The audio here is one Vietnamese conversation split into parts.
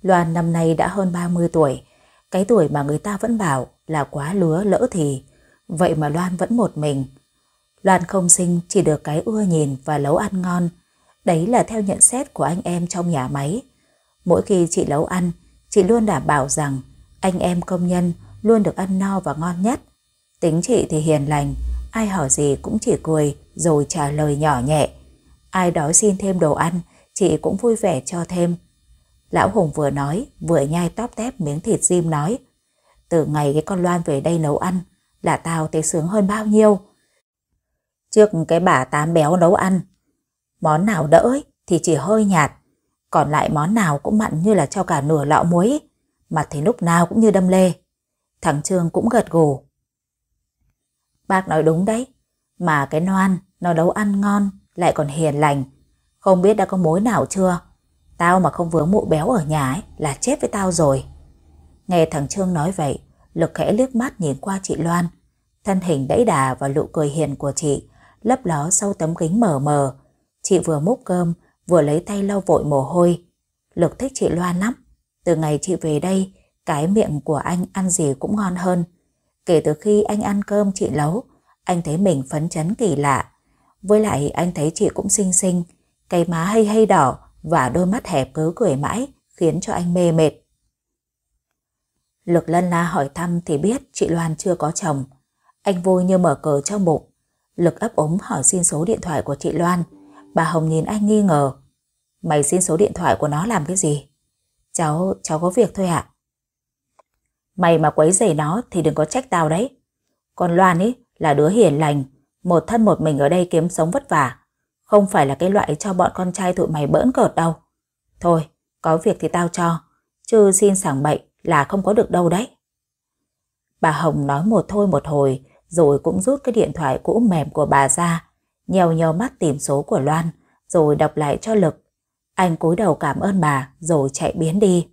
Loan năm nay đã hơn 30 tuổi, cái tuổi mà người ta vẫn bảo là quá lứa lỡ thì. Vậy mà Loan vẫn một mình. Loan không sinh chỉ được cái ưa nhìn và nấu ăn ngon. Đấy là theo nhận xét của anh em trong nhà máy. Mỗi khi chị nấu ăn, chị luôn đảm bảo rằng anh em công nhân luôn được ăn no và ngon nhất. Tính chị thì hiền lành, ai hỏi gì cũng chỉ cười rồi trả lời nhỏ nhẹ. Ai đói xin thêm đồ ăn, chị cũng vui vẻ cho thêm. Lão Hùng vừa nói vừa nhai tóp tép miếng thịt rim nói: từ ngày cái con Loan về đây nấu ăn là tao thấy sướng hơn bao nhiêu. Trước cái bà Tám béo nấu ăn, món nào đỡ ấy, thì chỉ hơi nhạt, còn lại món nào cũng mặn như là cho cả nửa lọ muối ấy. Mặt thì lúc nào cũng như đâm lê. Thằng Trương cũng gật gù: bác nói đúng đấy, mà cái Loan nó nấu ăn ngon lại còn hiền lành. Không biết đã có mối nào chưa? Tao mà không vướng mụ béo ở nhà ấy là chết với tao rồi. Nghe thằng Trương nói vậy, Lực khẽ liếc mắt nhìn qua chị Loan. Thân hình đẫy đà và nụ cười hiền của chị lấp ló sau tấm kính mờ mờ. Chị vừa múc cơm vừa lấy tay lau vội mồ hôi. Lực thích chị Loan lắm. Từ ngày chị về đây, cái miệng của anh ăn gì cũng ngon hơn. Kể từ khi anh ăn cơm chị nấu, anh thấy mình phấn chấn kỳ lạ. Với lại anh thấy chị cũng xinh xinh, cái má hay hay đỏ và đôi mắt hẹp cứ cười mãi, khiến cho anh mê mệt. Lực lân la hỏi thăm thì biết chị Loan chưa có chồng. Anh vui như mở cờ trong bụng. Lực ấp úng hỏi xin số điện thoại của chị Loan. Bà Hồng nhìn anh nghi ngờ: mày xin số điện thoại của nó làm cái gì? Cháu có việc thôi ạ. Mày mà quấy rầy nó thì đừng có trách tao đấy. Còn Loan ấy là đứa hiền lành, một thân một mình ở đây kiếm sống vất vả, không phải là cái loại cho bọn con trai tụi mày bỡn cợt đâu. Thôi, có việc thì tao cho, chứ xin sảng bậy là không có được đâu đấy. Bà Hồng nói một thôi một hồi, rồi cũng rút cái điện thoại cũ mềm của bà ra, nheo nheo mắt tìm số của Loan, rồi đọc lại cho Lực. Anh cúi đầu cảm ơn bà, rồi chạy biến đi.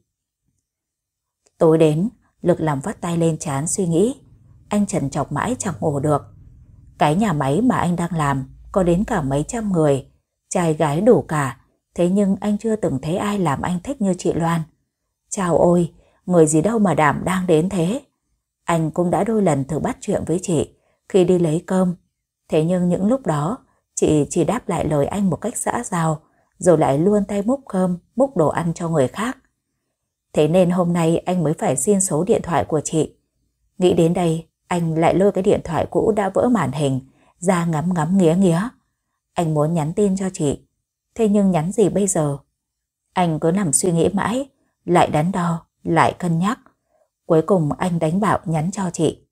Tối đến, Lực làm vắt tay lên trán suy nghĩ. Anh trằn trọc mãi chẳng ngủ được. Cái nhà máy mà anh đang làm có đến cả mấy trăm người, trai gái đủ cả, thế nhưng anh chưa từng thấy ai làm anh thích như chị Loan. Chào ôi, người gì đâu mà đảm đang đến thế. Anh cũng đã đôi lần thử bắt chuyện với chị khi đi lấy cơm, thế nhưng những lúc đó chị chỉ đáp lại lời anh một cách xã giao, rồi lại luôn tay múc cơm, múc đồ ăn cho người khác. Thế nên hôm nay anh mới phải xin số điện thoại của chị. Nghĩ đến đây, anh lại lôi cái điện thoại cũ đã vỡ màn hình ra ngắm ngắm nghía nghía. Anh muốn nhắn tin cho chị, thế nhưng nhắn gì bây giờ? Anh cứ nằm suy nghĩ mãi, lại đắn đo, lại cân nhắc. Cuối cùng anh đánh bạo nhắn cho chị: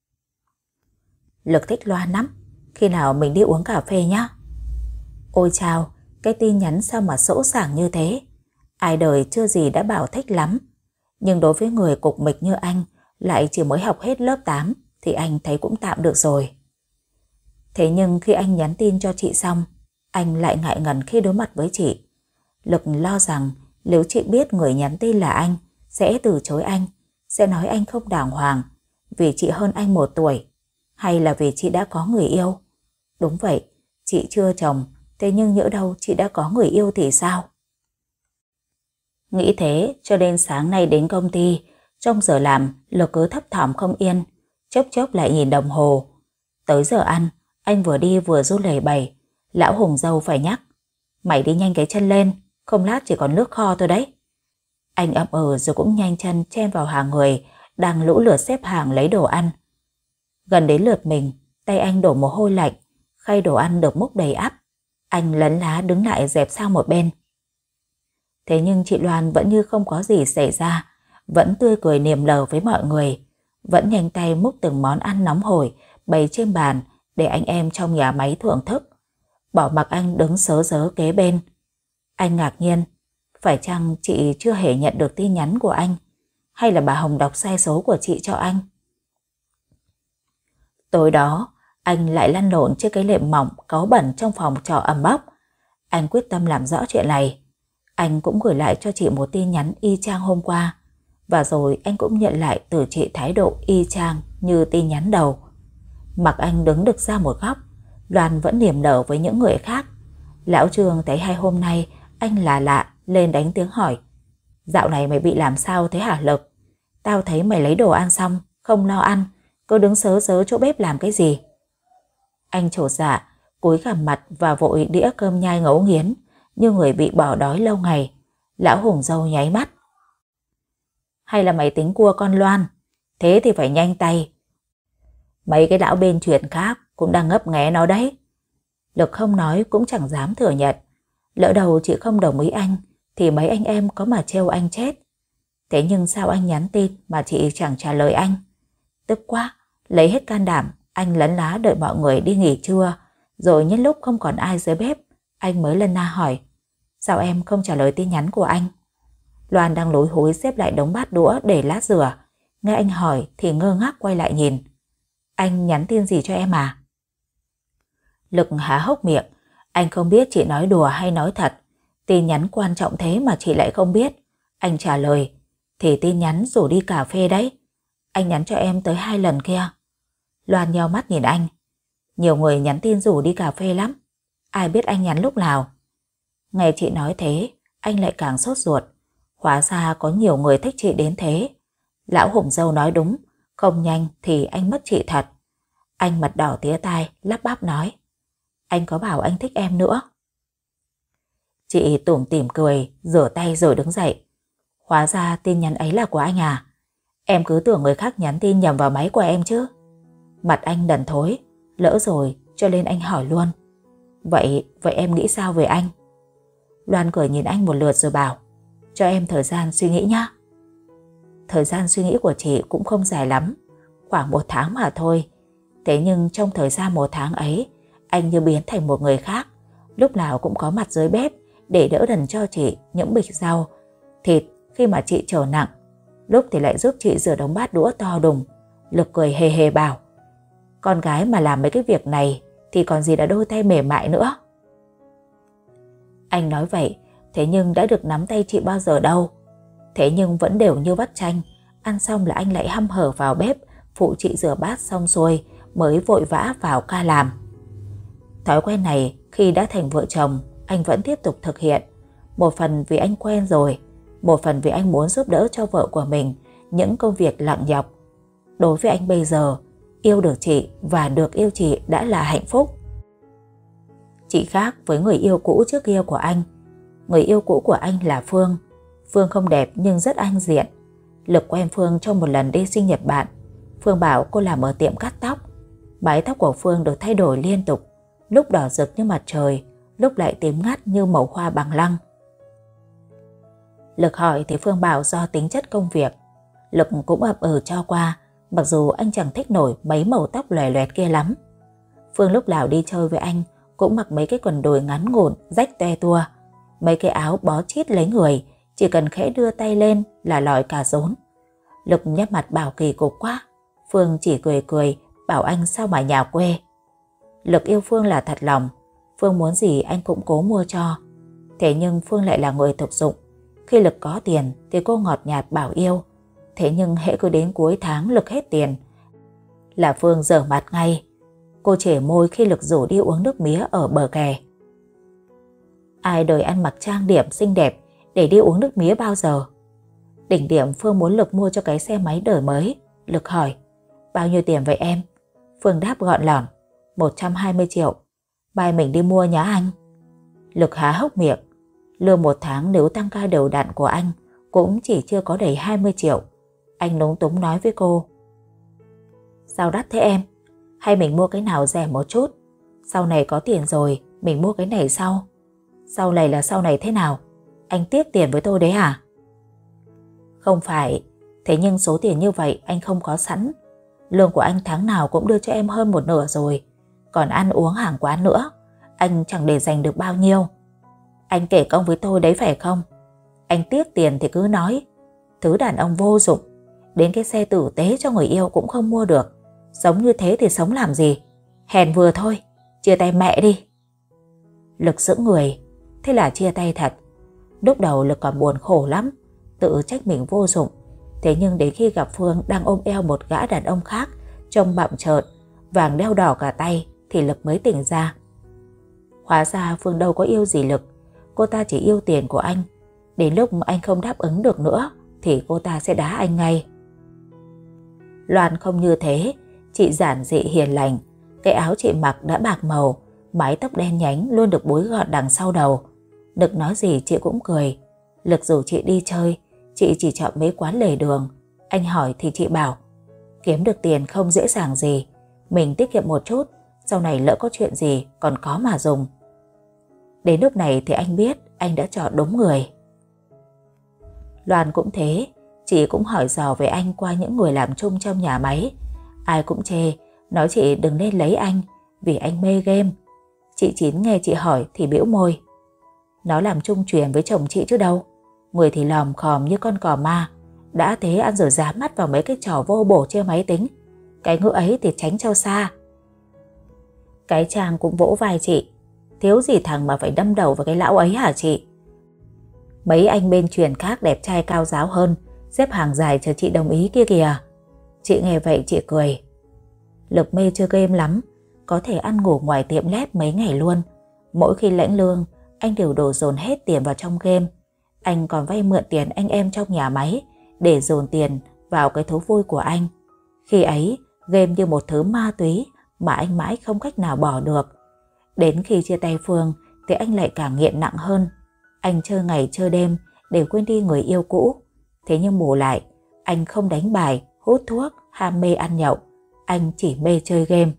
Lực thích Loan lắm, khi nào mình đi uống cà phê nhá. Ôi chao, cái tin nhắn sao mà sỗ sàng như thế. Ai đời chưa gì đã bảo thích lắm. Nhưng đối với người cục mịch như anh, lại chỉ mới học hết lớp 8, thì anh thấy cũng tạm được rồi. Thế nhưng khi anh nhắn tin cho chị xong, anh lại ngại ngần khi đối mặt với chị. Lực lo rằng nếu chị biết người nhắn tin là anh, sẽ từ chối anh, sẽ nói anh không đàng hoàng, vì chị hơn anh 1 tuổi, hay là vì chị đã có người yêu. Đúng vậy, chị chưa chồng, thế nhưng nhỡ đâu chị đã có người yêu thì sao? Nghĩ thế cho đến sáng nay đến công ty, trong giờ làm Lực cứ thấp thỏm không yên, chốc chốc lại nhìn đồng hồ. Tới giờ ăn, anh vừa đi vừa run lẩy bẩy. Lão Hùng dâu phải nhắc: mày đi nhanh cái chân lên, không lát chỉ còn nước kho thôi đấy. Anh ậm rồi cũng nhanh chân chen vào hàng người đang lũ lượt xếp hàng lấy đồ ăn. Gần đến lượt mình, tay anh đổ mồ hôi lạnh, khay đồ ăn được múc đầy ắp. Anh lấn lá đứng lại dẹp sang một bên. Thế nhưng chị Loan vẫn như không có gì xảy ra, vẫn tươi cười niềm nở với mọi người, vẫn nhanh tay múc từng món ăn nóng hổi bày trên bàn để anh em trong nhà máy thưởng thức, bỏ mặc anh đứng sớ rớ kế bên. Anh ngạc nhiên, phải chăng chị chưa hề nhận được tin nhắn của anh, hay là bà Hồng đọc sai số của chị cho anh? Tối đó, anh lại lăn lộn trên cái nệm mỏng cáu bẩn trong phòng trọ ẩm bốc. Anh quyết tâm làm rõ chuyện này. Anh cũng gửi lại cho chị một tin nhắn y chang hôm qua, và rồi anh cũng nhận lại từ chị thái độ y chang như tin nhắn đầu. Mặc anh đứng được ra một góc, Loan vẫn niềm nở với những người khác. Lão Trương thấy 2 hôm nay anh là lạ lên đánh tiếng hỏi: Dạo này mày bị làm sao thế hả Lực? Tao thấy mày lấy đồ ăn xong, không lo ăn, cứ đứng sớ sớ chỗ bếp làm cái gì? Anh chột dạ, cúi gằm mặt và vội đĩa cơm nhai ngấu nghiến, như người bị bỏ đói lâu ngày. Lão Hùng Dâu nháy mắt. Hay là mày tính cua con Loan? Thế thì phải nhanh tay. Mấy cái lão bên chuyện khác cũng đang ngấp nghé nó đấy. Lực không nói cũng chẳng dám thừa nhận. Lỡ đầu chị không đồng ý anh thì mấy anh em có mà trêu anh chết. Thế nhưng sao anh nhắn tin mà chị chẳng trả lời anh? Tức quá, lấy hết can đảm, anh lấn lá đợi mọi người đi nghỉ trưa. Rồi nhân lúc không còn ai dưới bếp, anh mới lân la hỏi: sao em không trả lời tin nhắn của anh? Loan đang lối hối xếp lại đống bát đũa để lát rửa. Nghe anh hỏi thì ngơ ngác quay lại nhìn. Anh nhắn tin gì cho em à? Lực há hốc miệng. Anh không biết chị nói đùa hay nói thật. Tin nhắn quan trọng thế mà chị lại không biết. Anh trả lời: thì tin nhắn rủ đi cà phê đấy. Anh nhắn cho em tới 2 lần kia. Loan nheo mắt nhìn anh. Nhiều người nhắn tin rủ đi cà phê lắm. Ai biết anh nhắn lúc nào? Nghe chị nói thế, anh lại càng sốt ruột. Hóa ra có nhiều người thích chị đến thế. Lão Hùng Dâu nói đúng, không nhanh thì anh mất chị thật. Anh mặt đỏ tía tai, lắp bắp nói: anh có bảo anh thích em nữa. Chị tủm tỉm cười, rửa tay rồi đứng dậy. Hóa ra tin nhắn ấy là của anh à? Em cứ tưởng người khác nhắn tin nhầm vào máy của em chứ. Mặt anh đần thối, lỡ rồi cho nên anh hỏi luôn. Vậy em nghĩ sao về anh? Loan cười nhìn anh một lượt rồi bảo: cho em thời gian suy nghĩ nhá. Thời gian suy nghĩ của chị cũng không dài lắm, khoảng 1 tháng mà thôi. Thế nhưng trong thời gian 1 tháng ấy, anh như biến thành một người khác. Lúc nào cũng có mặt dưới bếp để đỡ đần cho chị những bịch rau, thịt khi mà chị trở nặng. Lúc thì lại giúp chị rửa đống bát đũa to đùng. Lực cười hề hề bảo: con gái mà làm mấy cái việc này thì còn gì là đôi tay mềm mại nữa. Anh nói vậy, thế nhưng đã được nắm tay chị bao giờ đâu. Thế nhưng vẫn đều như vắt chanh. Ăn xong là anh lại hăm hở vào bếp phụ chị rửa bát xong xuôi mới vội vã vào ca làm. Thói quen này khi đã thành vợ chồng anh vẫn tiếp tục thực hiện. Một phần vì anh quen rồi, một phần vì anh muốn giúp đỡ cho vợ của mình những công việc nặng nhọc. Đối với anh bây giờ, yêu được chị và được yêu chị đã là hạnh phúc. Chị khác với người yêu cũ trước kia của anh. Người yêu cũ của anh là Phương. Phương không đẹp nhưng rất anh diện. Lực quen Phương trong một lần đi sinh nhật bạn. Phương bảo cô làm ở tiệm cắt tóc. Mái tóc của Phương được thay đổi liên tục, lúc đỏ rực như mặt trời, lúc lại tím ngắt như màu hoa bằng lăng. Lực hỏi thì Phương bảo do tính chất công việc. Lực cũng ậm ừ cho qua, mặc dù anh chẳng thích nổi mấy màu tóc lòe loẹt kia lắm. Phương lúc nào đi chơi với anh cũng mặc mấy cái quần đùi ngắn ngủn, rách te tua, mấy cái áo bó chít lấy người, chỉ cần khẽ đưa tay lên là lòi cả rốn. Lực nhếch mặt bảo kỳ cục quá. Phương chỉ cười cười bảo anh sao mà nhà quê. Lực yêu Phương là thật lòng. Phương muốn gì anh cũng cố mua cho. Thế nhưng Phương lại là người thực dụng. Khi Lực có tiền thì cô ngọt nhạt bảo yêu. Thế nhưng hễ cứ đến cuối tháng Lực hết tiền là Phương dở mặt ngay. Cô chể môi khi Lực rủ đi uống nước mía ở bờ kè. Ai đời ăn mặc trang điểm xinh đẹp để đi uống nước mía bao giờ? Đỉnh điểm Phương muốn Lực mua cho cái xe máy đời mới. Lực hỏi: bao nhiêu tiền vậy em? Phương đáp gọn lỏn: 120 triệu. Mai mình đi mua nhá anh. Lực há hốc miệng. Lương 1 tháng nếu tăng ca đều đặn của anh cũng chỉ chưa có đầy 20 triệu. Anh lúng túng nói với cô: sao đắt thế em? Hay mình mua cái nào rẻ một chút? Sau này có tiền rồi mình mua cái này sau. Sau này là sau này thế nào? Anh tiếc tiền với tôi đấy à? Không phải. Thế nhưng số tiền như vậy anh không có sẵn. Lương của anh tháng nào cũng đưa cho em hơn 1/2 rồi. Còn ăn uống hàng quán nữa, anh chẳng để dành được bao nhiêu. Anh kể công với tôi đấy phải không? Anh tiếc tiền thì cứ nói. Thứ đàn ông vô dụng, đến cái xe tử tế cho người yêu cũng không mua được. Sống như thế thì sống làm gì? Hèn vừa thôi, chia tay mẹ đi. Lực sững người. Thế là chia tay thật. Lúc đầu Lực còn buồn khổ lắm, tự trách mình vô dụng. Thế nhưng đến khi gặp Phương đang ôm eo một gã đàn ông khác, trông bặm trợn, vàng đeo đỏ cả tay, thì Lực mới tỉnh ra. Hóa ra Phương đâu có yêu gì Lực. Cô ta chỉ yêu tiền của anh. Đến lúc anh không đáp ứng được nữa thì cô ta sẽ đá anh ngay. Loan không như thế, chị giản dị hiền lành. Cái áo chị mặc đã bạc màu, mái tóc đen nhánh luôn được búi gọn đằng sau đầu. Lực nói gì chị cũng cười. Lực rủ chị đi chơi, chị chỉ chọn mấy quán lề đường. Anh hỏi thì chị bảo, kiếm được tiền không dễ dàng gì, mình tiết kiệm một chút, sau này lỡ có chuyện gì còn có mà dùng. Đến lúc này thì anh biết anh đã chọn đúng người. Loan cũng thế, chị cũng hỏi dò về anh qua những người làm chung trong nhà máy. Ai cũng chê, nói chị đừng nên lấy anh vì anh mê game. Chị Chín nghe chị hỏi thì bĩu môi. Nó làm chung chuyền với chồng chị chứ đâu. Người thì lòm khòm như con cò ma, đã thế ăn rồi dám mắt vào mấy cái trò vô bổ trên máy tính. Cái ngữ ấy thì tránh cho xa. Cái Trang cũng vỗ vai chị. Thiếu gì thằng mà phải đâm đầu vào cái lão ấy hả chị? Mấy anh bên chuyền khác đẹp trai cao giáo hơn, xếp hàng dài chờ chị đồng ý kia kìa. Chị nghe vậy chị cười. Lực mê chơi game lắm, có thể ăn ngủ ngoài tiệm led mấy ngày luôn. Mỗi khi lãnh lương, anh đều đổ dồn hết tiền vào trong game. Anh còn vay mượn tiền anh em trong nhà máy để dồn tiền vào cái thú vui của anh. Khi ấy, game như một thứ ma túy mà anh mãi không cách nào bỏ được. Đến khi chia tay Phương thì anh lại càng nghiện nặng hơn. Anh chơi ngày chơi đêm để quên đi người yêu cũ. Thế nhưng bù lại, anh không đánh bài, hút thuốc, ham mê ăn nhậu. Anh chỉ mê chơi game.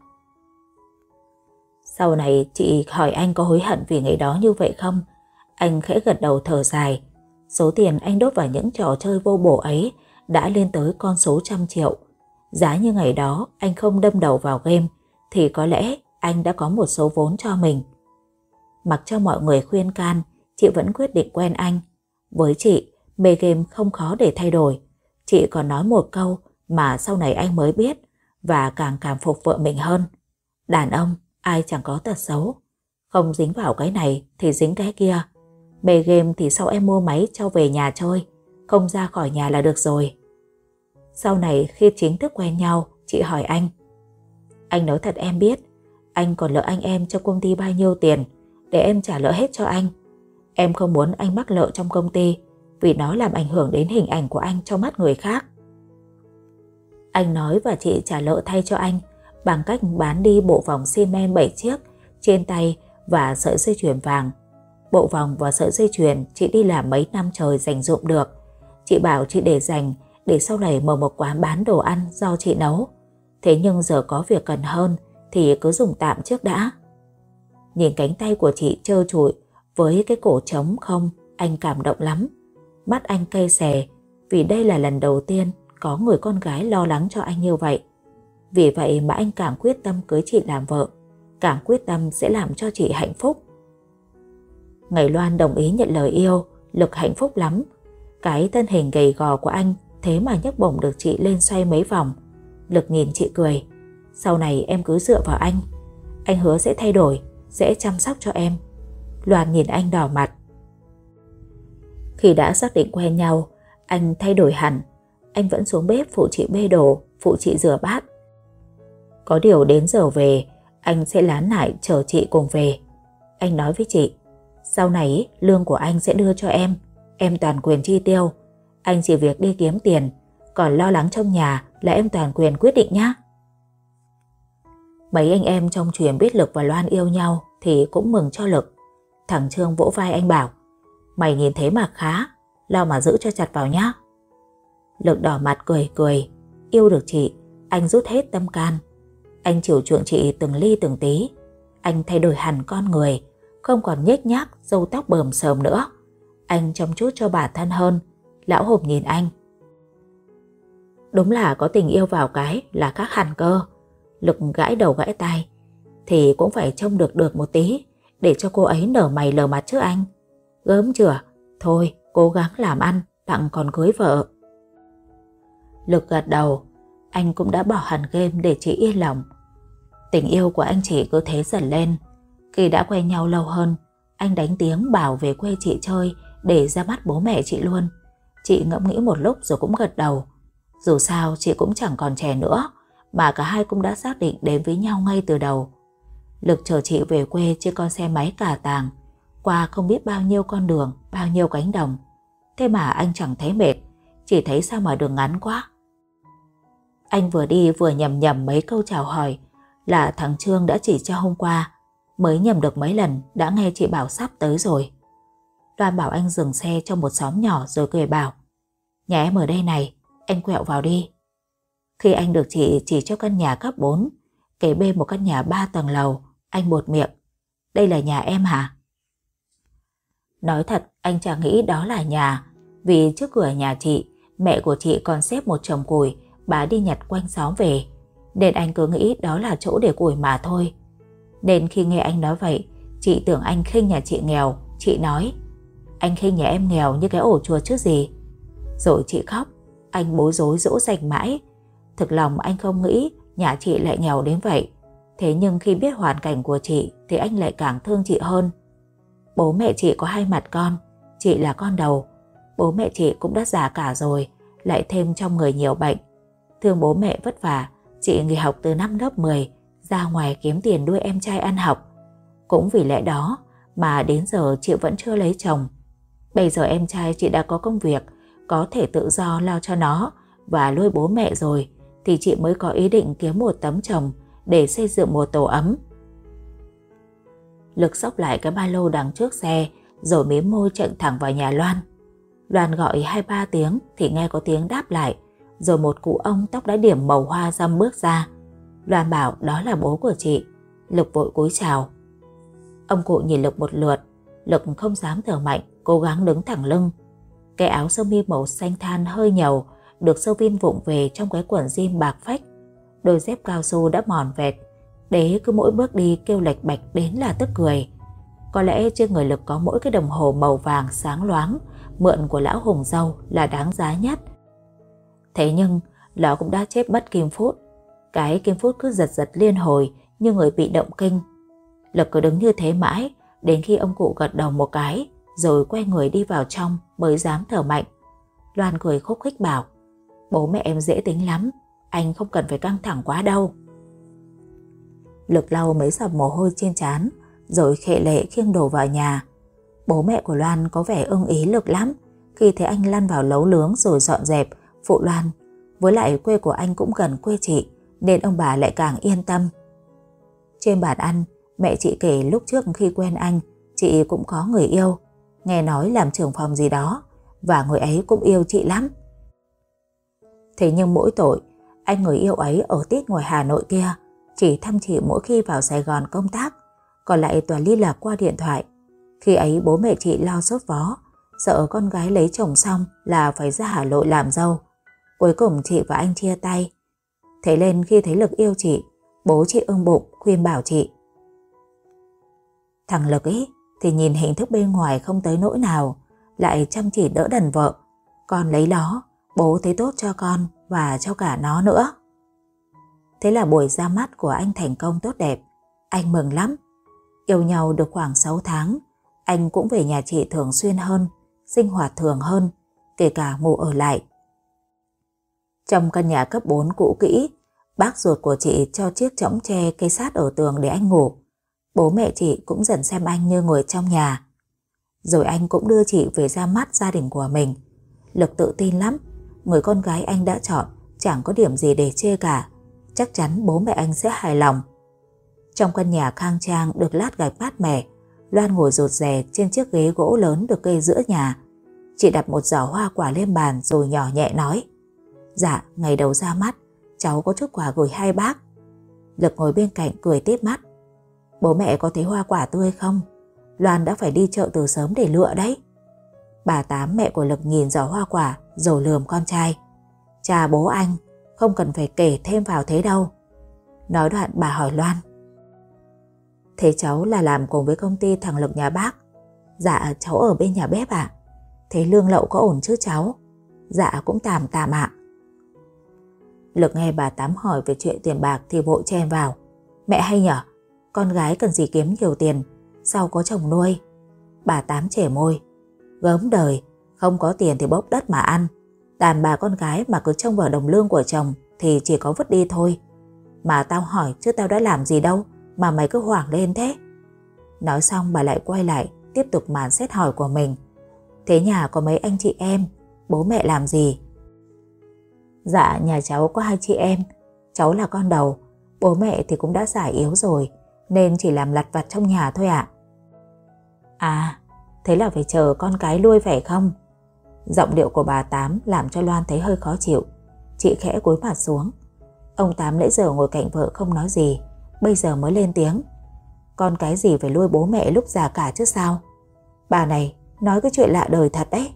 Sau này chị hỏi anh có hối hận vì ngày đó như vậy không? Anh khẽ gật đầu thở dài. Số tiền anh đốt vào những trò chơi vô bổ ấy đã lên tới con số 100 triệu. Giá như ngày đó anh không đâm đầu vào game thì có lẽ anh đã có một số vốn cho mình. Mặc cho mọi người khuyên can, chị vẫn quyết định quen anh. Với chị, mê game không khó để thay đổi. Chị còn nói một câu mà sau này anh mới biết và càng cảm phục vợ mình hơn. Đàn ông ai chẳng có tật xấu, không dính vào cái này thì dính cái kia. Mê game thì sau em mua máy cho về nhà chơi, không ra khỏi nhà là được rồi. Sau này khi chính thức quen nhau, chị hỏi anh nói thật em biết, anh còn nợ anh em trong công ty bao nhiêu tiền để em trả nợ hết cho anh. Em không muốn anh mắc nợ trong công ty vì nó làm ảnh hưởng đến hình ảnh của anh trong mắt người khác. Anh nói và chị trả nợ thay cho anh bằng cách bán đi bộ vòng xi men 7 chiếc trên tay và sợi dây chuyền vàng. Bộ vòng và sợi dây chuyền chị đi làm mấy năm trời dành dụm được. Chị bảo chị để dành để sau này mở một quán bán đồ ăn do chị nấu. Thế nhưng giờ có việc cần hơn thì cứ dùng tạm trước đã. Nhìn cánh tay của chị trơ trụi với cái cổ trống không, anh cảm động lắm. Mắt anh cay xè vì đây là lần đầu tiên có người con gái lo lắng cho anh như vậy. Vì vậy mà anh càng quyết tâm cưới chị làm vợ, càng quyết tâm sẽ làm cho chị hạnh phúc. Ngày Loan đồng ý nhận lời yêu, Lực hạnh phúc lắm. Cái thân hình gầy gò của anh thế mà nhấc bổng được chị lên xoay mấy vòng. Lực nhìn chị cười. Sau này em cứ dựa vào anh hứa sẽ thay đổi, sẽ chăm sóc cho em. Loan nhìn anh đỏ mặt. Khi đã xác định quen nhau, anh thay đổi hẳn. Anh vẫn xuống bếp phụ chị bê đồ, phụ chị rửa bát. Có điều đến giờ về, anh sẽ lán lại chở chị cùng về. Anh nói với chị, sau này lương của anh sẽ đưa cho em toàn quyền chi tiêu. Anh chỉ việc đi kiếm tiền, còn lo lắng trong nhà là em toàn quyền quyết định nhé. Mấy anh em trong chuyền biết Lực và Loan yêu nhau thì cũng mừng cho Lực. Thằng Trương vỗ vai anh bảo, mày nhìn thế mà khá, lo mà giữ cho chặt vào nhá. Lực đỏ mặt cười, yêu được chị, anh rút hết tâm can. Anh chiều chuộng chị từng ly từng tí. Anh thay đổi hẳn con người, không còn nhếch nhác, râu tóc bờm xờm nữa. Anh chăm chút cho bản thân hơn. Lão Hùng nhìn anh. Đúng là có tình yêu vào cái là khác hẳn cơ. Lực gãi đầu gãi tai. Thì cũng phải trông được một tí để cho cô ấy nở mày lờ mặt chứ anh. Gớm chưa? Thôi cố gắng làm ăn, đặng còn cưới vợ. Lực gật đầu. Anh cũng đã bỏ hẳn game để chị yên lòng. Tình yêu của anh chị cứ thế dần lên. Khi đã quen nhau lâu hơn, anh đánh tiếng bảo về quê chị chơi để ra mắt bố mẹ chị luôn. Chị ngẫm nghĩ một lúc rồi cũng gật đầu. Dù sao chị cũng chẳng còn trẻ nữa, mà cả hai cũng đã xác định đến với nhau ngay từ đầu. Lực chở chị về quê trên con xe máy cà tàng, qua không biết bao nhiêu con đường, bao nhiêu cánh đồng. thế mà anh chẳng thấy mệt, chỉ thấy sao mà đường ngắn quá. Anh vừa đi vừa nhầm nhầm mấy câu chào hỏi là thằng Trương đã chỉ cho hôm qua, mới nhầm được mấy lần đã nghe chị bảo sắp tới rồi. Loan bảo anh dừng xe trong một xóm nhỏ rồi cười bảo, nhà em ở đây này, anh quẹo vào đi. Khi anh được chị chỉ cho căn nhà cấp 4, kế bên một căn nhà 3 tầng lầu, anh buột miệng, đây là nhà em hả? Nói thật, anh chẳng nghĩ đó là nhà, vì trước cửa nhà chị, mẹ của chị còn xếp một chồng củi, bà đi nhặt quanh xóm về, nên anh cứ nghĩ đó là chỗ để củi mà thôi. Nên khi nghe anh nói vậy, chị tưởng anh khinh nhà chị nghèo, chị nói, anh khinh nhà em nghèo như cái ổ chuột chứ gì. Rồi chị khóc, anh bối rối dỗ dành mãi. Thực lòng anh không nghĩ nhà chị lại nghèo đến vậy. Thế nhưng khi biết hoàn cảnh của chị thì anh lại càng thương chị hơn. Bố mẹ chị có 2 mặt con, chị là con đầu. Bố mẹ chị cũng đã già cả rồi, lại thêm trong người nhiều bệnh. Thương bố mẹ vất vả, chị nghỉ học từ năm lớp 10, ra ngoài kiếm tiền nuôi em trai ăn học. Cũng vì lẽ đó mà đến giờ chị vẫn chưa lấy chồng. Bây giờ em trai chị đã có công việc, có thể tự do lo cho nó và nuôi bố mẹ rồi, thì chị mới có ý định kiếm một tấm chồng để xây dựng một tổ ấm. Lực xốc lại cái ba lô đằng trước xe rồi mím môi chạy thẳng vào nhà Loan. Loan gọi 2-3 tiếng thì nghe có tiếng đáp lại, rồi một cụ ông tóc đã điểm màu hoa râm bước ra. Loan bảo đó là bố của chị. Lực vội cúi chào. Ông cụ nhìn Lực một lượt, Lực không dám thở mạnh, cố gắng đứng thẳng lưng. Cái áo sơ mi màu xanh than hơi nhầu được sâu vin vụng về trong cái quần jean bạc phách. Đôi dép cao su đã mòn vẹt, Đế cứ mỗi bước đi kêu lệch bạch đến là tức cười. Có lẽ trên người Lực có mỗi cái đồng hồ màu vàng sáng loáng mượn của lão Hùng Dâu là đáng giá nhất. Thế nhưng nó cũng đã chết mất kim phút. Cái kim phút cứ giật giật liên hồi như người bị động kinh. Lực cứ đứng như thế mãi đến khi ông cụ gật đầu một cái rồi quay người đi vào trong mới dám thở mạnh. Loan cười khúc khích bảo, bố mẹ em dễ tính lắm, anh không cần phải căng thẳng quá đâu. Lực lau mấy giọt mồ hôi trên trán rồi khệ lệ khiêng đồ vào nhà. Bố mẹ của Loan có vẻ ưng ý Lực lắm khi thấy anh lăn vào nấu nướng rồi dọn dẹp phụ Loan. Với lại quê của anh cũng gần quê chị nên ông bà lại càng yên tâm. Trên bàn ăn, mẹ chị kể lúc trước khi quen anh, chị cũng có người yêu, nghe nói làm trưởng phòng gì đó, và người ấy cũng yêu chị lắm. Thế nhưng mỗi tội, anh người yêu ấy ở tít ngoài Hà Nội kia, chỉ thăm chị mỗi khi vào Sài Gòn công tác, còn lại toàn liên lạc qua điện thoại. Khi ấy bố mẹ chị lo sốt vó, sợ con gái lấy chồng xong là phải ra Hà Nội làm dâu. Cuối cùng chị và anh chia tay. Thế nên khi thấy Lực yêu chị, bố chị ưng bụng khuyên bảo chị, thằng Lực ấy thì nhìn hình thức bên ngoài không tới nỗi nào, lại chăm chỉ đỡ đần vợ. Con lấy nó, bố thấy tốt cho con và cho cả nó nữa. Thế là buổi ra mắt của anh thành công tốt đẹp. Anh mừng lắm. Yêu nhau được khoảng 6 tháng, anh cũng về nhà chị thường xuyên hơn, sinh hoạt thường hơn, kể cả ngủ ở lại. Trong căn nhà cấp 4 cũ kỹ, bác ruột của chị cho chiếc chõng tre cây sát ở tường để anh ngủ. Bố mẹ chị cũng dần xem anh như người trong nhà. Rồi anh cũng đưa chị về ra mắt gia đình của mình. Lực tự tin lắm, người con gái anh đã chọn chẳng có điểm gì để chê cả. Chắc chắn bố mẹ anh sẽ hài lòng. Trong căn nhà khang trang được lát gạch mát mẻ, Loan ngồi rụt rè trên chiếc ghế gỗ lớn được kê giữa nhà. Chị đặt một giỏ hoa quả lên bàn rồi nhỏ nhẹ nói, dạ, ngày đầu ra mắt, cháu có chút quà gửi hai bác. Lực ngồi bên cạnh cười tít mắt, bố mẹ có thấy hoa quả tươi không? Loan đã phải đi chợ từ sớm để lựa đấy. Bà Tám mẹ của Lực nhìn giỏ hoa quả rồi lườm con trai, cha bố anh, không cần phải kể thêm vào thế đâu. Nói đoạn bà hỏi Loan, thế cháu là làm cùng với công ty thằng Lực nhà bác? Dạ, cháu ở bên nhà bếp ạ. Thế lương lậu có ổn chứ cháu? Dạ, cũng tạm tạm ạ. Lực nghe bà Tám hỏi về chuyện tiền bạc thì vội chen vào, mẹ hay nhở, con gái cần gì kiếm nhiều tiền, sau có chồng nuôi. Bà Tám chẻ môi, gớm đời, không có tiền thì bốc đất mà ăn. Đàn bà con gái mà cứ trông vào đồng lương của chồng thì chỉ có vứt đi thôi. Mà tao hỏi chứ tao đã làm gì đâu mà mày cứ hoảng lên thế. Nói xong bà lại quay lại tiếp tục màn xét hỏi của mình. Thế nhà có mấy anh chị em, bố mẹ làm gì? Dạ, nhà cháu có 2 chị em, cháu là con đầu, bố mẹ thì cũng đã già yếu rồi, nên chỉ làm lặt vặt trong nhà thôi ạ. À, thế là phải chờ con cái nuôi phải không? Giọng điệu của bà Tám làm cho Loan thấy hơi khó chịu. Chị khẽ cúi mặt xuống. Ông Tám nãy giờ ngồi cạnh vợ không nói gì, bây giờ mới lên tiếng. Con cái gì phải nuôi bố mẹ lúc già cả chứ sao? Bà này nói cái chuyện lạ đời thật đấy.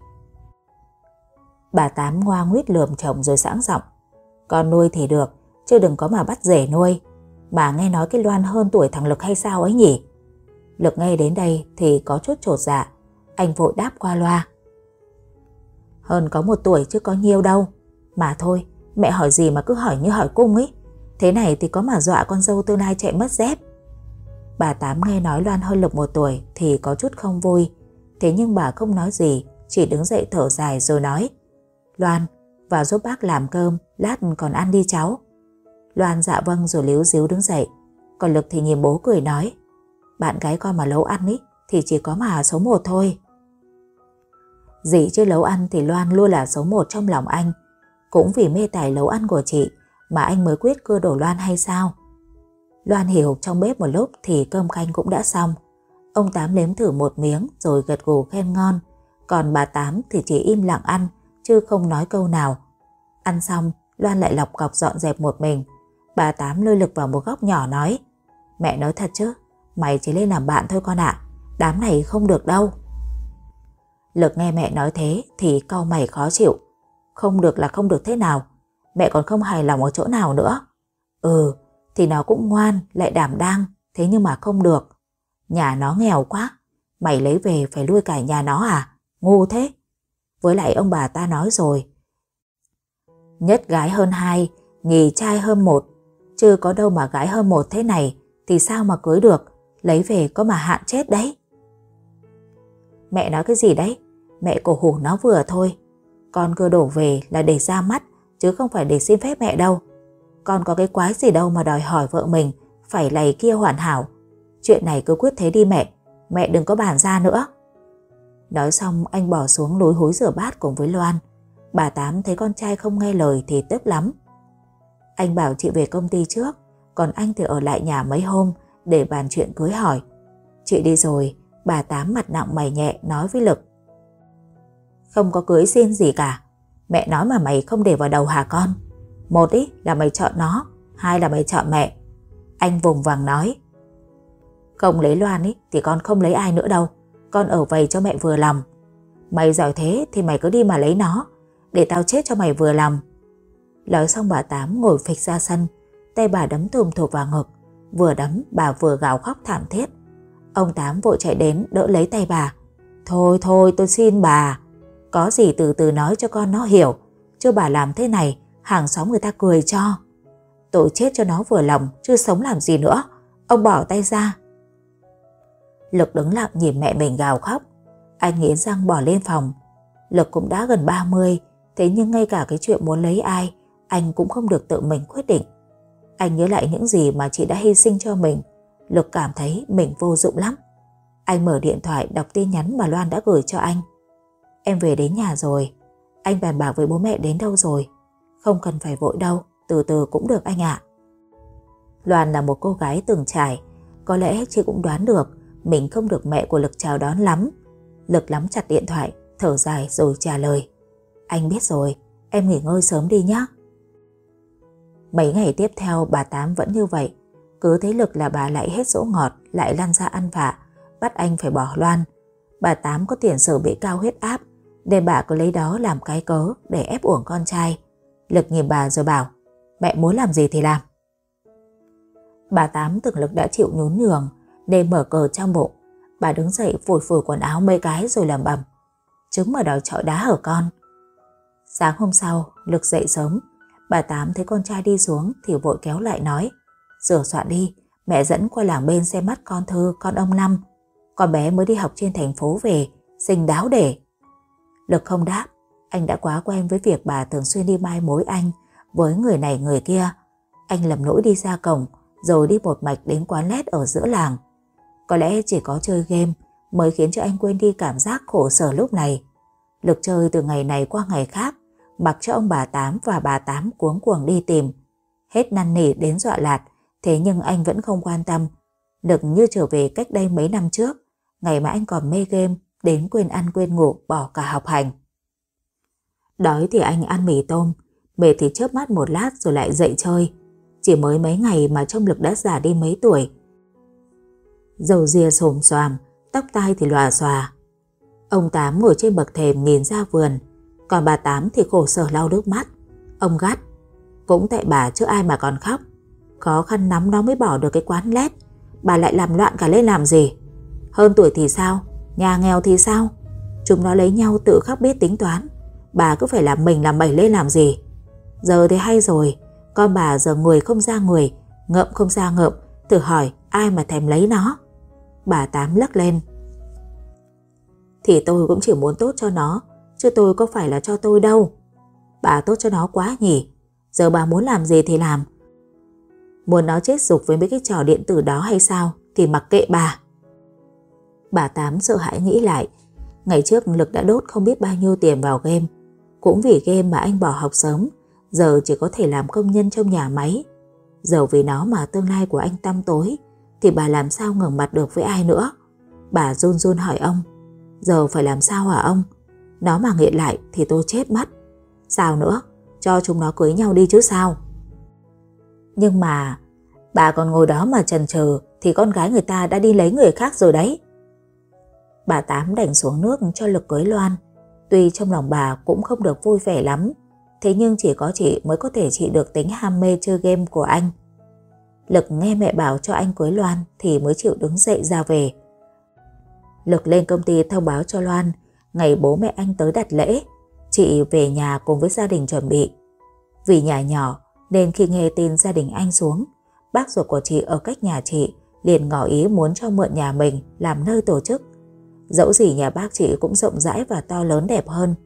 Bà Tám ngoa nguýt lườm chồng rồi sẵn giọng. Con nuôi thì được, chứ đừng có mà bắt rể nuôi. Mà nghe nói cái Loan hơn tuổi thằng Lực hay sao ấy nhỉ? Lực nghe đến đây thì có chút chột dạ. Anh vội đáp qua loa. Hơn có 1 tuổi chứ có nhiêu đâu. Mà thôi, mẹ hỏi gì mà cứ hỏi như hỏi cung ấy. Thế này thì có mà dọa con dâu tương lai chạy mất dép. Bà Tám nghe nói Loan hơn Lực 1 tuổi thì có chút không vui. Thế nhưng bà không nói gì, chỉ đứng dậy thở dài rồi nói. Loan, vào giúp bác làm cơm, lát còn ăn đi cháu. Loan dạ vâng rồi líu díu đứng dậy. Còn Lực thì nhìn bố cười nói. Bạn gái con mà nấu ăn ý thì chỉ có mà số 1 thôi. Gì chứ nấu ăn thì Loan luôn là số 1 trong lòng anh. Cũng vì mê tài nấu ăn của chị mà anh mới quyết cưa đổ Loan hay sao? Loan hiểu trong bếp một lúc thì cơm canh cũng đã xong. Ông Tám nếm thử một miếng rồi gật gù khen ngon. Còn bà Tám thì chỉ im lặng ăn chứ không nói câu nào. Ăn xong, Loan lại lọc cọc dọn dẹp một mình. Bà Tám lôi Lực vào một góc nhỏ nói. Mẹ nói thật chứ, mày chỉ lên làm bạn thôi con ạ. Đám này không được đâu. Lực nghe mẹ nói thế thì cau mày khó chịu. Không được là không được thế nào? Mẹ còn không hài lòng ở chỗ nào nữa? Thì nó cũng ngoan, lại đảm đang, thế nhưng mà không được. Nhà nó nghèo quá, mày lấy về phải nuôi cả nhà nó à? Ngu thế. Với lại ông bà ta nói rồi. Nhất gái hơn 2, nhì trai hơn 1. Chứ có đâu mà gái hơn 1 thế này thì sao mà cưới được, lấy về có mà hạn chết đấy. Mẹ nói cái gì đấy? Mẹ cổ hủ nó vừa thôi. Con cứ đổ về là để ra mắt, chứ không phải để xin phép mẹ đâu. Con có cái quái gì đâu mà đòi hỏi vợ mình phải lầy kia hoàn hảo. Chuyện này cứ quyết thế đi mẹ, mẹ đừng có bàn ra nữa. Nói xong anh bỏ xuống lúi húi rửa bát cùng với Loan. Bà Tám thấy con trai không nghe lời thì tức lắm. Anh bảo chị về công ty trước, còn anh thì ở lại nhà mấy hôm để bàn chuyện cưới hỏi. Chị đi rồi, bà Tám mặt nặng mày nhẹ nói với Lực. Không có cưới xin gì cả. Mẹ nói mà mày không để vào đầu hả con? 1 ý là mày chọn nó, 2 là mày chọn mẹ. Anh vùng vằng nói. Không lấy Loan ý thì con không lấy ai nữa đâu. Con ở vầy cho mẹ vừa lòng. Mày giỏi thế thì mày cứ đi mà lấy nó, để tao chết cho mày vừa lòng. Nói xong bà Tám ngồi phịch ra sân, tay bà đấm thùm thụp vào ngực. Vừa đấm bà vừa gào khóc thảm thiết. Ông Tám vội chạy đến đỡ lấy tay bà. Thôi thôi tôi xin bà, có gì từ từ nói cho con nó hiểu, chứ bà làm thế này hàng xóm người ta cười cho. Tôi chết cho nó vừa lòng chứ sống làm gì nữa. Ông bỏ tay ra. Lực đứng lặng nhìn mẹ mình gào khóc. Anh nghiến răng bỏ lên phòng. Lực cũng đã gần 30, thế nhưng ngay cả cái chuyện muốn lấy ai anh cũng không được tự mình quyết định. Anh nhớ lại những gì mà chị đã hy sinh cho mình. Lực cảm thấy mình vô dụng lắm. Anh mở điện thoại đọc tin nhắn mà Loan đã gửi cho anh. Em về đến nhà rồi. Anh bàn bạc với bố mẹ đến đâu rồi? Không cần phải vội đâu, từ từ cũng được anh ạ. Loan là một cô gái từng trải. Có lẽ chị cũng đoán được mình không được mẹ của Lực chào đón lắm. Lực nắm chặt điện thoại, thở dài rồi trả lời. Anh biết rồi, em nghỉ ngơi sớm đi nhé. Mấy ngày tiếp theo bà Tám vẫn như vậy. Cứ thấy Lực là bà lại hết dỗ ngọt, lại lăn ra ăn vạ, bắt anh phải bỏ Loan. Bà Tám có tiền sử bị cao huyết áp, nên bà cứ lấy đó làm cái cớ để ép uổng con trai. Lực nhìn bà rồi bảo, mẹ muốn làm gì thì làm. Bà Tám tưởng Lực đã chịu nhún nhường nên mở cờ trong bụng. Bà đứng dậy phủi phủi quần áo mấy cái rồi lẩm bẩm, trứng mà đòi chọi đá hở con. Sáng hôm sau, Lực dậy sớm. Bà Tám thấy con trai đi xuống thì vội kéo lại nói, sửa soạn đi, mẹ dẫn qua làng bên xem mắt con Thư, con ông Năm. Con bé mới đi học trên thành phố về, xinh đáo để. Lực không đáp. Anh đã quá quen với việc bà thường xuyên đi mai mối anh với người này người kia. Anh lầm lỗi đi ra cổng rồi đi một mạch đến quán led ở giữa làng. Có lẽ chỉ có chơi game mới khiến cho anh quên đi cảm giác khổ sở lúc này. Lực chơi từ ngày này qua ngày khác, mặc cho ông bà Tám và bà Tám cuống cuồng đi tìm. Hết năn nỉ đến dọa lạt, thế nhưng anh vẫn không quan tâm. Lực như trở về cách đây mấy năm trước, ngày mà anh còn mê game, đến quên ăn quên ngủ, bỏ cả học hành. Đói thì anh ăn mì tôm, mệt thì chớp mắt một lát rồi lại dậy chơi. Chỉ mới mấy ngày mà trông Lực đã già đi mấy tuổi. Râu ria xồm xoàm, tóc tai thì lòa xòa. Ông Tám ngồi trên bậc thềm nhìn ra vườn, còn bà Tám thì khổ sở lau nước mắt. Ông gắt: cũng tại bà chứ ai mà còn khóc. Khó khăn lắm nó mới bỏ được cái quán lét, bà lại làm loạn cả lên làm gì? Hơn tuổi thì sao? Nhà nghèo thì sao? Chúng nó lấy nhau tự khắc biết tính toán, bà cứ phải làm mình làm bẩy lên làm gì? Giờ thì hay rồi, con bà giờ người không ra người, ngợm không ra ngợm, thử hỏi ai mà thèm lấy nó? Bà Tám lắc lên: thì tôi cũng chỉ muốn tốt cho nó, chứ tôi có phải là cho tôi đâu. Bà tốt cho nó quá nhỉ. Giờ bà muốn làm gì thì làm. Muốn nó chết dục với mấy cái trò điện tử đó hay sao thì mặc kệ bà. Bà Tám sợ hãi nghĩ lại. Ngày trước Lực đã đốt không biết bao nhiêu tiền vào game. Cũng vì game mà anh bỏ học sớm, giờ chỉ có thể làm công nhân trong nhà máy. Giờ vì nó mà tương lai của anh tăm tối, thì bà làm sao ngẩng mặt được với ai nữa. Bà run run hỏi ông: giờ phải làm sao hả ông? Nó mà nghiện lại thì tôi chết mất. Sao nữa? Cho chúng nó cưới nhau đi chứ sao? Nhưng mà bà còn ngồi đó mà chần chừ thì con gái người ta đã đi lấy người khác rồi đấy. Bà Tám đành xuống nước cho Lực cưới Loan. Tuy trong lòng bà cũng không được vui vẻ lắm, thế nhưng chỉ có chị mới có thể trị được tính ham mê chơi game của anh. Lực nghe mẹ bảo cho anh cưới Loan thì mới chịu đứng dậy ra về. Lực lên công ty thông báo cho Loan ngày bố mẹ anh tới đặt lễ, chị về nhà cùng với gia đình chuẩn bị. Vì nhà nhỏ nên khi nghe tin gia đình anh xuống, bác ruột của chị ở cách nhà chị liền ngỏ ý muốn cho mượn nhà mình làm nơi tổ chức. Dẫu gì nhà bác chị cũng rộng rãi và to lớn đẹp hơn.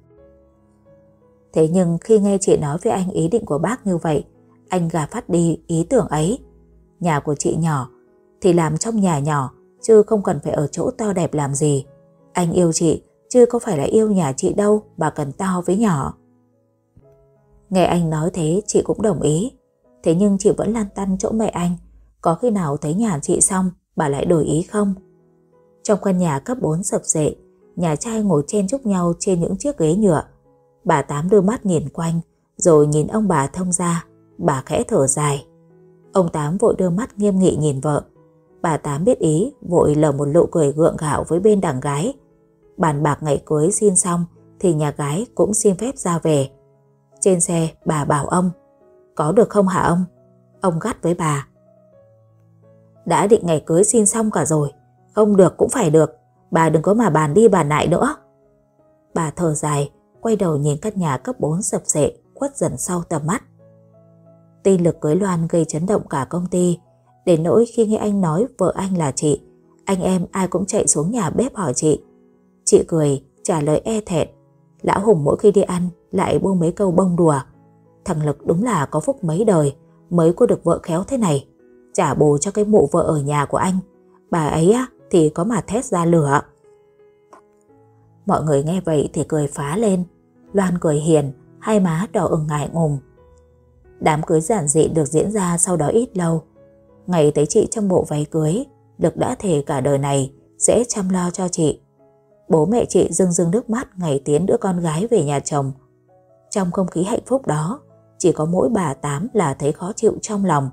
Thế nhưng khi nghe chị nói với anh ý định của bác như vậy, anh gà phát đi ý tưởng ấy. Nhà của chị nhỏ thì làm trong nhà nhỏ, chứ không cần phải ở chỗ to đẹp làm gì. Anh yêu chị chứ có phải là yêu nhà chị đâu mà cần to với nhỏ. Nghe anh nói thế chị cũng đồng ý. Thế nhưng chị vẫn lăn tăn chỗ mẹ anh, có khi nào thấy nhà chị xong bà lại đổi ý không? Trong căn nhà cấp 4 sập sệ, nhà trai ngồi chen chúc nhau trên những chiếc ghế nhựa. Bà Tám đưa mắt nhìn quanh, rồi nhìn ông bà thông gia. Bà khẽ thở dài. Ông Tám vội đưa mắt nghiêm nghị nhìn vợ. Bà Tám biết ý, vội lờ một nụ cười gượng gạo với bên đằng gái. Bàn bạc ngày cưới xin xong thì nhà gái cũng xin phép ra về. Trên xe bà bảo ông: có được không hả ông? Ông gắt với bà: đã định ngày cưới xin xong cả rồi, không được cũng phải được, bà đừng có mà bàn đi bàn lại nữa. Bà thở dài, quay đầu nhìn căn nhà cấp 4 sập sệ khuất dần sau tầm mắt. Tin Lực cưới Loan gây chấn động cả công ty, đến nỗi khi nghe anh nói vợ anh là chị, anh em ai cũng chạy xuống nhà bếp hỏi chị. Chị cười trả lời e thẹn. Lão Hùng mỗi khi đi ăn lại buông mấy câu bông đùa. Thằng Lực đúng là có phúc mấy đời mới có được vợ khéo thế này. Trả bù cho cái mụ vợ ở nhà của anh, bà ấy á thì có mà thét ra lửa. Mọi người nghe vậy thì cười phá lên. Loan cười hiền, hai má đỏ ửng ngại ngùng. Đám cưới giản dị được diễn ra sau đó ít lâu. Ngày thấy chị trong bộ váy cưới, Lực đã thề cả đời này sẽ chăm lo cho chị. Bố mẹ chị rưng rưng nước mắt ngày tiến đứa con gái về nhà chồng. Trong không khí hạnh phúc đó, chỉ có mỗi bà Tám là thấy khó chịu trong lòng.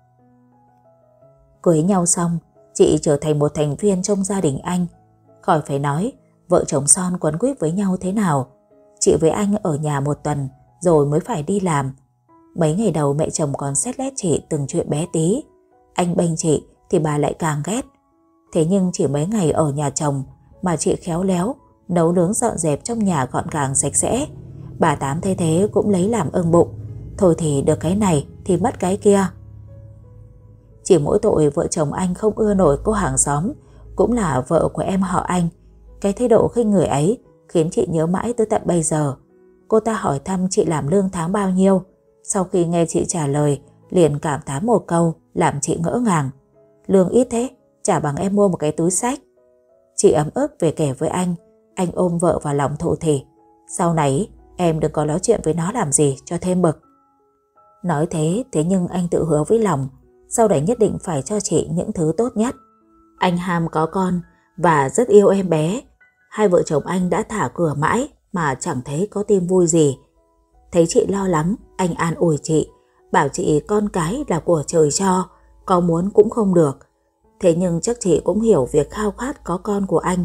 Cưới nhau xong, chị trở thành một thành viên trong gia đình anh. Khỏi phải nói, vợ chồng son quấn quýt với nhau thế nào. Chị với anh ở nhà một tuần rồi mới phải đi làm. Mấy ngày đầu mẹ chồng còn xét lét chị từng chuyện bé tí. Anh bênh chị thì bà lại càng ghét. Thế nhưng chỉ mấy ngày ở nhà chồng mà chị khéo léo, nấu nướng dọn dẹp trong nhà gọn gàng sạch sẽ. Bà Tám thấy thế cũng lấy làm ưng bụng. Thôi thì được cái này thì mất cái kia. Chỉ mỗi tội vợ chồng anh không ưa nổi cô hàng xóm, cũng là vợ của em họ anh. Cái thái độ khinh người ấy khiến chị nhớ mãi tới tận bây giờ. Cô ta hỏi thăm chị làm lương tháng bao nhiêu. Sau khi nghe chị trả lời, liền cảm thán một câu làm chị ngỡ ngàng. Lương ít thế, chả bằng em mua một cái túi xách. Chị ấm ức về kể với anh, Anh ôm vợ vào lòng thổ thỉ. Sau này em đừng có nói chuyện với nó làm gì cho thêm bực. Nói thế nhưng anh tự hứa với lòng, sau đấy nhất định phải cho chị những thứ tốt nhất. Anh ham có con và rất yêu em bé. Hai vợ chồng anh đã thả cửa mãi mà chẳng thấy có tin vui gì. Thấy chị lo lắng, anh an ủi chị, bảo chị con cái là của trời cho, có muốn cũng không được. Thế nhưng chắc chị cũng hiểu việc khao khát có con của anh.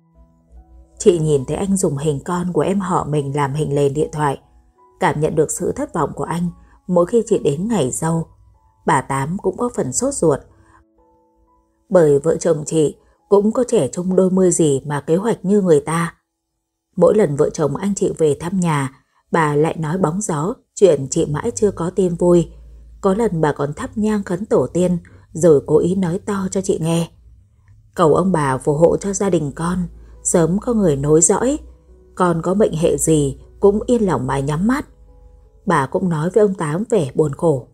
Chị nhìn thấy anh dùng hình con của em họ mình làm hình nền điện thoại, cảm nhận được sự thất vọng của anh mỗi khi chị đến ngày dâu. Bà Tám cũng có phần sốt ruột, bởi vợ chồng chị cũng có trẻ trung đôi mươi gì mà kế hoạch như người ta. Mỗi lần vợ chồng anh chị về thăm nhà, bà lại nói bóng gió chuyện chị mãi chưa có tin vui. Có lần bà còn thắp nhang khấn tổ tiên rồi cố ý nói to cho chị nghe, cầu ông bà phù hộ cho gia đình con sớm có người nối dõi, con có bệnh hệ gì cũng yên lòng mà nhắm mắt. Bà cũng nói với ông Tám vẻ buồn khổ,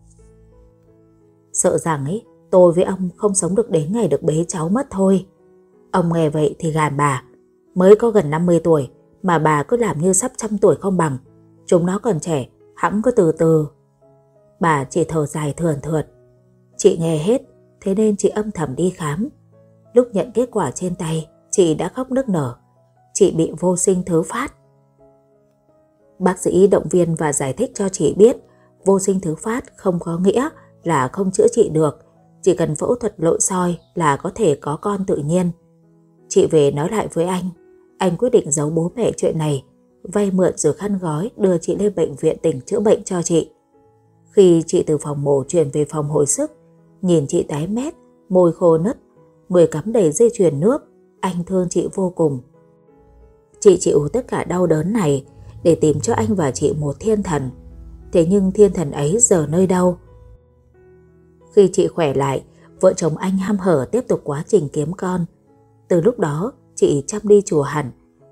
sợ rằng tôi với ông không sống được đến ngày được bế cháu mất thôi. Ông nghe vậy thì gàn bà, mới có gần 50 tuổi mà bà cứ làm như sắp 100 tuổi không bằng. Chúng nó còn trẻ, hẵng cứ từ từ. Bà chỉ thở dài thườn thượt. Chị nghe hết, thế nên chị âm thầm đi khám. Lúc nhận kết quả trên tay, chị đã khóc nức nở. Chị bị vô sinh thứ phát. Bác sĩ động viên và giải thích cho chị biết vô sinh thứ phát không có nghĩa là không chữa trị được, chỉ cần phẫu thuật nội soi là có thể có con tự nhiên. Chị về nói lại với anh quyết định giấu bố mẹ chuyện này, vay mượn rồi khăn gói đưa chị lên bệnh viện tỉnh chữa bệnh cho chị. Khi chị từ phòng mổ chuyển về phòng hồi sức, nhìn chị tái mét, môi khô nứt, người cắm đầy dây chuyền nước, anh thương chị vô cùng. Chị chịu tất cả đau đớn này để tìm cho anh và chị một thiên thần. Thế nhưng thiên thần ấy giờ nơi đâu? Khi chị khỏe lại, vợ chồng anh hăm hở tiếp tục quá trình kiếm con. Từ lúc đó, chị chăm đi chùa hẳn.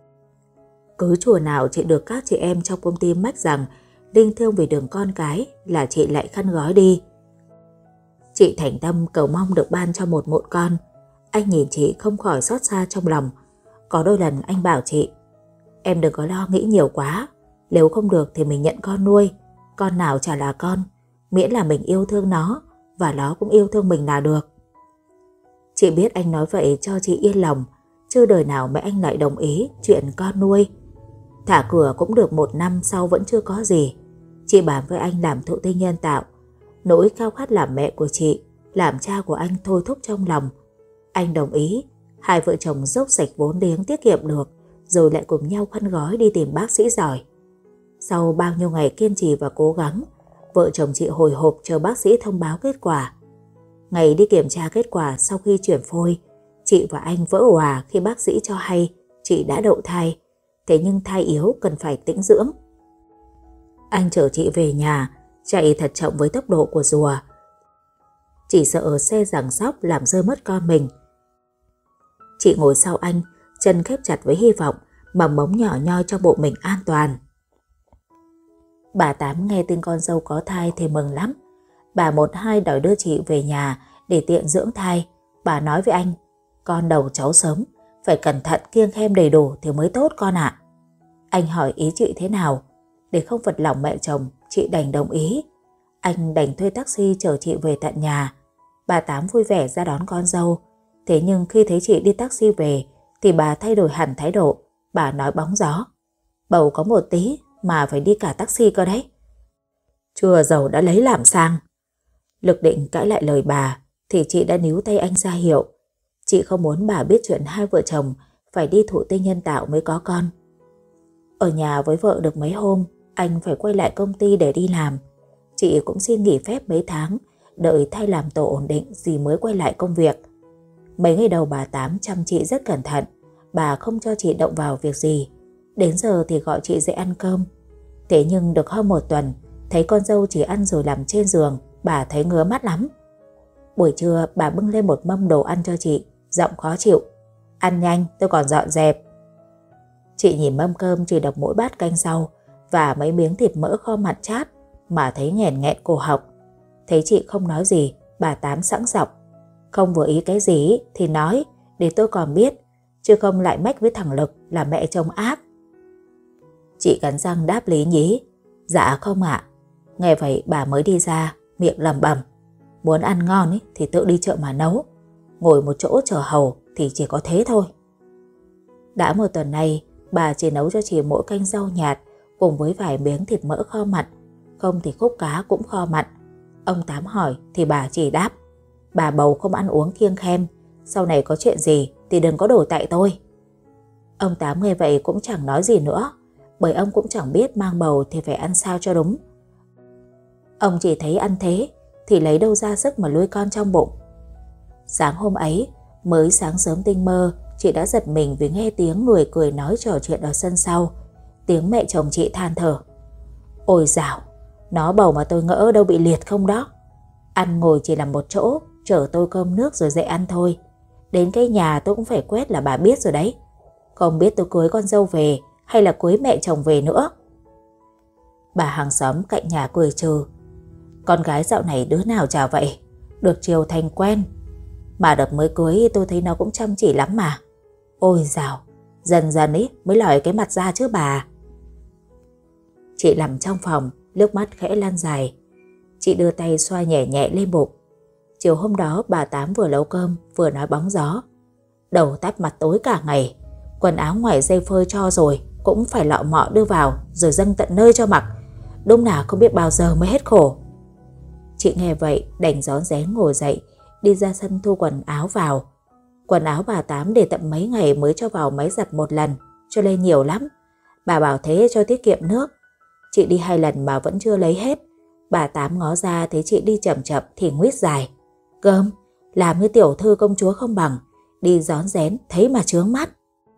Cứ chùa nào chị được các chị em trong công ty mách rằng linh thiêng vì đường con cái là chị lại khăn gói đi. Chị thành tâm cầu mong được ban cho một mụn con. Anh nhìn chị không khỏi xót xa trong lòng. Có đôi lần anh bảo chị, em đừng có lo nghĩ nhiều quá, nếu không được thì mình nhận con nuôi. Con nào chả là con, miễn là mình yêu thương nó và nó cũng yêu thương mình là được. Chị biết anh nói vậy cho chị yên lòng, chứ đời nào mẹ anh lại đồng ý chuyện con nuôi. Thả cửa cũng được 1 năm sau vẫn chưa có gì. Chị bàn với anh làm thụ tinh nhân tạo. Nỗi khao khát làm mẹ của chị, làm cha của anh thôi thúc trong lòng. Anh đồng ý, hai vợ chồng dốc sạch vốn liếng tiết kiệm được, rồi lại cùng nhau khăn gói đi tìm bác sĩ giỏi. Sau bao nhiêu ngày kiên trì và cố gắng, vợ chồng chị hồi hộp chờ bác sĩ thông báo kết quả. Ngày đi kiểm tra kết quả sau khi chuyển phôi, chị và anh vỡ òa khi bác sĩ cho hay chị đã đậu thai. Thế nhưng thai yếu cần phải tĩnh dưỡng. Anh chở chị về nhà, chạy thật chậm với tốc độ của rùa. Chỉ sợ xe giằng xóc làm rơi mất con mình. Chị ngồi sau anh, chân khép chặt với hy vọng, mầm mống nhỏ nhoi cho bộ mình an toàn. Bà Tám nghe tin con dâu có thai thì mừng lắm. Bà một hai đòi đưa chị về nhà để tiện dưỡng thai. Bà nói với anh, con đầu cháu sớm, phải cẩn thận kiêng khem đầy đủ thì mới tốt con ạ. Anh hỏi ý chị thế nào? Để không phật lòng mẹ chồng, chị đành đồng ý. Anh đành thuê taxi chở chị về tận nhà. Bà Tám vui vẻ ra đón con dâu. Thế nhưng khi thấy chị đi taxi về thì bà thay đổi hẳn thái độ. Bà nói bóng gió, bầu có một tí mà phải đi cả taxi cơ đấy. Chưa giàu đã lấy làm sang. Lực định cãi lại lời bà thì chị đã níu tay anh ra hiệu. Chị không muốn bà biết chuyện hai vợ chồng phải đi thụ tinh nhân tạo mới có con. Ở nhà với vợ được mấy hôm, anh phải quay lại công ty để đi làm. Chị cũng xin nghỉ phép mấy tháng, đợi thai làm tổ ổn định gì mới quay lại công việc. Mấy ngày đầu bà Tám chăm chị rất cẩn thận, bà không cho chị động vào việc gì. Đến giờ thì gọi chị dậy ăn cơm. Thế nhưng được hơn 1 tuần, thấy con dâu chỉ ăn rồi nằm trên giường, bà thấy ngứa mắt lắm. Buổi trưa bà bưng lên một mâm đồ ăn cho chị, giọng khó chịu. Ăn nhanh, tôi còn dọn dẹp. Chị nhìn mâm cơm chỉ đập mỗi bát canh rau và mấy miếng thịt mỡ kho mặn chát mà thấy nghẹn nghẹn cổ họng. Thấy chị không nói gì, bà Tám sẵn giọng. Không vừa ý cái gì thì nói, để tôi còn biết. chứ không lại mách với thằng Lực là mẹ chồng ác. Chị cắn răng đáp lý nhí. Dạ không ạ. Nghe vậy bà mới đi ra, miệng lẩm bẩm. Muốn ăn ngon ấy, thì tự đi chợ mà nấu. Ngồi một chỗ chờ hầu thì chỉ có thế thôi. Đã một tuần nay, bà chỉ nấu cho chị mỗi canh rau nhạt cùng với vài miếng thịt mỡ kho mặn, không thì khúc cá cũng kho mặn. Ông Tám hỏi thì bà chỉ đáp. Bà bầu không ăn uống kiêng khem, sau này có chuyện gì thì đừng có đổ tại tôi. Ông Tám nghe vậy cũng chẳng nói gì nữa, bởi ông cũng chẳng biết mang bầu thì phải ăn sao cho đúng. Ông chỉ thấy ăn thế thì lấy đâu ra sức mà nuôi con trong bụng. Sáng hôm ấy, mới sáng sớm tinh mơ, chị đã giật mình vì nghe tiếng người cười nói trò chuyện ở sân sau. Tiếng mẹ chồng chị than thở. Ôi dào, nó bầu mà tôi ngỡ đâu bị liệt không đó. Ăn ngồi chỉ làm một chỗ, chở tôi cơm nước rồi dậy ăn thôi. Đến cái nhà tôi cũng phải quét là bà biết rồi đấy. Không biết tôi cưới con dâu về hay là cưới mẹ chồng về nữa. Bà hàng xóm cạnh nhà cười trừ. Con gái dạo này đứa nào chả vậy, được chiều thành quen. Mà đợt mới cưới tôi thấy nó cũng chăm chỉ lắm mà. Ôi dào, dần dần ấy mới lòi cái mặt ra chứ bà. Chị nằm trong phòng, nước mắt khẽ lan dài. Chị đưa tay xoa nhẹ nhẹ lên bụng. Chiều hôm đó bà Tám vừa nấu cơm vừa nói bóng gió. Đầu tắt mặt tối cả ngày, quần áo ngoài dây phơi cho rồi cũng phải lọ mọ đưa vào rồi dâng tận nơi cho mặc. Đúng nào không biết bao giờ mới hết khổ. Chị nghe vậy đành rón rén ngồi dậy, đi ra sân thu quần áo vào. Quần áo bà Tám để tận mấy ngày mới cho vào máy giặt một lần, cho nên nhiều lắm. Bà bảo thế cho tiết kiệm nước. Chị đi 2 lần mà vẫn chưa lấy hết. Bà Tám ngó ra thấy chị đi chậm chậm thì nguyết dài. Gớm, làm như tiểu thư công chúa không bằng, đi rón rén thấy mà chướng mắt.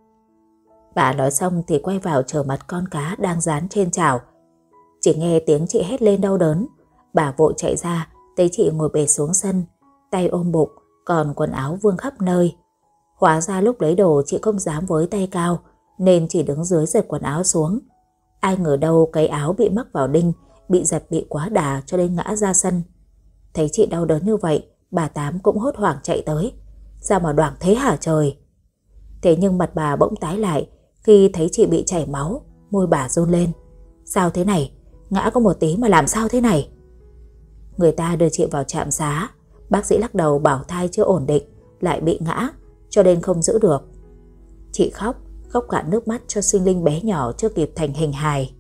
Bà nói xong thì quay vào chờ mặt con cá đang dán trên chảo. Chỉ nghe tiếng chị hét lên đau đớn. Bà vội chạy ra, thấy chị ngồi bệt xuống sân, tay ôm bụng, còn quần áo vương khắp nơi. Hóa ra lúc lấy đồ chị không dám với tay cao, nên chỉ đứng dưới giật quần áo xuống. Ai ngờ đâu cái áo bị mắc vào đinh, bị giật bị quá đà cho nên ngã ra sân. Thấy chị đau đớn như vậy, bà Tám cũng hốt hoảng chạy tới. Sao mà đoảng thế hả trời? Thế nhưng mặt bà bỗng tái lại khi thấy chị bị chảy máu, môi bà run lên. Sao thế này? Ngã có một tí mà làm sao thế này? Người ta đưa chị vào trạm xá. Bác sĩ lắc đầu bảo thai chưa ổn định, lại bị ngã, cho nên không giữ được. Chị khóc cạn nước mắt cho sinh linh bé nhỏ chưa kịp thành hình hài.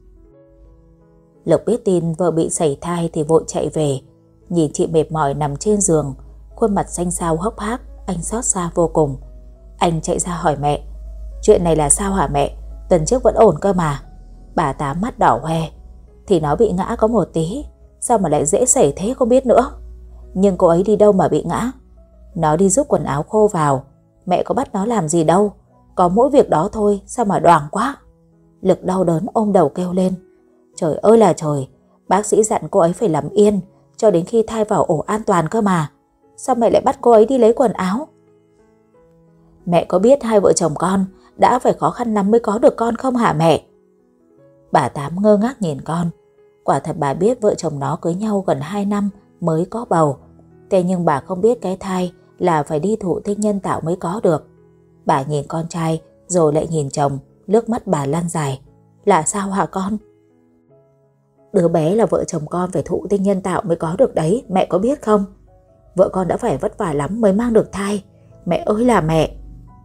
Lộc biết tin vợ bị sảy thai thì vội chạy về. Nhìn chị mệt mỏi nằm trên giường, khuôn mặt xanh xao hốc hác, anh xót xa vô cùng. Anh chạy ra hỏi mẹ. Chuyện này là sao hả mẹ? Tuần trước vẫn ổn cơ mà. Bà Tám mắt đỏ hoe. Thì nó bị ngã có một tí, sao mà lại dễ xảy thế không biết nữa. Nhưng cô ấy đi đâu mà bị ngã? Nó đi giúp quần áo khô vào. Mẹ có bắt nó làm gì đâu, có mỗi việc đó thôi, sao mà đoảng quá. Lực đau đớn ôm đầu kêu lên. Trời ơi là trời, bác sĩ dặn cô ấy phải nằm yên cho đến khi thai vào ổ an toàn cơ mà. Sao mẹ lại bắt cô ấy đi lấy quần áo? Mẹ có biết hai vợ chồng con đã phải khó khăn lắm mới có được con không hả mẹ? Bà Tám ngơ ngác nhìn con. Quả thật bà biết vợ chồng nó cưới nhau gần 2 năm mới có bầu. Thế nhưng bà không biết cái thai là phải đi thụ tinh nhân tạo mới có được. Bà nhìn con trai rồi lại nhìn chồng, nước mắt bà lan dài. Là sao hả con? Đứa bé là vợ chồng con phải thụ tinh nhân tạo mới có được đấy, mẹ có biết không? Vợ con đã phải vất vả lắm mới mang được thai. Mẹ ơi là mẹ!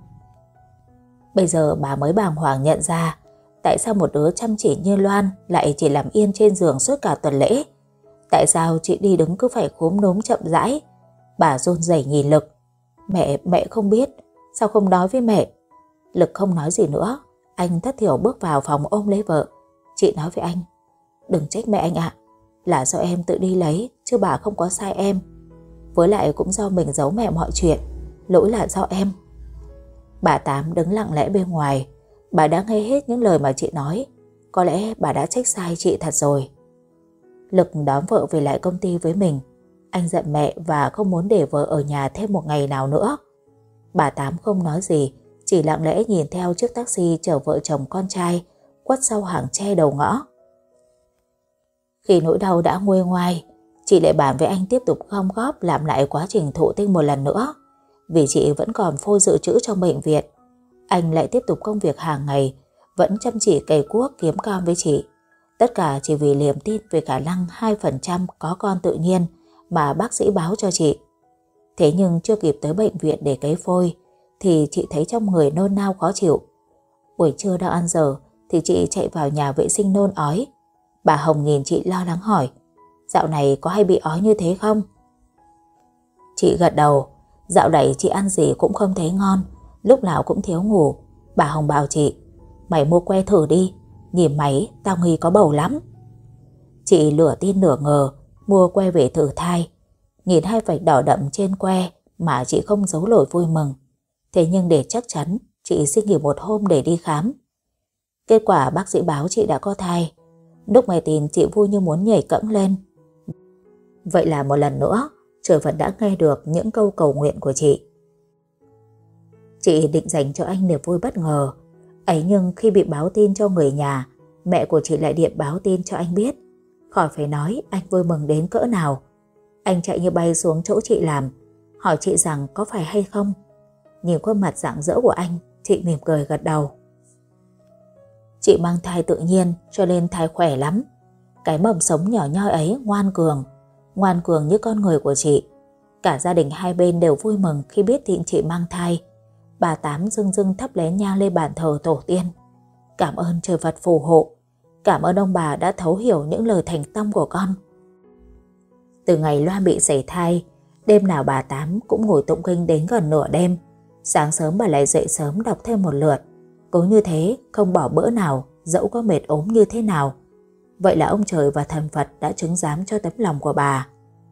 Bây giờ bà mới bàng hoàng nhận ra tại sao một đứa chăm chỉ như Loan lại chỉ nằm yên trên giường suốt cả tuần lễ. Tại sao chị đi đứng cứ phải khúm núm chậm rãi? Bà run rẩy nhìn Lực. Mẹ không biết, sao không nói với mẹ? Lực không nói gì nữa. Anh thất thiểu bước vào phòng ôm lấy vợ. Chị nói với anh. Đừng trách mẹ anh ạ. Là do em tự đi lấy, chứ bà không có sai em. Với lại cũng do mình giấu mẹ mọi chuyện. Lỗi là do em. Bà Tám đứng lặng lẽ bên ngoài. Bà đã nghe hết những lời mà chị nói. Có lẽ bà đã trách sai chị thật rồi. Lực đón vợ về lại công ty với mình. Anh giận mẹ và không muốn để vợ ở nhà thêm một ngày nào nữa. Bà Tám không nói gì, chỉ lặng lẽ nhìn theo chiếc taxi chở vợ chồng con trai quất sau hàng tre đầu ngõ. Khi nỗi đau đã nguôi ngoai, chị lại bàn với anh tiếp tục gom góp làm lại quá trình thụ tinh một lần nữa. Vì chị vẫn còn phôi dự trữ trong bệnh viện. Anh lại tiếp tục công việc hàng ngày, vẫn chăm chỉ cày cuốc kiếm con với chị. Tất cả chỉ vì niềm tin về khả năng 2% có con tự nhiên mà bác sĩ báo cho chị. Thế nhưng chưa kịp tới bệnh viện để cấy phôi thì chị thấy trong người nôn nao khó chịu. Buổi trưa đang ăn giờ thì chị chạy vào nhà vệ sinh nôn ói. Bà Hồng nhìn chị lo lắng hỏi: "Dạo này có hay bị ói như thế không?" Chị gật đầu. Dạo này chị ăn gì cũng không thấy ngon, lúc nào cũng thiếu ngủ. Bà Hồng bảo chị: "Mày mua que thử đi, nhìn mày tao nghi có bầu lắm." Chị nửa tin nửa ngờ mua que về thử thai. Nhìn hai vạch đỏ đậm trên que mà chị không giấu nổi vui mừng. Thế nhưng để chắc chắn, chị xin nghỉ một hôm để đi khám. Kết quả bác sĩ báo chị đã có thai. Lúc nghe tin chị vui như muốn nhảy cẫng lên. Vậy là một lần nữa trời Phật đã nghe được những câu cầu nguyện của chị. Chị định dành cho anh niềm vui bất ngờ. Ấy nhưng khi bị báo tin cho người nhà, mẹ của chị lại điện báo tin cho anh biết. Khỏi phải nói anh vui mừng đến cỡ nào. Anh chạy như bay xuống chỗ chị làm, hỏi chị rằng có phải hay không. Nhìn khuôn mặt rạng rỡ của anh, chị mỉm cười gật đầu. Chị mang thai tự nhiên cho nên thai khỏe lắm. Cái mầm sống nhỏ nhoi ấy ngoan cường như con người của chị. Cả gia đình hai bên đều vui mừng khi biết tin chị mang thai. Bà Tám rưng rưng thắp nén nhang lên bàn thờ tổ tiên. Cảm ơn trời Phật phù hộ, cảm ơn ông bà đã thấu hiểu những lời thành tâm của con. Từ ngày Loan bị sảy thai, đêm nào bà Tám cũng ngồi tụng kinh đến gần nửa đêm. Sáng sớm bà lại dậy sớm đọc thêm một lượt. Cứ như thế không bỏ bữa nào, dẫu có mệt ốm như thế nào. Vậy là ông trời và thần Phật đã chứng giám cho tấm lòng của bà.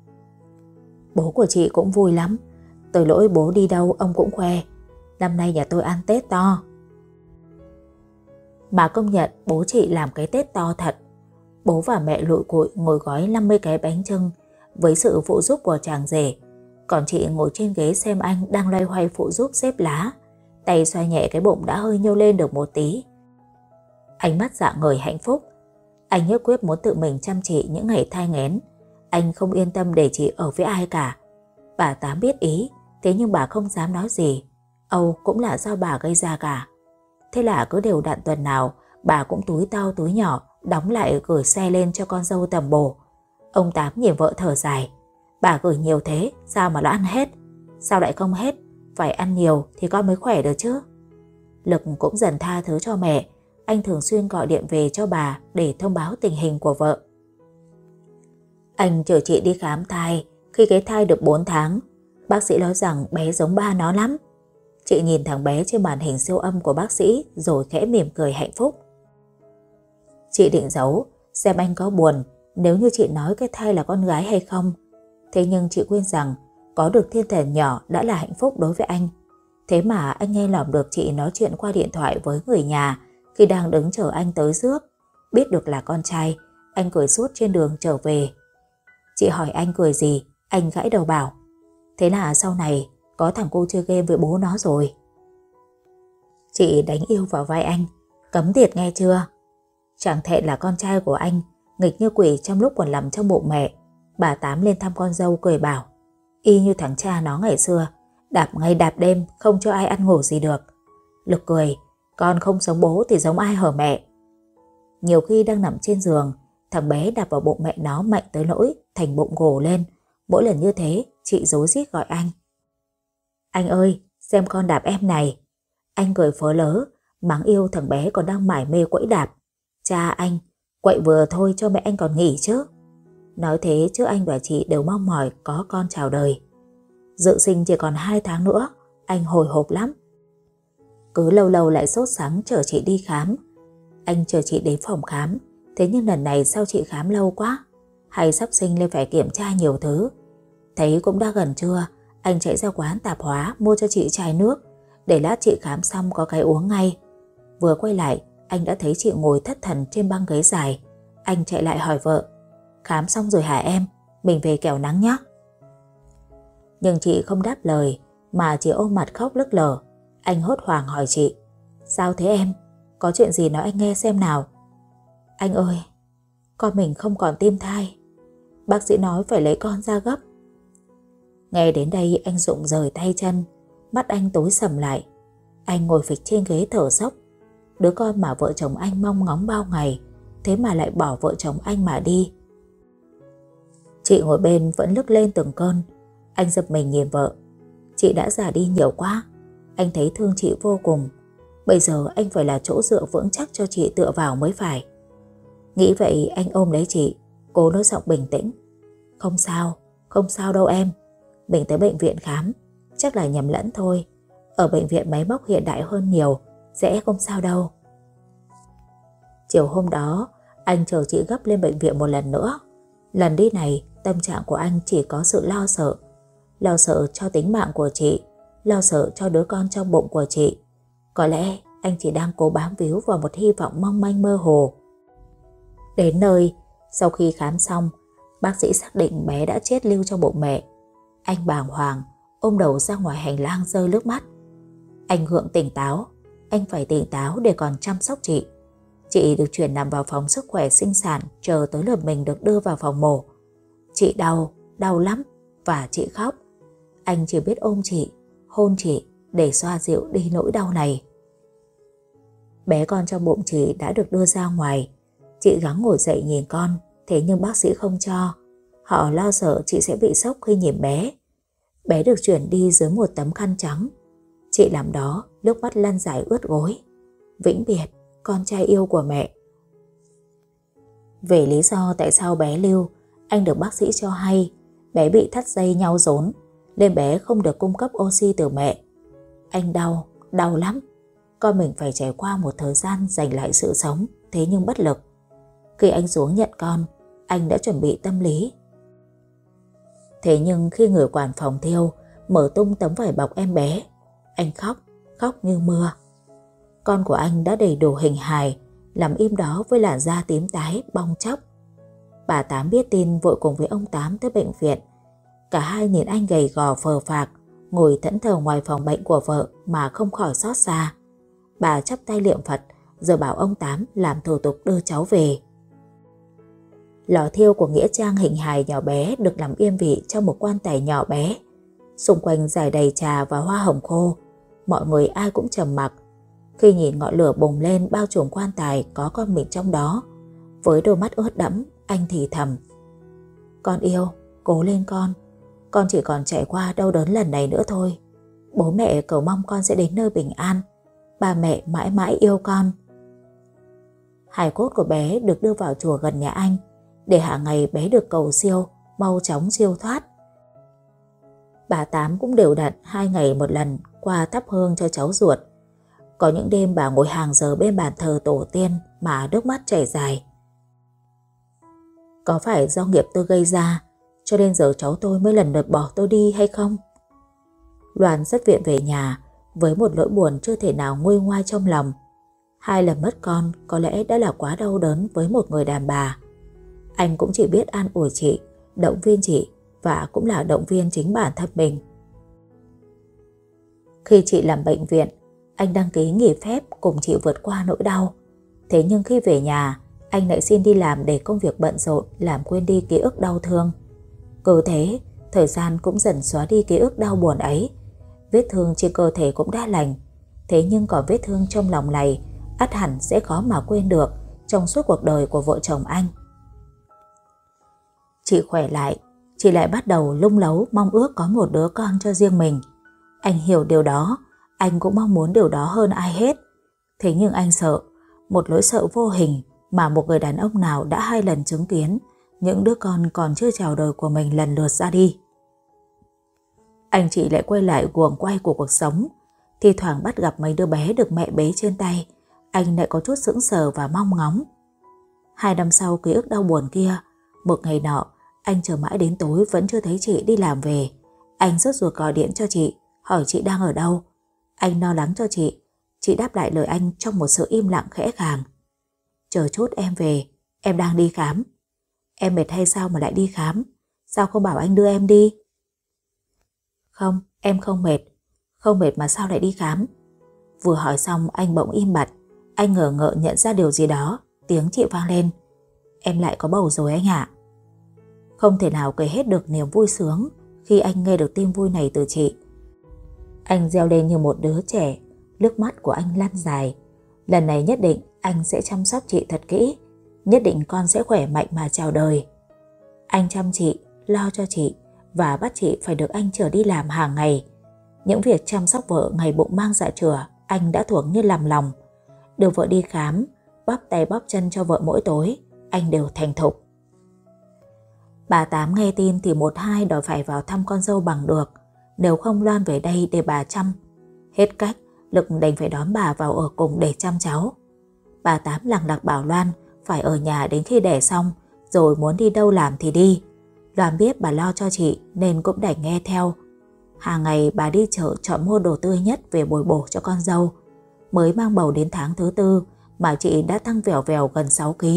Bố của chị cũng vui lắm. Tới lỗi bố đi đâu ông cũng khoe: "Năm nay nhà tôi ăn Tết to." Mà công nhận bố chị làm cái Tết to thật. Bố và mẹ lụi cụi ngồi gói 50 cái bánh chưng với sự phụ giúp của chàng rể. Còn chị ngồi trên ghế xem anh đang loay hoay phụ giúp xếp lá. Tay xoay nhẹ cái bụng đã hơi nhô lên được một tí. Ánh mắt rạng ngời hạnh phúc. Anh nhất quyết muốn tự mình chăm chỉ những ngày thai nghén. Anh không yên tâm để chị ở với ai cả. Bà Tám biết ý, thế nhưng bà không dám nói gì. Âu cũng là do bà gây ra cả. Thế là cứ đều đặn tuần nào bà cũng túi to túi nhỏ đóng lại gửi xe lên cho con dâu tầm bổ. Ông Tám nhìn vợ thở dài: "Bà gửi nhiều thế sao mà nó ăn hết?" "Sao lại không hết? Phải ăn nhiều thì con mới khỏe được chứ." Lực cũng dần tha thứ cho mẹ. Anh thường xuyên gọi điện về cho bà để thông báo tình hình của vợ. Anh chở chị đi khám thai. Khi cái thai được 4 tháng, bác sĩ nói rằng bé giống ba nó lắm. Chị nhìn thằng bé trên màn hình siêu âm của bác sĩ rồi khẽ mỉm cười hạnh phúc. Chị định giấu xem anh có buồn nếu như chị nói cái thai là con gái hay không. Thế nhưng chị quên rằng có được thiên thần nhỏ đã là hạnh phúc đối với anh. Thế mà anh nghe lỏm được chị nói chuyện qua điện thoại với người nhà khi đang đứng chờ anh tới rước. Biết được là con trai, anh cười suốt trên đường trở về. Chị hỏi anh cười gì, anh gãi đầu bảo: "Thế là sau này có thằng cu chơi game với bố nó rồi." Chị đánh yêu vào vai anh: "Cấm tiệt nghe chưa?" Chẳng thẹn là con trai của anh, nghịch như quỷ trong lúc còn nằm trong bụng mẹ. Bà Tám lên thăm con dâu cười bảo: "Y như thằng cha nó ngày xưa, đạp ngày đạp đêm không cho ai ăn ngủ gì được." Lực cười: "Con không giống bố thì giống ai hở mẹ." Nhiều khi đang nằm trên giường, thằng bé đạp vào bụng mẹ nó mạnh tới nỗi thành bụng gồ lên. Mỗi lần như thế chị rối rít gọi anh: "Anh ơi, xem con đạp em này." Anh cười phớ lớ, mắng yêu thằng bé còn đang mải mê quẫy đạp. Cha anh, quậy vừa thôi cho mẹ anh còn nghỉ chứ. Nói thế chứ anh và chị đều mong mỏi có con chào đời. Dự sinh chỉ còn 2 tháng nữa, anh hồi hộp lắm. Cứ lâu lâu lại sốt sắng chở chị đi khám. Anh chờ chị đến phòng khám, thế nhưng lần này sao chị khám lâu quá? Hay sắp sinh nên phải kiểm tra nhiều thứ? Thấy cũng đã gần trưa, anh chạy ra quán tạp hóa mua cho chị chai nước, để lát chị khám xong có cái uống ngay. Vừa quay lại, anh đã thấy chị ngồi thất thần trên băng ghế dài. Anh chạy lại hỏi vợ: "Khám xong rồi hả em? Mình về kẻo nắng nhé." Nhưng chị không đáp lời mà chỉ ôm mặt khóc nức nở. Anh hốt hoảng hỏi chị: "Sao thế em? Có chuyện gì nói anh nghe xem nào." "Anh ơi, con mình không còn tim thai. Bác sĩ nói phải lấy con ra gấp." Nghe đến đây anh rụng rời tay chân, mắt anh tối sầm lại. Anh ngồi phịch trên ghế thở dốc. Đứa con mà vợ chồng anh mong ngóng bao ngày, thế mà lại bỏ vợ chồng anh mà đi. Chị ngồi bên vẫn nức lên từng cơn. Anh giật mình nhìn vợ. Chị đã già đi nhiều quá. Anh thấy thương chị vô cùng. Bây giờ anh phải là chỗ dựa vững chắc cho chị tựa vào mới phải. Nghĩ vậy anh ôm lấy chị, cố nói giọng bình tĩnh. Không sao đâu em. Mình tới bệnh viện khám, chắc là nhầm lẫn thôi. Ở bệnh viện máy móc hiện đại hơn nhiều, sẽ không sao đâu. Chiều hôm đó, anh chờ chị gấp lên bệnh viện một lần nữa. Lần đi này, tâm trạng của anh chỉ có sự lo sợ. Lo sợ cho tính mạng của chị, lo sợ cho đứa con trong bụng của chị. Có lẽ anh chỉ đang cố bám víu vào một hy vọng mong manh mơ hồ. Đến nơi, sau khi khám xong, bác sĩ xác định bé đã chết lưu trong bụng mẹ. Anh bàng hoàng, ôm đầu ra ngoài hành lang rơi nước mắt. Anh gượng tỉnh táo, anh phải tỉnh táo để còn chăm sóc chị. Chị được chuyển nằm vào phòng sức khỏe sinh sản, chờ tới lượt mình được đưa vào phòng mổ. Chị đau lắm và chị khóc. Anh chỉ biết ôm chị, hôn chị để xoa dịu đi nỗi đau này. Bé con trong bụng chị đã được đưa ra ngoài. Chị gắng ngồi dậy nhìn con, thế nhưng bác sĩ không cho. Họ lo sợ chị sẽ bị sốc khi nhìn bé. Bé được chuyển đi dưới một tấm khăn trắng. Chị làm đó, nước mắt lăn dài ướt gối. Vĩnh biệt, con trai yêu của mẹ. Về lý do tại sao bé lưu, anh được bác sĩ cho hay bé bị thắt dây nhau rốn, nên bé không được cung cấp oxy từ mẹ. Anh đau lắm. Con mình phải trải qua một thời gian giành lại sự sống, thế nhưng bất lực. Khi anh xuống nhận con, anh đã chuẩn bị tâm lý. Thế nhưng khi người quản phòng thiêu mở tung tấm vải bọc em bé, anh khóc như mưa. Con của anh đã đầy đủ hình hài, nằm im đó với làn da tím tái, bong tróc. Bà Tám biết tin vội cùng với ông Tám tới bệnh viện. Cả hai nhìn anh gầy gò phờ phạc, ngồi thẫn thờ ngoài phòng bệnh của vợ mà không khỏi xót xa. Bà chắp tay niệm Phật rồi bảo ông Tám làm thủ tục đưa cháu về. Lò thiêu của nghĩa trang hình hài nhỏ bé được làm yên vị trong một quan tài nhỏ bé. Xung quanh rải đầy trà và hoa hồng khô. Mọi người ai cũng trầm mặc. Khi nhìn ngọn lửa bùng lên bao trùm quan tài có con mình trong đó, với đôi mắt ướt đẫm, anh thì thầm. Con yêu, cố lên con chỉ còn trải qua đau đớn lần này nữa thôi. Bố mẹ cầu mong con sẽ đến nơi bình an. Ba mẹ mãi mãi yêu con. Hài cốt của bé được đưa vào chùa gần nhà anh, để hàng ngày bé được cầu siêu, mau chóng siêu thoát. Bà Tám cũng đều đặn 2 ngày một lần qua thắp hương cho cháu ruột. Có những đêm bà ngồi hàng giờ bên bàn thờ tổ tiên mà nước mắt chảy dài. Có phải do nghiệp tôi gây ra cho nên giờ cháu tôi mới lần lượt bỏ tôi đi hay không? Loan xuất viện về nhà với một nỗi buồn chưa thể nào nguôi ngoai trong lòng. 2 lần mất con có lẽ đã là quá đau đớn với một người đàn bà. Anh cũng chỉ biết an ủi chị, động viên chị và cũng là động viên chính bản thân mình. Khi chị làm bệnh viện, anh đăng ký nghỉ phép cùng chị vượt qua nỗi đau. Thế nhưng khi về nhà, anh lại xin đi làm để công việc bận rộn làm quên đi ký ức đau thương. Cứ thế, thời gian cũng dần xóa đi ký ức đau buồn ấy. Vết thương trên cơ thể cũng đã lành. Thế nhưng còn vết thương trong lòng này ắt hẳn sẽ khó mà quên được trong suốt cuộc đời của vợ chồng anh. Chị khỏe lại, chị lại bắt đầu lung lấu mong ước có một đứa con cho riêng mình. Anh hiểu điều đó, anh cũng mong muốn điều đó hơn ai hết. Thế nhưng anh sợ, một nỗi sợ vô hình mà một người đàn ông nào đã 2 lần chứng kiến những đứa con còn chưa chào đời của mình lần lượt ra đi. Anh chị lại quay lại guồng quay của cuộc sống. Thi thoảng bắt gặp mấy đứa bé được mẹ bế trên tay, anh lại có chút sững sờ và mong ngóng. 2 năm sau ký ức đau buồn kia, một ngày nọ, anh chờ mãi đến tối vẫn chưa thấy chị đi làm về. Anh sốt ruột gọi điện cho chị, hỏi chị đang ở đâu. Anh lo lắng cho chị đáp lại lời anh trong một sự im lặng khẽ khàng. Chờ chút em về, em đang đi khám. Em mệt hay sao mà lại đi khám? Sao không bảo anh đưa em đi? Không, em không mệt. Không mệt mà sao lại đi khám? Vừa hỏi xong anh bỗng im bặt. Anh ngờ ngợ nhận ra điều gì đó. Tiếng chị vang lên. Em lại có bầu rồi anh ạ. Không thể nào kể hết được niềm vui sướng khi anh nghe được tin vui này từ chị. Anh reo lên như một đứa trẻ, Nước mắt của anh lăn dài. Lần này nhất định anh sẽ chăm sóc chị thật kỹ, nhất định con sẽ khỏe mạnh mà chào đời. Anh chăm chị, lo cho chị và bắt chị phải được anh chở đi làm hàng ngày. Những việc chăm sóc vợ ngày bụng mang dạ chửa anh đã thuộc như làm lòng. Đưa vợ đi khám, bóp tay bóp chân cho vợ mỗi tối, anh đều thành thục. Bà Tám nghe tin thì một hai đòi phải vào thăm con dâu bằng được, nếu không Loan về đây để bà chăm. Hết cách, Lực đành phải đón bà vào ở cùng để chăm cháu. Bà Tám lằng lặc bảo Loan phải ở nhà đến khi đẻ xong, rồi muốn đi đâu làm thì đi. Loan biết bà lo cho chị nên cũng đành nghe theo. Hàng ngày bà đi chợ chọn mua đồ tươi nhất về bồi bổ cho con dâu. Mới mang bầu đến tháng thứ 4 mà chị đã tăng vèo vèo gần 6 kg.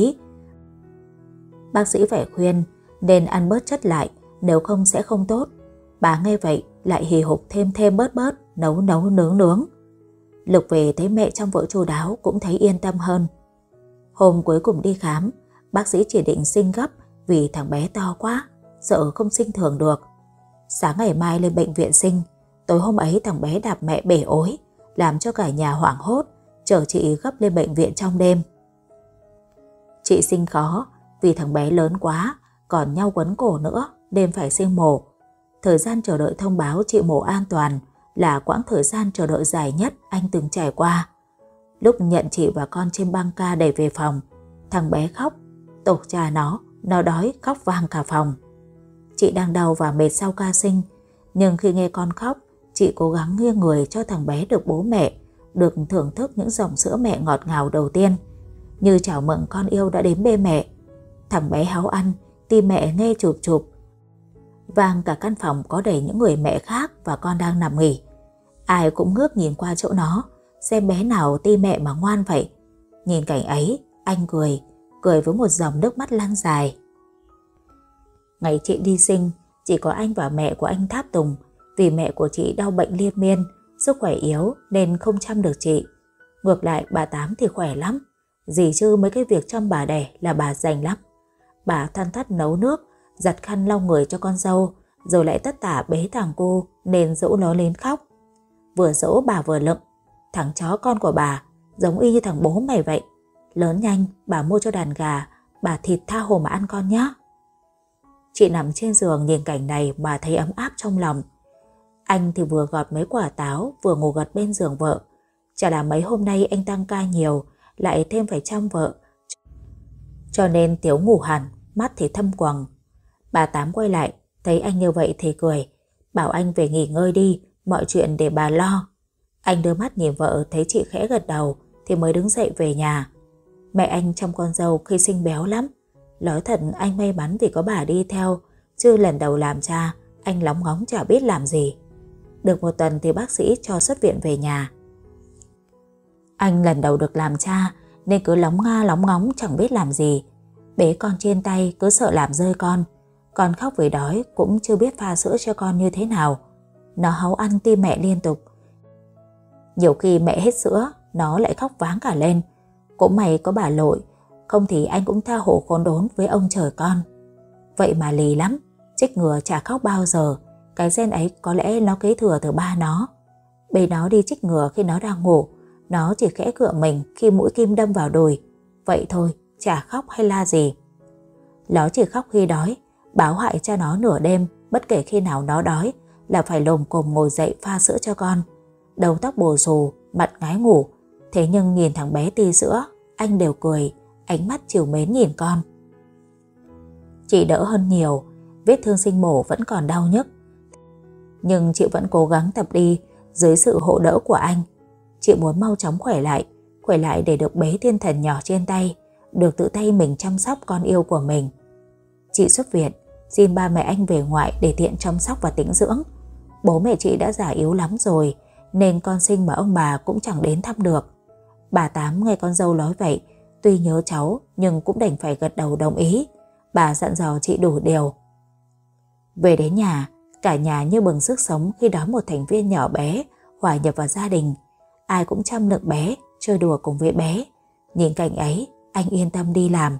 Bác sĩ phải khuyên nên ăn bớt chất lại, nếu không sẽ không tốt. Bà nghe vậy lại hì hục thêm bớt nấu nướng. Lực về thấy mẹ trong vợ chu đáo cũng thấy yên tâm hơn. Hôm cuối cùng đi khám, bác sĩ chỉ định sinh gấp vì thằng bé to quá, sợ không sinh thường được. Sáng ngày mai lên bệnh viện sinh, tối hôm ấy thằng bé đạp mẹ bể ối, làm cho cả nhà hoảng hốt, chở chị gấp lên bệnh viện trong đêm. Chị sinh khó vì thằng bé lớn quá, còn nhau quấn cổ nữa nên phải sinh mổ. Thời gian chờ đợi thông báo chị mổ an toàn là quãng thời gian chờ đợi dài nhất anh từng trải qua. Lúc nhận chị và con trên băng ca đẩy về phòng, thằng bé khóc, tổ cha nó đói khóc vang cả phòng. Chị đang đau và mệt sau ca sinh, nhưng khi nghe con khóc, chị cố gắng nghiêng người cho thằng bé được bố mẹ, được thưởng thức những dòng sữa mẹ ngọt ngào đầu tiên, như chào mừng con yêu đã đến bên mẹ. Thằng bé háu ăn, tim mẹ nghe chụp chụp. Vang cả căn phòng có đầy những người mẹ khác và con đang nằm nghỉ. Ai cũng ngước nhìn qua chỗ nó, xem bé nào tim mẹ mà ngoan vậy. Nhìn cảnh ấy, anh cười với một dòng nước mắt lan dài. Ngày chị đi sinh, chỉ có anh và mẹ của anh tháp tùng, vì mẹ của chị đau bệnh liên miên, sức khỏe yếu nên không chăm được chị. Ngược lại bà Tám thì khỏe lắm, gì chứ mấy cái việc chăm bà đẻ là bà rành lắm. Bà thoăn thoắt nấu nước, giặt khăn lau người cho con dâu, rồi lại tất tả bế thằng cô nên dỗ nó lên khóc. Vừa dỗ bà vừa lựng, thằng chó con của bà giống y như thằng bố mày vậy. Lớn nhanh bà mua cho đàn gà, bà thịt tha hồ mà ăn con nhé. Chị nằm trên giường nhìn cảnh này mà thấy ấm áp trong lòng. Anh thì vừa gọt mấy quả táo vừa ngủ gật bên giường vợ. Chả là mấy hôm nay anh tăng ca nhiều, lại thêm phải chăm vợ, cho nên Tiếu ngủ hẳn, mắt thì thâm quầng. Bà Tám quay lại, thấy anh như vậy thì cười, bảo anh về nghỉ ngơi đi, mọi chuyện để bà lo. Anh đưa mắt nhìn vợ, thấy chị khẽ gật đầu thì mới đứng dậy về nhà. Mẹ anh trong con dâu khi sinh béo lắm. Nói thật anh may mắn vì có bà đi theo, chứ lần đầu làm cha anh lóng ngóng chả biết làm gì. Được một tuần thì bác sĩ cho xuất viện về nhà. Anh lần đầu được làm cha nên cứ lóng ngóng chẳng biết làm gì. Bế con trên tay cứ sợ làm rơi con khóc vì đói cũng chưa biết pha sữa cho con như thế nào. Nó háu ăn tim mẹ liên tục. Nhiều khi mẹ hết sữa nó lại khóc váng cả lên. Cũng may có bà Lội, không thì anh cũng tha hồ khốn đốn với ông trời con. Vậy mà lì lắm, chích ngừa chả khóc bao giờ. Cái gen ấy có lẽ nó kế thừa từ ba nó. Bế nó đi chích ngừa khi nó đang ngủ, nó chỉ khẽ cựa mình khi mũi kim đâm vào đùi. Vậy thôi, chả khóc hay la gì. Nó chỉ khóc khi đói, báo hại cho nó nửa đêm, bất kể khi nào nó đói là phải lồm cồm ngồi dậy pha sữa cho con. Đầu tóc bù xù, mặt ngái ngủ. Thế nhưng nhìn thằng bé ti sữa, anh đều cười, ánh mắt trìu mến nhìn con. Chị đỡ hơn nhiều, vết thương sinh mổ vẫn còn đau nhức. Nhưng chị vẫn cố gắng tập đi dưới sự hộ đỡ của anh. Chị muốn mau chóng khỏe lại để được bế thiên thần nhỏ trên tay, được tự tay mình chăm sóc con yêu của mình. Chị xuất viện, xin ba mẹ anh về ngoại để tiện chăm sóc và tĩnh dưỡng. Bố mẹ chị đã già yếu lắm rồi, nên con sinh mà ông bà cũng chẳng đến thăm được. Bà Tám nghe con dâu nói vậy, tuy nhớ cháu nhưng cũng đành phải gật đầu đồng ý. Bà dặn dò chị đủ điều. Về đến nhà, cả nhà như bừng sức sống khi đón một thành viên nhỏ bé hòa nhập vào gia đình. Ai cũng chăm được bé, chơi đùa cùng với bé. Nhìn cảnh ấy, anh yên tâm đi làm.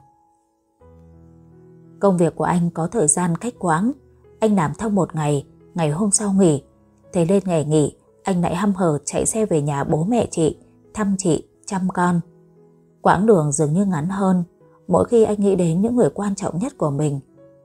Công việc của anh có thời gian cách quãng. Anh làm thông một ngày, ngày hôm sau nghỉ. Thế lên ngày nghỉ, anh lại hăm hở chạy xe về nhà bố mẹ chị, thăm chị, chăm con. Quãng đường dường như ngắn hơn mỗi khi anh nghĩ đến những người quan trọng nhất của mình.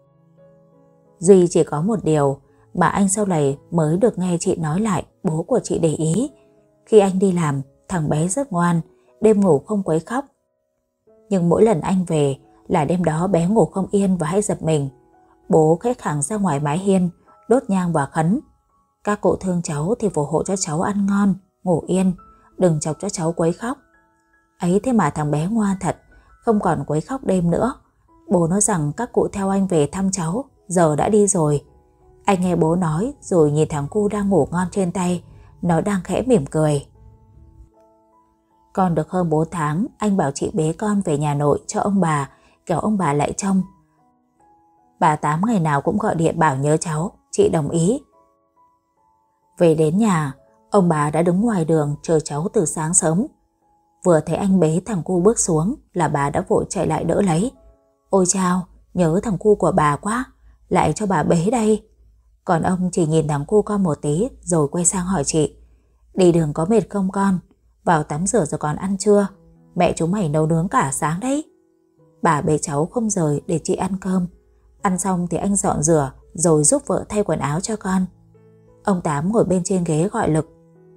Duy chỉ có một điều mà anh sau này mới được nghe chị nói lại bố của chị để ý. Khi anh đi làm, thằng bé rất ngoan, đêm ngủ không quấy khóc. Nhưng mỗi lần anh về là đêm đó bé ngủ không yên và hay giật mình. Bố khẽ khàng ra ngoài mái hiên, đốt nhang và khấn: các cụ thương cháu thì phù hộ cho cháu ăn ngon, ngủ yên, đừng chọc cho cháu quấy khóc. Ấy thế mà thằng bé ngoan thật, không còn quấy khóc đêm nữa. Bố nói rằng các cụ theo anh về thăm cháu, giờ đã đi rồi. Anh nghe bố nói rồi nhìn thằng cu đang ngủ ngon trên tay, nó đang khẽ mỉm cười. Con được hơn 4 tháng, anh bảo chị bế con về nhà nội cho ông bà, kẻo ông bà lại trông. Bà Tám ngày nào cũng gọi điện bảo nhớ cháu, chị đồng ý. Về đến nhà, ông bà đã đứng ngoài đường chờ cháu từ sáng sớm. Vừa thấy anh bế thằng cu bước xuống là bà đã vội chạy lại đỡ lấy. Ôi chao, nhớ thằng cu của bà quá, lại cho bà bế đây. Còn ông chỉ nhìn thằng cu con một tí rồi quay sang hỏi chị: đi đường có mệt không con? Vào tắm rửa rồi còn ăn chưa? Mẹ chúng mày nấu nướng cả sáng đấy. Bà bế cháu không rời để chị ăn cơm. Ăn xong thì anh dọn rửa rồi giúp vợ thay quần áo cho con. Ông Tám ngồi bên trên ghế gọi Lực: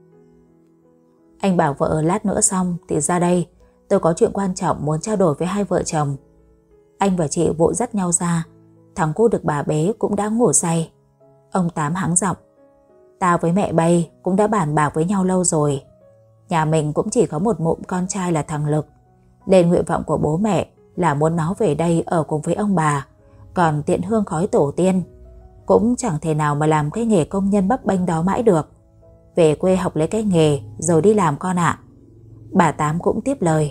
anh bảo vợ lát nữa xong thì ra đây, tôi có chuyện quan trọng muốn trao đổi với hai vợ chồng. Anh và chị vội dắt nhau ra. Thằng cu được bà bế cũng đã ngủ say. Ông Tám hắng giọng: tao với mẹ bay cũng đã bàn bạc với nhau lâu rồi. Nhà mình cũng chỉ có một mụn con trai là thằng Lực, nên nguyện vọng của bố mẹ là muốn nó về đây ở cùng với ông bà, còn tiện hương khói tổ tiên. Cũng chẳng thể nào mà làm cái nghề công nhân bấp bênh đó mãi được. Về quê học lấy cái nghề rồi đi làm con ạ. Bà Tám cũng tiếp lời: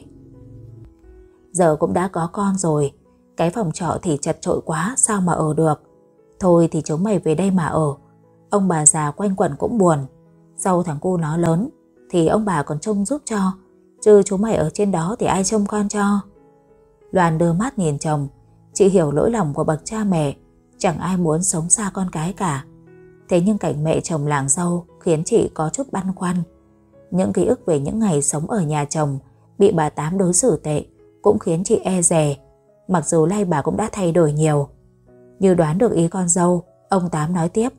giờ cũng đã có con rồi, cái phòng trọ thì chật chội quá, sao mà ở được. Thôi thì chúng mày về đây mà ở. Ông bà già quanh quẩn cũng buồn. Sau thằng cu nó lớn thì ông bà còn trông giúp cho, chứ chúng mày ở trên đó thì ai trông con cho. Loan đưa mắt nhìn chồng. Chị hiểu lỗi lòng của bậc cha mẹ, chẳng ai muốn sống xa con cái cả. Thế nhưng cảnh mẹ chồng làng dâu khiến chị có chút băn khoăn. Những ký ức về những ngày sống ở nhà chồng bị bà Tám đối xử tệ cũng khiến chị e dè, mặc dù nay bà cũng đã thay đổi nhiều. Như đoán được ý con dâu, ông Tám nói tiếp: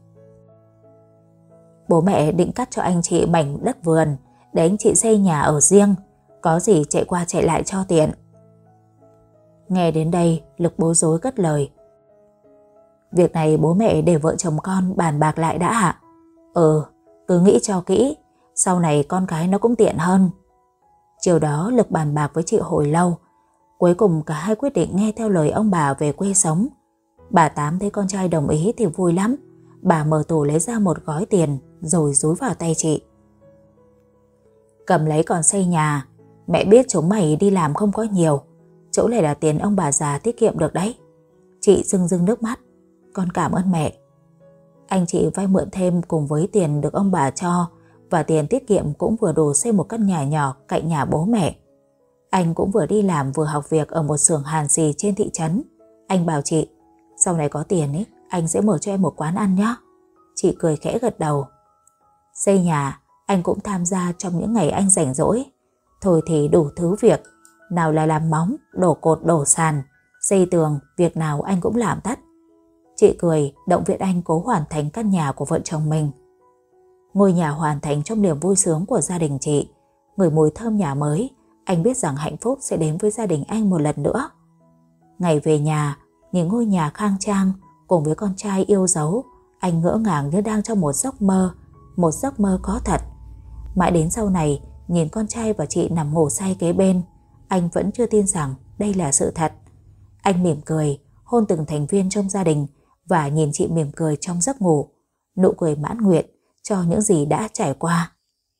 bố mẹ định cắt cho anh chị mảnh đất vườn để anh chị xây nhà ở riêng, có gì chạy qua chạy lại cho tiện. Nghe đến đây, Lực bối rối cất lời: việc này bố mẹ để vợ chồng con bàn bạc lại đã ạ. Cứ nghĩ cho kỹ, sau này con cái nó cũng tiện hơn. Chiều đó Lực bàn bạc với chị hồi lâu. Cuối cùng cả hai quyết định nghe theo lời ông bà về quê sống. Bà Tám thấy con trai đồng ý thì vui lắm. Bà mở tủ lấy ra một gói tiền rồi dúi vào tay chị: cầm lấy còn xây nhà. Mẹ biết chúng mày đi làm không có nhiều, chỗ này là tiền ông bà già tiết kiệm được đấy. Chị rưng rưng nước mắt: con cảm ơn mẹ. Anh chị vay mượn thêm cùng với tiền được ông bà cho, và tiền tiết kiệm cũng vừa đủ xây một căn nhà nhỏ cạnh nhà bố mẹ. Anh cũng vừa đi làm vừa học việc ở một xưởng hàn xì trên thị trấn. Anh bảo chị: sau này có tiền ấy, anh sẽ mở cho em một quán ăn nhé. Chị cười khẽ gật đầu. Xây nhà, anh cũng tham gia trong những ngày anh rảnh rỗi. Thôi thì đủ thứ việc, nào là làm móng, đổ cột đổ sàn, xây tường, việc nào anh cũng làm tất. Chị cười động viên anh cố hoàn thành căn nhà của vợ chồng mình. Ngôi nhà hoàn thành trong niềm vui sướng của gia đình chị. Ngửi mùi thơm nhà mới, anh biết rằng hạnh phúc sẽ đến với gia đình anh một lần nữa. Ngày về nhà, nhìn ngôi nhà khang trang cùng với con trai yêu dấu, anh ngỡ ngàng như đang trong một giấc mơ có thật. Mãi đến sau này, nhìn con trai và chị nằm ngủ say kế bên, anh vẫn chưa tin rằng đây là sự thật. Anh mỉm cười, hôn từng thành viên trong gia đình và nhìn chị mỉm cười trong giấc ngủ, nụ cười mãn nguyện cho những gì đã trải qua.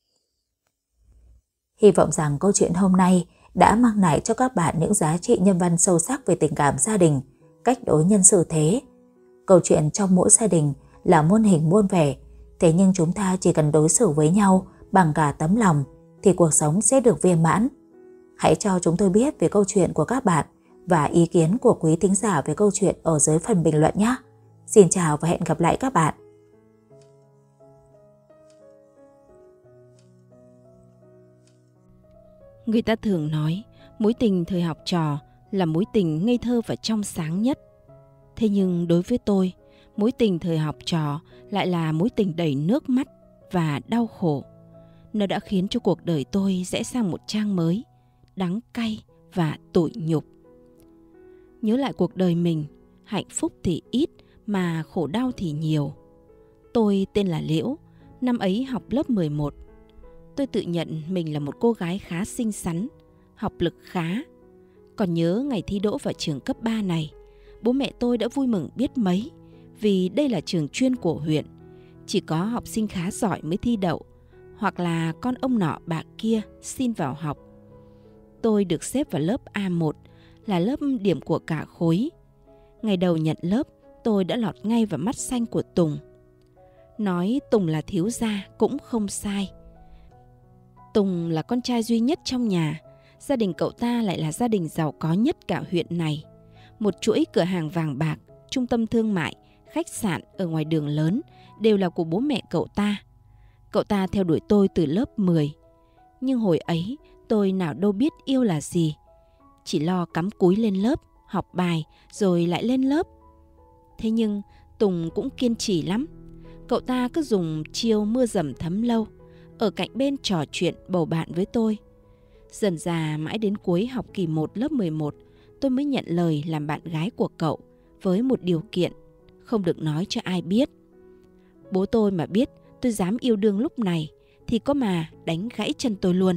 Hy vọng rằng câu chuyện hôm nay đã mang lại cho các bạn những giá trị nhân văn sâu sắc về tình cảm gia đình, cách đối nhân xử thế. Câu chuyện trong mỗi gia đình là muôn hình muôn vẻ, thế nhưng chúng ta chỉ cần đối xử với nhau bằng cả tấm lòng thì cuộc sống sẽ được viên mãn. Hãy cho chúng tôi biết về câu chuyện của các bạn và ý kiến của quý thính giả về câu chuyện ở dưới phần bình luận nhé. Xin chào và hẹn gặp lại các bạn. Người ta thường nói mối tình thời học trò là mối tình ngây thơ và trong sáng nhất. Thế nhưng đối với tôi, mối tình thời học trò lại là mối tình đầy nước mắt và đau khổ. Nó đã khiến cho cuộc đời tôi rẽ sang một trang mới, đắng cay và tủi nhục. Nhớ lại cuộc đời mình, hạnh phúc thì ít mà khổ đau thì nhiều. Tôi tên là Liễu, năm ấy học lớp 11. Tôi tự nhận mình là một cô gái khá xinh xắn, học lực khá. Còn nhớ ngày thi đỗ vào trường cấp 3 này, bố mẹ tôi đã vui mừng biết mấy, vì đây là trường chuyên của huyện. Chỉ có học sinh khá giỏi mới thi đậu, hoặc là con ông nọ bà kia xin vào học. Tôi được xếp vào lớp A1, là lớp điểm của cả khối. Ngày đầu nhận lớp, tôi đã lọt ngay vào mắt xanh của Tùng. Nói Tùng là thiếu gia cũng không sai. Tùng là con trai duy nhất trong nhà. Gia đình cậu ta lại là gia đình giàu có nhất cả huyện này. Một chuỗi cửa hàng vàng bạc, trung tâm thương mại, khách sạn ở ngoài đường lớn đều là của bố mẹ cậu ta. Cậu ta theo đuổi tôi từ lớp 10. Nhưng hồi ấy tôi nào đâu biết yêu là gì. Chỉ lo cắm cúi lên lớp, học bài rồi lại lên lớp. Thế nhưng Tùng cũng kiên trì lắm. Cậu ta cứ dùng chiêu mưa dầm thấm lâu, ở cạnh bên trò chuyện bầu bạn với tôi. Dần dà mãi đến cuối học kỳ 1 lớp 11, tôi mới nhận lời làm bạn gái của cậu với một điều kiện, không được nói cho ai biết. Bố tôi mà biết tôi dám yêu đương lúc này thì có mà đánh gãy chân tôi luôn.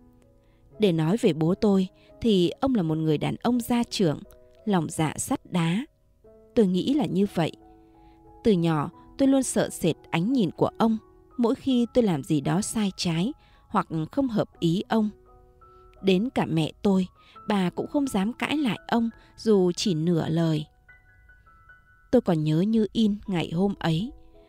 Để nói về bố tôi thì ông là một người đàn ông gia trưởng, lòng dạ sắt đá. Tôi nghĩ là như vậy. Từ nhỏ tôi luôn sợ sệt ánh nhìn của ông mỗi khi tôi làm gì đó sai trái hoặc không hợp ý ông. Đến cả mẹ tôi, bà cũng không dám cãi lại ông dù chỉ nửa lời. Tôi còn nhớ như in ngày hôm ấy.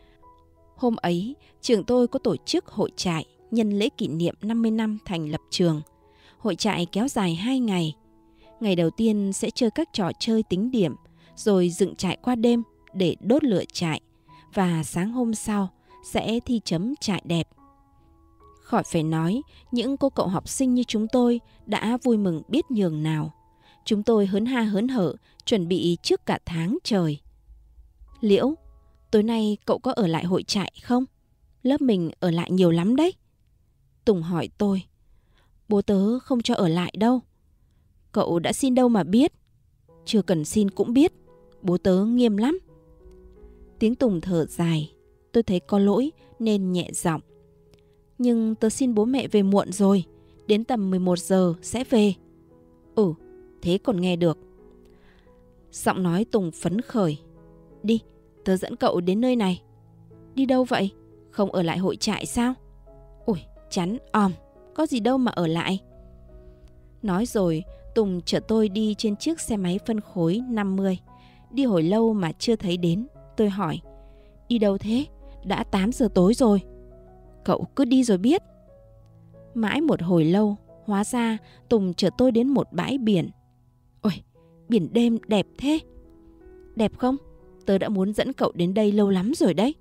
Hôm ấy, trường tôi có tổ chức hội trại nhân lễ kỷ niệm 50 năm thành lập trường. Hội trại kéo dài 2 ngày. Ngày đầu tiên sẽ chơi các trò chơi tính điểm, rồi dựng trại qua đêm để đốt lửa trại. Và sáng hôm sau sẽ thi chấm trại đẹp. Khỏi phải nói, những cô cậu học sinh như chúng tôi đã vui mừng biết nhường nào. Chúng tôi hớn ha hớn hở, chuẩn bị trước cả tháng trời. Liễu, tối nay cậu có ở lại hội trại không? Lớp mình ở lại nhiều lắm đấy. Tùng hỏi tôi. Bố tớ không cho ở lại đâu. Cậu đã xin đâu mà biết? Chưa cần xin cũng biết. Bố tớ nghiêm lắm. Tiếng Tùng thở dài. Tôi thấy có lỗi nên nhẹ giọng. Nhưng tớ xin bố mẹ về muộn rồi. Đến tầm 11 giờ sẽ về. Ừ, thế còn nghe được. Giọng nói Tùng phấn khởi. Đi, tớ dẫn cậu đến nơi này. Đi đâu vậy? Không ở lại hội trại sao? Ui, chán òm, có gì đâu mà ở lại. Nói rồi, Tùng chở tôi đi trên chiếc xe máy phân khối 50. Đi hồi lâu mà chưa thấy đến. Tôi hỏi, đi đâu thế? Đã 8 giờ tối rồi. Cậu cứ đi rồi biết. Mãi một hồi lâu, hóa ra Tùng chở tôi đến một bãi biển. Ôi, biển đêm đẹp thế. Đẹp không? Tớ đã muốn dẫn cậu đến đây lâu lắm rồi đấy.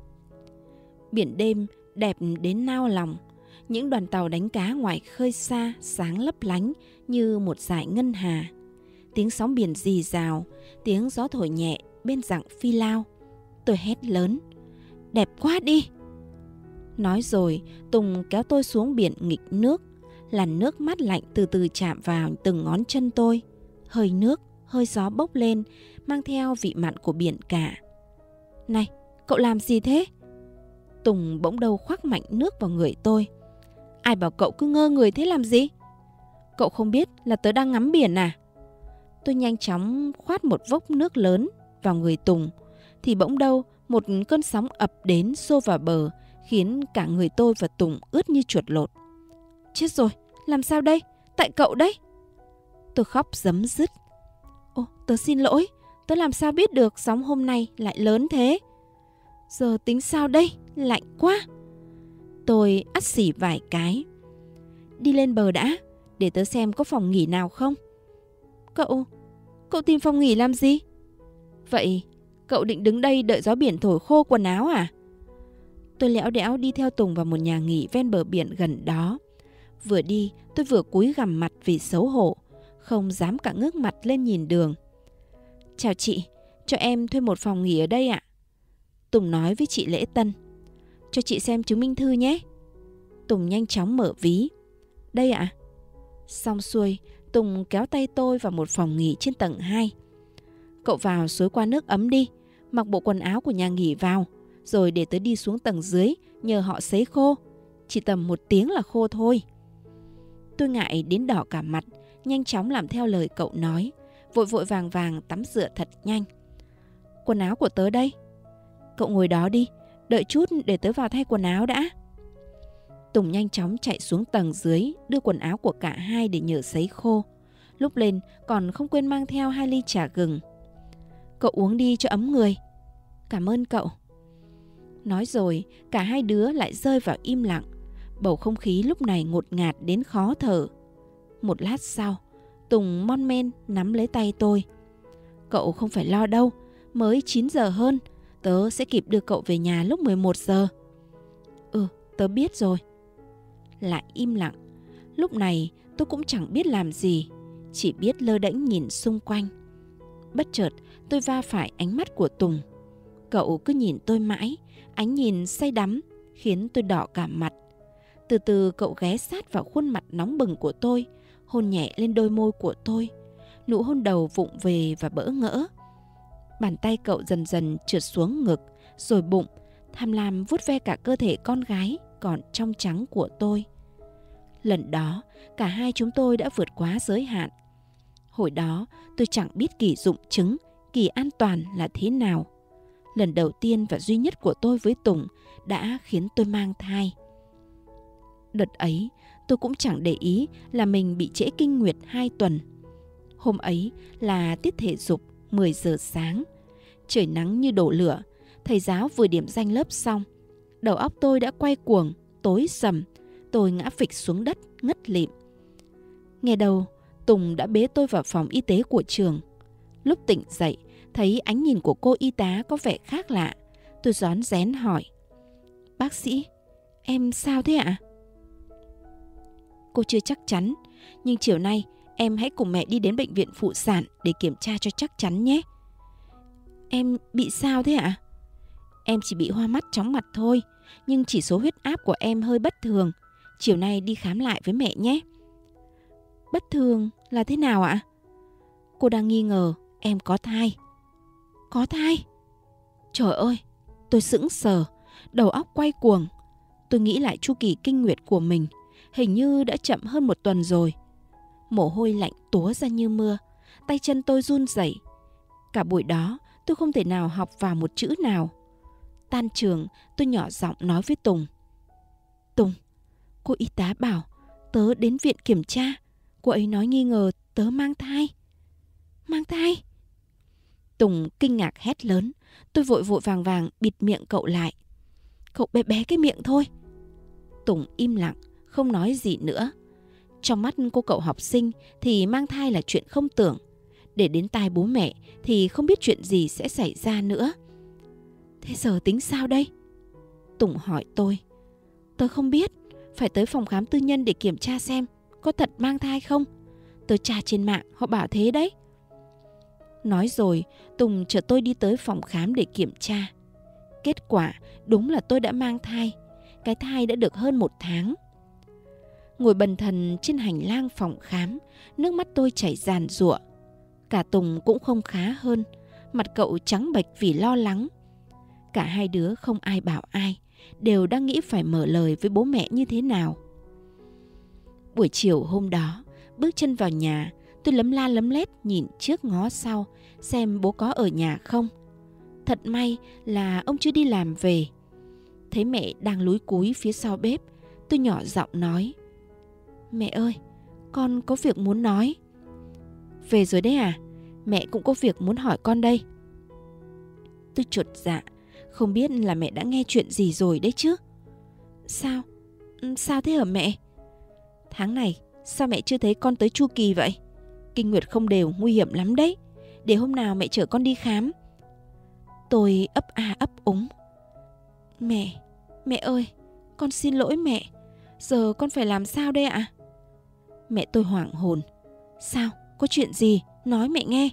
Biển đêm đẹp đến nao lòng. Những đoàn tàu đánh cá ngoài khơi xa sáng lấp lánh như một dải ngân hà. Tiếng sóng biển rì rào, tiếng gió thổi nhẹ bên dặng phi lao. Tôi hét lớn, đẹp quá đi. Nói rồi, Tùng kéo tôi xuống biển nghịch nước. Làn nước mát lạnh từ từ chạm vào từng ngón chân tôi. Hơi nước, hơi gió bốc lên, mang theo vị mặn của biển cả. Này, cậu làm gì thế? Tùng bỗng đâu khoác mạnh nước vào người tôi. Ai bảo cậu cứ ngơ người thế làm gì? Cậu không biết là tớ đang ngắm biển à? Tôi nhanh chóng khoát một vốc nước lớn vào người Tùng. Thì bỗng đâu một cơn sóng ập đến xô vào bờ, khiến cả người tôi và Tùng ướt như chuột lột. Chết rồi, làm sao đây? Tại cậu đấy. Tôi khóc rấm rứt. Ồ, tớ xin lỗi, tớ làm sao biết được sóng hôm nay lại lớn thế? Giờ tính sao đây? Lạnh quá. Tôi ắt xỉ vài cái. Đi lên bờ đã, để tớ xem có phòng nghỉ nào không. Cậu tìm phòng nghỉ làm gì? Vậy cậu định đứng đây đợi gió biển thổi khô quần áo à? Tôi lẽo đẽo đi theo Tùng vào một nhà nghỉ ven bờ biển gần đó. Vừa đi, tôi vừa cúi gằm mặt vì xấu hổ, không dám cả ngước mặt lên nhìn đường. Chào chị, cho em thuê một phòng nghỉ ở đây ạ. Tùng nói với chị lễ tân. Cho chị xem chứng minh thư nhé. Tùng nhanh chóng mở ví. Đây ạ. Xong xuôi, Tùng kéo tay tôi vào một phòng nghỉ trên tầng 2. Cậu vào xối qua nước ấm đi, mặc bộ quần áo của nhà nghỉ vào, rồi để tớ đi xuống tầng dưới nhờ họ sấy khô. Chỉ tầm 1 tiếng là khô thôi. Tôi ngại đến đỏ cả mặt, nhanh chóng làm theo lời cậu nói, vội vội vàng vàng tắm rửa thật nhanh. Quần áo của tớ đây. Cậu ngồi đó đi, đợi chút để tớ vào thay quần áo đã. Tùng nhanh chóng chạy xuống tầng dưới, đưa quần áo của cả hai để nhờ sấy khô. Lúc lên còn không quên mang theo 2 ly trà gừng. Cậu uống đi cho ấm người. Cảm ơn cậu. Nói rồi, cả hai đứa lại rơi vào im lặng. Bầu không khí lúc này ngột ngạt đến khó thở. Một lát sau, Tùng mon men nắm lấy tay tôi. Cậu không phải lo đâu, mới 9 giờ hơn, tớ sẽ kịp đưa cậu về nhà lúc 11 giờ. Tớ biết rồi. Lại im lặng. Lúc này tôi cũng chẳng biết làm gì, chỉ biết lơ đễnh nhìn xung quanh. Bất chợt tôi va phải ánh mắt của Tùng. Cậu cứ nhìn tôi mãi, ánh nhìn say đắm khiến tôi đỏ cả mặt. Từ từ cậu ghé sát vào khuôn mặt nóng bừng của tôi, hôn nhẹ lên đôi môi của tôi. Nụ hôn đầu vụng về và bỡ ngỡ. Bàn tay cậu dần dần trượt xuống ngực, rồi bụng, tham lam vuốt ve cả cơ thể con gái còn trong trắng của tôi. Lần đó, cả hai chúng tôi đã vượt quá giới hạn. Hồi đó, tôi chẳng biết kỳ dụng chứng, kỳ an toàn là thế nào. Lần đầu tiên và duy nhất của tôi với Tùng đã khiến tôi mang thai. Đợt ấy, tôi cũng chẳng để ý là mình bị trễ kinh nguyệt 2 tuần. Hôm ấy là tiết thể dục 10 giờ sáng. Trời nắng như đổ lửa, thầy giáo vừa điểm danh lớp xong. Đầu óc tôi đã quay cuồng, tối sầm. Tôi ngã phịch xuống đất, ngất lịm. Nghe đầu, Tùng đã bế tôi vào phòng y tế của trường. Lúc tỉnh dậy, thấy ánh nhìn của cô y tá có vẻ khác lạ. Tôi rón rén hỏi. Bác sĩ, em sao thế ạ? Cô chưa chắc chắn, nhưng chiều nay em hãy cùng mẹ đi đến bệnh viện phụ sản để kiểm tra cho chắc chắn nhé. Em bị sao thế ạ? Em chỉ bị hoa mắt chóng mặt thôi, nhưng chỉ số huyết áp của em hơi bất thường. Chiều nay đi khám lại với mẹ nhé. Bất thường là thế nào ạ? Cô đang nghi ngờ em có thai. Có thai? Trời ơi, tôi sững sờ, đầu óc quay cuồng. Tôi nghĩ lại chu kỳ kinh nguyệt của mình, hình như đã chậm hơn 1 tuần rồi. Mồ hôi lạnh túa ra như mưa, tay chân tôi run rẩy. Cả buổi đó tôi không thể nào học vào một chữ nào. Tan trường, tôi nhỏ giọng nói với Tùng. Tùng, cô y tá bảo tớ đến viện kiểm tra. Cô ấy nói nghi ngờ tớ mang thai. Mang thai? Tùng kinh ngạc hét lớn. Tôi vội vội vàng vàng bịt miệng cậu lại. Cậu bé bé cái miệng thôi. Tùng im lặng, không nói gì nữa. Trong mắt cô cậu học sinh thì mang thai là chuyện không tưởng. Để đến tai bố mẹ thì không biết chuyện gì sẽ xảy ra nữa. Thế giờ tính sao đây? Tùng hỏi tôi. Tớ không biết, phải tới phòng khám tư nhân để kiểm tra xem có thật mang thai không. Tớ tra trên mạng, họ bảo thế đấy. Nói rồi, Tùng chở tôi đi tới phòng khám để kiểm tra. Kết quả đúng là tôi đã mang thai. Cái thai đã được hơn 1 tháng. Ngồi bần thần trên hành lang phòng khám, nước mắt tôi chảy ràn rụa. Cả Tùng cũng không khá hơn, mặt cậu trắng bệch vì lo lắng. Cả hai đứa không ai bảo ai, đều đang nghĩ phải mở lời với bố mẹ như thế nào. Buổi chiều hôm đó, bước chân vào nhà, tôi lấm la lấm lét nhìn trước ngó sau xem bố có ở nhà không. Thật may là ông chưa đi làm về. Thấy mẹ đang lúi cúi phía sau bếp, tôi nhỏ giọng nói. Mẹ ơi, con có việc muốn nói. Về rồi đấy à? Mẹ cũng có việc muốn hỏi con đây. Tôi chột dạ, không biết là mẹ đã nghe chuyện gì rồi đấy chứ. Sao? Sao thế hả mẹ? Tháng này sao mẹ chưa thấy con tới chu kỳ vậy? Kinh nguyệt không đều nguy hiểm lắm đấy. Để hôm nào mẹ chở con đi khám. Tôi ấp úng. Mẹ ơi, con xin lỗi mẹ. Giờ con phải làm sao đây ạ? Mẹ tôi hoảng hồn. Sao? Có chuyện gì? Nói mẹ nghe.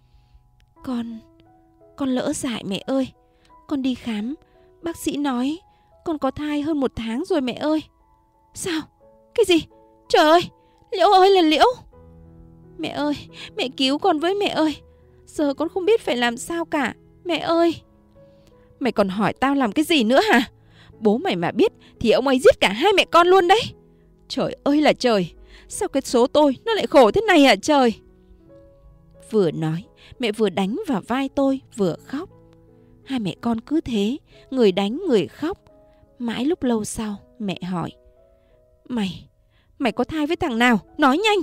Con lỡ dại mẹ ơi. Con đi khám, bác sĩ nói con có thai hơn 1 tháng rồi mẹ ơi. Sao? Cái gì? Trời ơi, Liễu ơi là Liễu. Mẹ ơi, mẹ cứu con với mẹ ơi. Giờ con không biết phải làm sao cả, mẹ ơi. Mày còn hỏi tao làm cái gì nữa hả? Bố mày mà biết thì ông ấy giết cả hai mẹ con luôn đấy. Trời ơi là trời, sao cái số tôi nó lại khổ thế này hả trời? Vừa nói, mẹ vừa đánh vào vai tôi vừa khóc. Hai mẹ con cứ thế, người đánh người khóc. Mãi lúc lâu sau, mẹ hỏi: Mày có thai với thằng nào? Nói nhanh.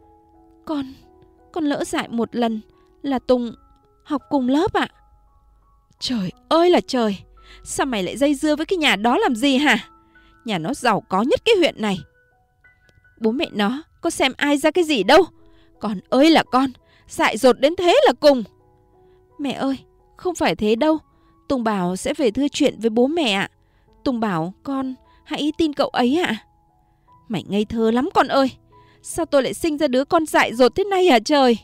Con lỡ dại một lần, là Tùng, học cùng lớp ạ. Trời ơi là trời, sao mày lại dây dưa với cái nhà đó làm gì hả? Nhà nó giàu có nhất cái huyện này. Bố mẹ nó có xem ai ra cái gì đâu. Con ơi là con, dại dột đến thế là cùng. Mẹ ơi, không phải thế đâu. Tùng bảo sẽ về thưa chuyện với bố mẹ ạ. Tùng bảo con hãy tin cậu ấy ạ. Mày ngây thơ lắm con ơi. Sao tôi lại sinh ra đứa con dại dột thế này hả trời?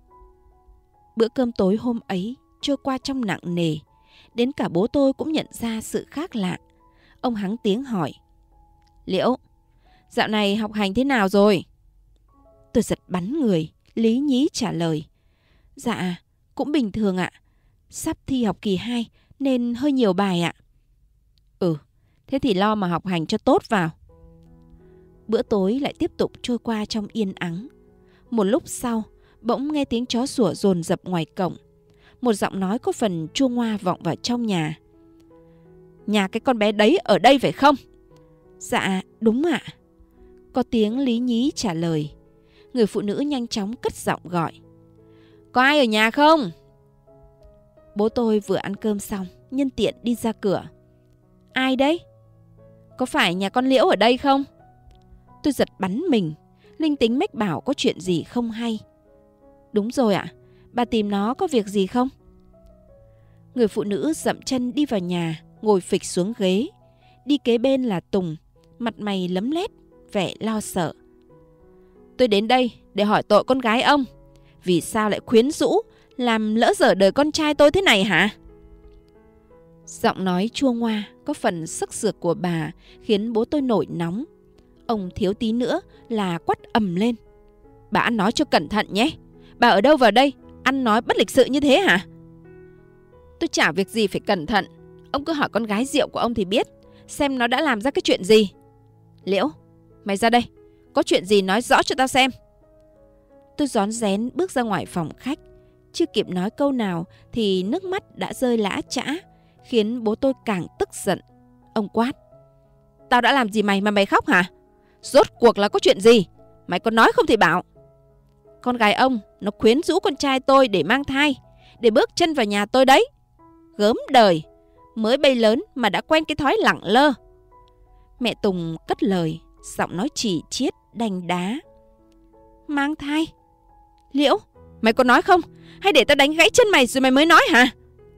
Bữa cơm tối hôm ấy trôi qua trong nặng nề. Đến cả bố tôi cũng nhận ra sự khác lạ. Ông hắng tiếng hỏi: Liễu, dạo này học hành thế nào rồi? Tôi giật bắn người, lý nhí trả lời: Dạ, cũng bình thường ạ. Sắp thi học kỳ 2 nên hơi nhiều bài ạ. Thế thì lo mà học hành cho tốt vào. Bữa tối lại tiếp tục trôi qua trong yên ắng. Một lúc sau, bỗng nghe tiếng chó sủa dồn dập ngoài cổng. Một giọng nói có phần chua ngoa vọng vào trong nhà. Nhà cái con bé đấy ở đây phải không? Dạ, đúng ạ. Có tiếng lý nhí trả lời. Người phụ nữ nhanh chóng cất giọng gọi: Có ai ở nhà không? Bố tôi vừa ăn cơm xong, nhân tiện đi ra cửa. Ai đấy? Có phải nhà con Liễu ở đây không? Tôi giật bắn mình, linh tính mách bảo có chuyện gì không hay. Đúng rồi ạ, bà tìm nó có việc gì không? Người phụ nữ dậm chân đi vào nhà, ngồi phịch xuống ghế. Đi kế bên là Tùng, mặt mày lấm lét, vẻ lo sợ. Tôi đến đây để hỏi tội con gái ông. Vì sao lại khuyến rũ, làm lỡ dở đời con trai tôi thế này hả? Giọng nói chua ngoa, có phần sức sược của bà khiến bố tôi nổi nóng. Ông thiếu tí nữa là quắt ầm lên: Bà ăn nói cho cẩn thận nhé. Bà ở đâu vào đây, ăn nói bất lịch sự như thế hả? Tôi chả việc gì phải cẩn thận. Ông cứ hỏi con gái rượu của ông thì biết, xem nó đã làm ra cái chuyện gì. Liễu, mày ra đây, có chuyện gì nói rõ cho tao xem. Tôi rón rén bước ra ngoài phòng khách. Chưa kịp nói câu nào thì nước mắt đã rơi lã chã, khiến bố tôi càng tức giận. Ông quát: Tao đã làm gì mày mà mày khóc hả? Rốt cuộc là có chuyện gì? Mày còn nói không thì bảo. Con gái ông nó khuyến rũ con trai tôi để mang thai, để bước chân vào nhà tôi đấy. Gớm đời, mới bay lớn mà đã quen cái thói lẳng lơ. Mẹ Tùng cất lời, giọng nói chỉ chiết đanh đá. Mang thai? Liễu, mày có nói không? Hay để tao đánh gãy chân mày rồi mày mới nói hả?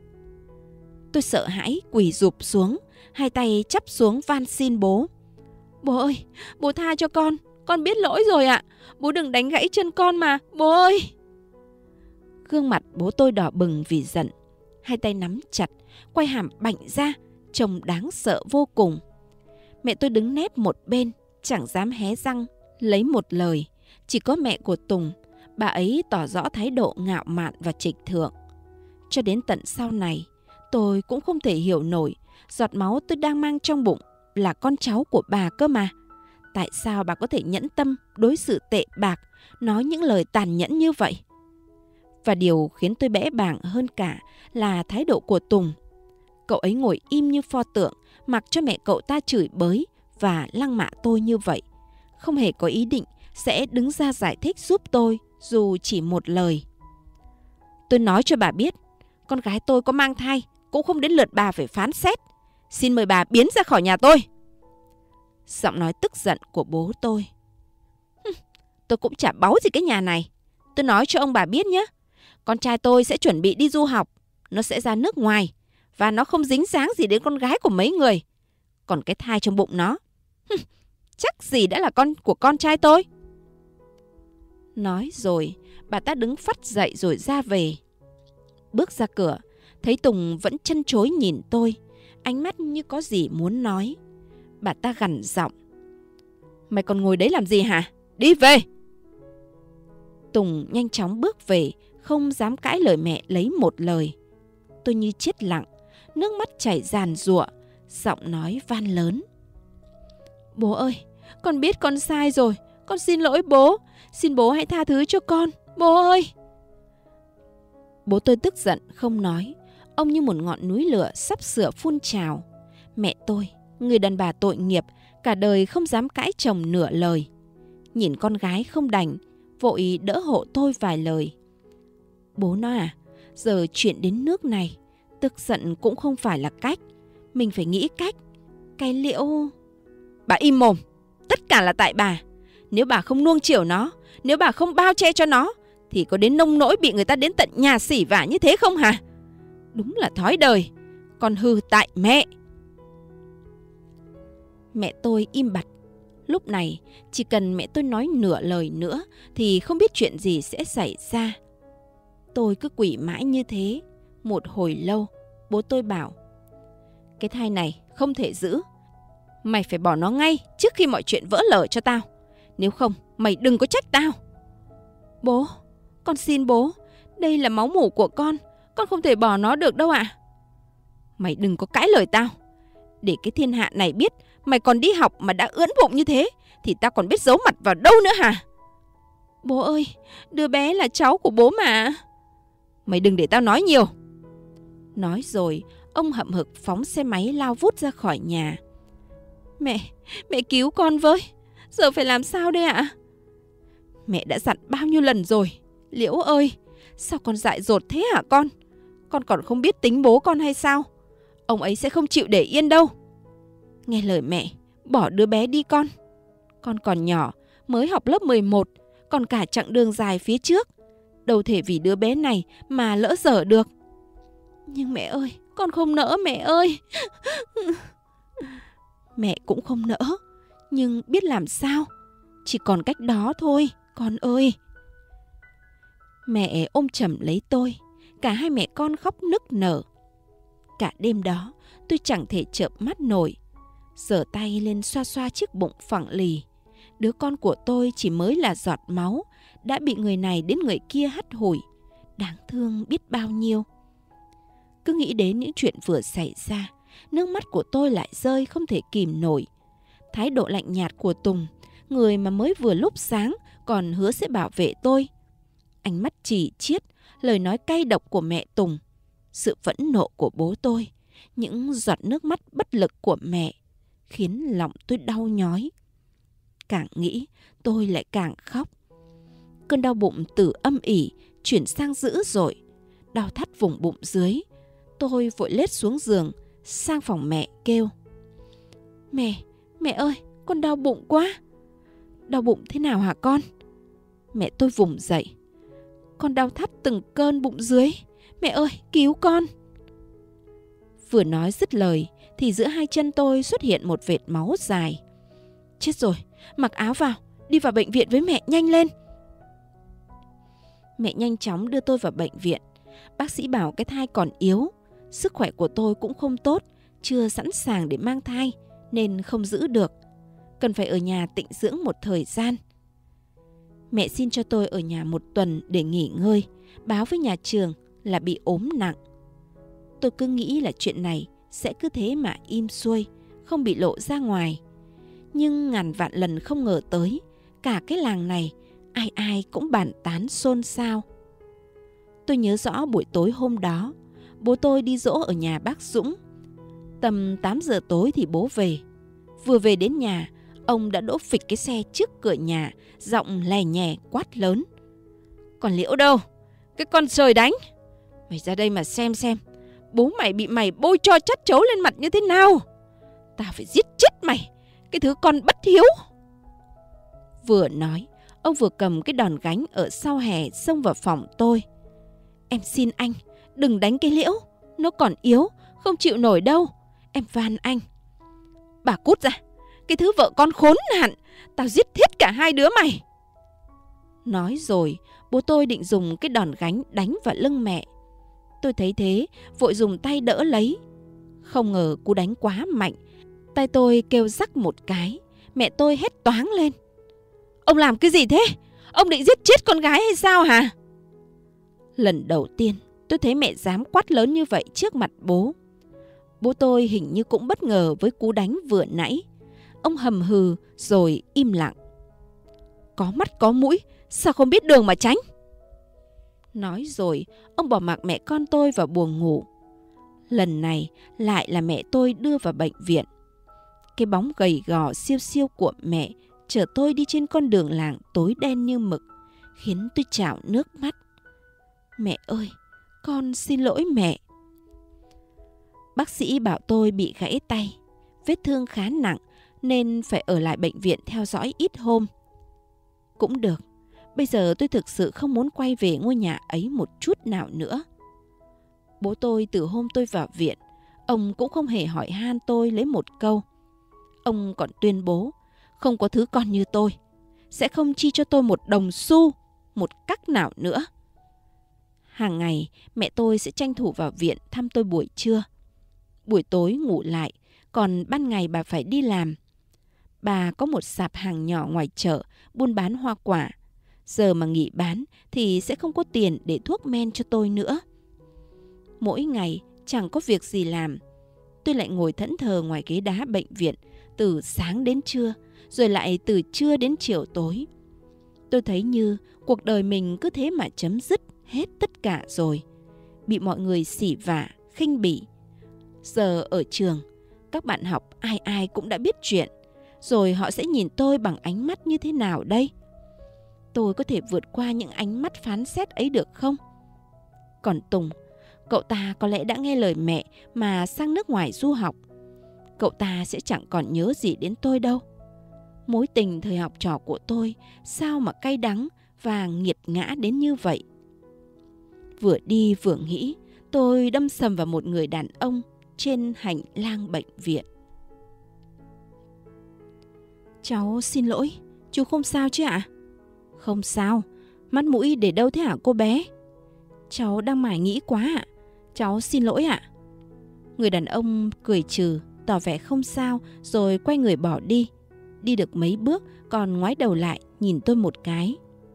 Tôi sợ hãi quỳ rụp xuống, hai tay chắp xuống van xin bố. Bố ơi, bố tha cho con biết lỗi rồi ạ. Bố đừng đánh gãy chân con mà, bố ơi. Gương mặt bố tôi đỏ bừng vì giận, hai tay nắm chặt, quay hàm bạnh ra, trông đáng sợ vô cùng. Mẹ tôi đứng nép một bên, chẳng dám hé răng lấy một lời. Chỉ có mẹ của Tùng, bà ấy tỏ rõ thái độ ngạo mạn và trịch thượng. Cho đến tận sau này, tôi cũng không thể hiểu nổi giọt máu tôi đang mang trong bụng là con cháu của bà cơ mà. Tại sao bà có thể nhẫn tâm đối xử tệ bạc, nói những lời tàn nhẫn như vậy? Và điều khiến tôi bẽ bàng hơn cả là thái độ của Tùng. Cậu ấy ngồi im như pho tượng, mặc cho mẹ cậu ta chửi bới và lăng mạ tôi như vậy. Không hề có ý định sẽ đứng ra giải thích giúp tôi dù chỉ một lời. Tôi nói cho bà biết, con gái tôi có mang thai cũng không đến lượt bà phải phán xét. Xin mời bà biến ra khỏi nhà tôi. Giọng nói tức giận của bố tôi. Tôi cũng chả báu gì cái nhà này. Tôi nói cho ông bà biết nhé. Con trai tôi sẽ chuẩn bị đi du học. Nó sẽ ra nước ngoài. Và nó không dính dáng gì đến con gái của mấy người. Còn cái thai trong bụng nó, chắc gì đã là con của con trai tôi. Nói rồi, bà ta đứng phắt dậy rồi ra về. Bước ra cửa, thấy Tùng vẫn chân chối nhìn tôi, ánh mắt như có gì muốn nói. Bà ta gằn giọng: Mày còn ngồi đấy làm gì hả? Đi về! Tùng nhanh chóng bước về, không dám cãi lời mẹ lấy một lời. Tôi như chết lặng, nước mắt chảy ràn rụa, giọng nói van lớn: Bố ơi, con biết con sai rồi, con xin lỗi bố, xin bố hãy tha thứ cho con, bố ơi! Bố tôi tức giận không nói, ông như một ngọn núi lửa sắp sửa phun trào. Mẹ tôi, người đàn bà tội nghiệp, cả đời không dám cãi chồng nửa lời. Nhìn con gái không đành, vội đỡ hộ tôi vài lời: Bố nó à, giờ chuyện đến nước này, tức giận cũng không phải là cách. Mình phải nghĩ cách. Cái Liễu... Bà im mồm, tất cả là tại bà. Nếu bà không nuông chiều nó, nếu bà không bao che cho nó, thì có đến nông nỗi bị người ta đến tận nhà xỉ vả như thế không hả? Đúng là thói đời, con hư tại mẹ. Mẹ tôi im bặt. Lúc này, chỉ cần mẹ tôi nói nửa lời nữa thì không biết chuyện gì sẽ xảy ra. Tôi cứ quỵ mãi như thế. Một hồi lâu, bố tôi bảo: Cái thai này không thể giữ. Mày phải bỏ nó ngay trước khi mọi chuyện vỡ lở cho tao. Nếu không, mày đừng có trách tao. Bố, con xin bố, đây là máu mủ của con không thể bỏ nó được đâu ạ. Mày đừng có cãi lời tao. Để cái thiên hạ này biết mày còn đi học mà đã ưỡn bụng như thế, thì tao còn biết giấu mặt vào đâu nữa hả? Bố ơi, đứa bé là cháu của bố mà. Mày đừng để tao nói nhiều. Nói rồi, ông hậm hực phóng xe máy lao vút ra khỏi nhà. Mẹ cứu con với. Giờ phải làm sao đây ạ? Mẹ đã dặn bao nhiêu lần rồi. Liễu ơi, sao con dại dột thế hả con? Con còn không biết tính bố con hay sao? Ông ấy sẽ không chịu để yên đâu. Nghe lời mẹ, bỏ đứa bé đi con. Con còn nhỏ, mới học lớp 11, còn cả chặng đường dài phía trước. Đâu thể vì đứa bé này mà lỡ dở được. Nhưng mẹ ơi, con không nỡ mẹ ơi. Mẹ cũng không nỡ, nhưng biết làm sao. Chỉ còn cách đó thôi, con ơi. Mẹ ôm chầm lấy tôi, cả hai mẹ con khóc nức nở. Cả đêm đó, tôi chẳng thể chợp mắt nổi. Giở tay lên xoa xoa chiếc bụng phẳng lì. Đứa con của tôi chỉ mới là giọt máu, đã bị người này đến người kia hắt hủi. Đáng thương biết bao nhiêu. Cứ nghĩ đến những chuyện vừa xảy ra, nước mắt của tôi lại rơi không thể kìm nổi. Thái độ lạnh nhạt của Tùng, người mà mới vừa lúc sáng còn hứa sẽ bảo vệ tôi. Ánh mắt chỉ chiết, lời nói cay độc của mẹ Tùng, sự phẫn nộ của bố tôi, những giọt nước mắt bất lực của mẹ, khiến lòng tôi đau nhói. Càng nghĩ, tôi lại càng khóc. Cơn đau bụng từ âm ỉ chuyển sang dữ dội, đau thắt vùng bụng dưới. Tôi vội lết xuống giường, sang phòng mẹ kêu: Mẹ ơi, con đau bụng quá. Đau bụng thế nào hả con? Mẹ tôi vùng dậy: Con đau thắt từng cơn bụng dưới. Mẹ ơi, cứu con. Vừa nói dứt lời thì giữa hai chân tôi xuất hiện một vệt máu dài. Chết rồi, mặc áo vào, đi vào bệnh viện với mẹ, nhanh lên. Mẹ nhanh chóng đưa tôi vào bệnh viện. Bác sĩ bảo cái thai còn yếu, sức khỏe của tôi cũng không tốt, chưa sẵn sàng để mang thai nên không giữ được, cần phải ở nhà tịnh dưỡng một thời gian. Mẹ xin cho tôi ở nhà 1 tuần để nghỉ ngơi, báo với nhà trường là bị ốm nặng. Tôi cứ nghĩ là chuyện này sẽ cứ thế mà im xuôi, không bị lộ ra ngoài. Nhưng ngàn vạn lần không ngờ tới, cả cái làng này ai ai cũng bàn tán xôn xao. Tôi nhớ rõ buổi tối hôm đó, bố tôi đi giỗ ở nhà bác Dũng. Tầm 8 giờ tối thì bố về. Vừa về đến nhà, ông đã đỗ phịch cái xe trước cửa nhà, giọng lè nhè quát lớn: Còn Liễu đâu? Cái con trời đánh! Mày ra đây mà xem, bố mày bị mày bôi cho chất chấu lên mặt như thế nào. Tao phải giết chết mày, cái thứ con bất hiếu. Vừa nói, ông vừa cầm cái đòn gánh ở sau hè xông vào phòng tôi. Em xin anh, đừng đánh cái Liễu, nó còn yếu, không chịu nổi đâu. Em van anh. Bà cút ra, Cái thứ vợ con khốn nạn, tao giết hết cả hai đứa mày. Nói rồi, bố tôi định dùng cái đòn gánh đánh vào lưng mẹ. Tôi thấy thế, vội dùng tay đỡ lấy. Không ngờ cú đánh quá mạnh, tay tôi kêu rắc một cái. Mẹ tôi hét toáng lên: Ông làm cái gì thế? Ông định giết chết con gái hay sao hả? Lần đầu tiên tôi thấy mẹ dám quát lớn như vậy trước mặt bố. Bố tôi hình như cũng bất ngờ với cú đánh vừa nãy. Ông hầm hừ rồi im lặng. Có mắt có mũi, sao không biết đường mà tránh? Nói rồi, ông bỏ mặc mẹ con tôi vào buồng ngủ. Lần này lại là mẹ tôi đưa vào bệnh viện. Cái bóng gầy gò siêu siêu của mẹ chở tôi đi trên con đường làng tối đen như mực, khiến tôi trào nước mắt. Mẹ ơi, con xin lỗi mẹ. Bác sĩ bảo tôi bị gãy tay, vết thương khá nặng nên phải ở lại bệnh viện theo dõi ít hôm. Cũng được, bây giờ tôi thực sự không muốn quay về ngôi nhà ấy một chút nào nữa. Bố tôi từ hôm tôi vào viện, ông cũng không hề hỏi han tôi lấy một câu. Ông còn tuyên bố không có thứ con như tôi, sẽ không chi cho tôi một đồng xu, một cắc nào nữa. Hàng ngày mẹ tôi sẽ tranh thủ vào viện thăm tôi buổi trưa. Buổi tối ngủ lại, còn ban ngày bà phải đi làm. Bà có một sạp hàng nhỏ ngoài chợ buôn bán hoa quả. Giờ mà nghỉ bán thì sẽ không có tiền để thuốc men cho tôi nữa. Mỗi ngày chẳng có việc gì làm, tôi lại ngồi thẫn thờ ngoài ghế đá bệnh viện từ sáng đến trưa, rồi lại từ trưa đến chiều tối. Tôi thấy như cuộc đời mình cứ thế mà chấm dứt hết tất cả rồi, bị mọi người xỉ vả, khinh bỉ. Giờ ở trường, các bạn học ai ai cũng đã biết chuyện, rồi họ sẽ nhìn tôi bằng ánh mắt như thế nào đây? Tôi có thể vượt qua những ánh mắt phán xét ấy được không? Còn Tùng, cậu ta có lẽ đã nghe lời mẹ mà sang nước ngoài du học. Cậu ta sẽ chẳng còn nhớ gì đến tôi đâu. Mối tình thời học trò của tôi sao mà cay đắng và nghiệt ngã đến như vậy? Vừa đi vừa nghĩ, tôi đâm sầm vào một người đàn ông trên hành lang bệnh viện. Cháu xin lỗi, chú không sao chứ ạ? Không sao, mắt mũi để đâu thế hả cô bé? Cháu đang mải nghĩ quá ạ, cháu xin lỗi ạ. Người đàn ông cười trừ, tỏ vẻ không sao rồi quay người bỏ đi. Đi được mấy bước còn ngoái đầu lại nhìn tôi một cái.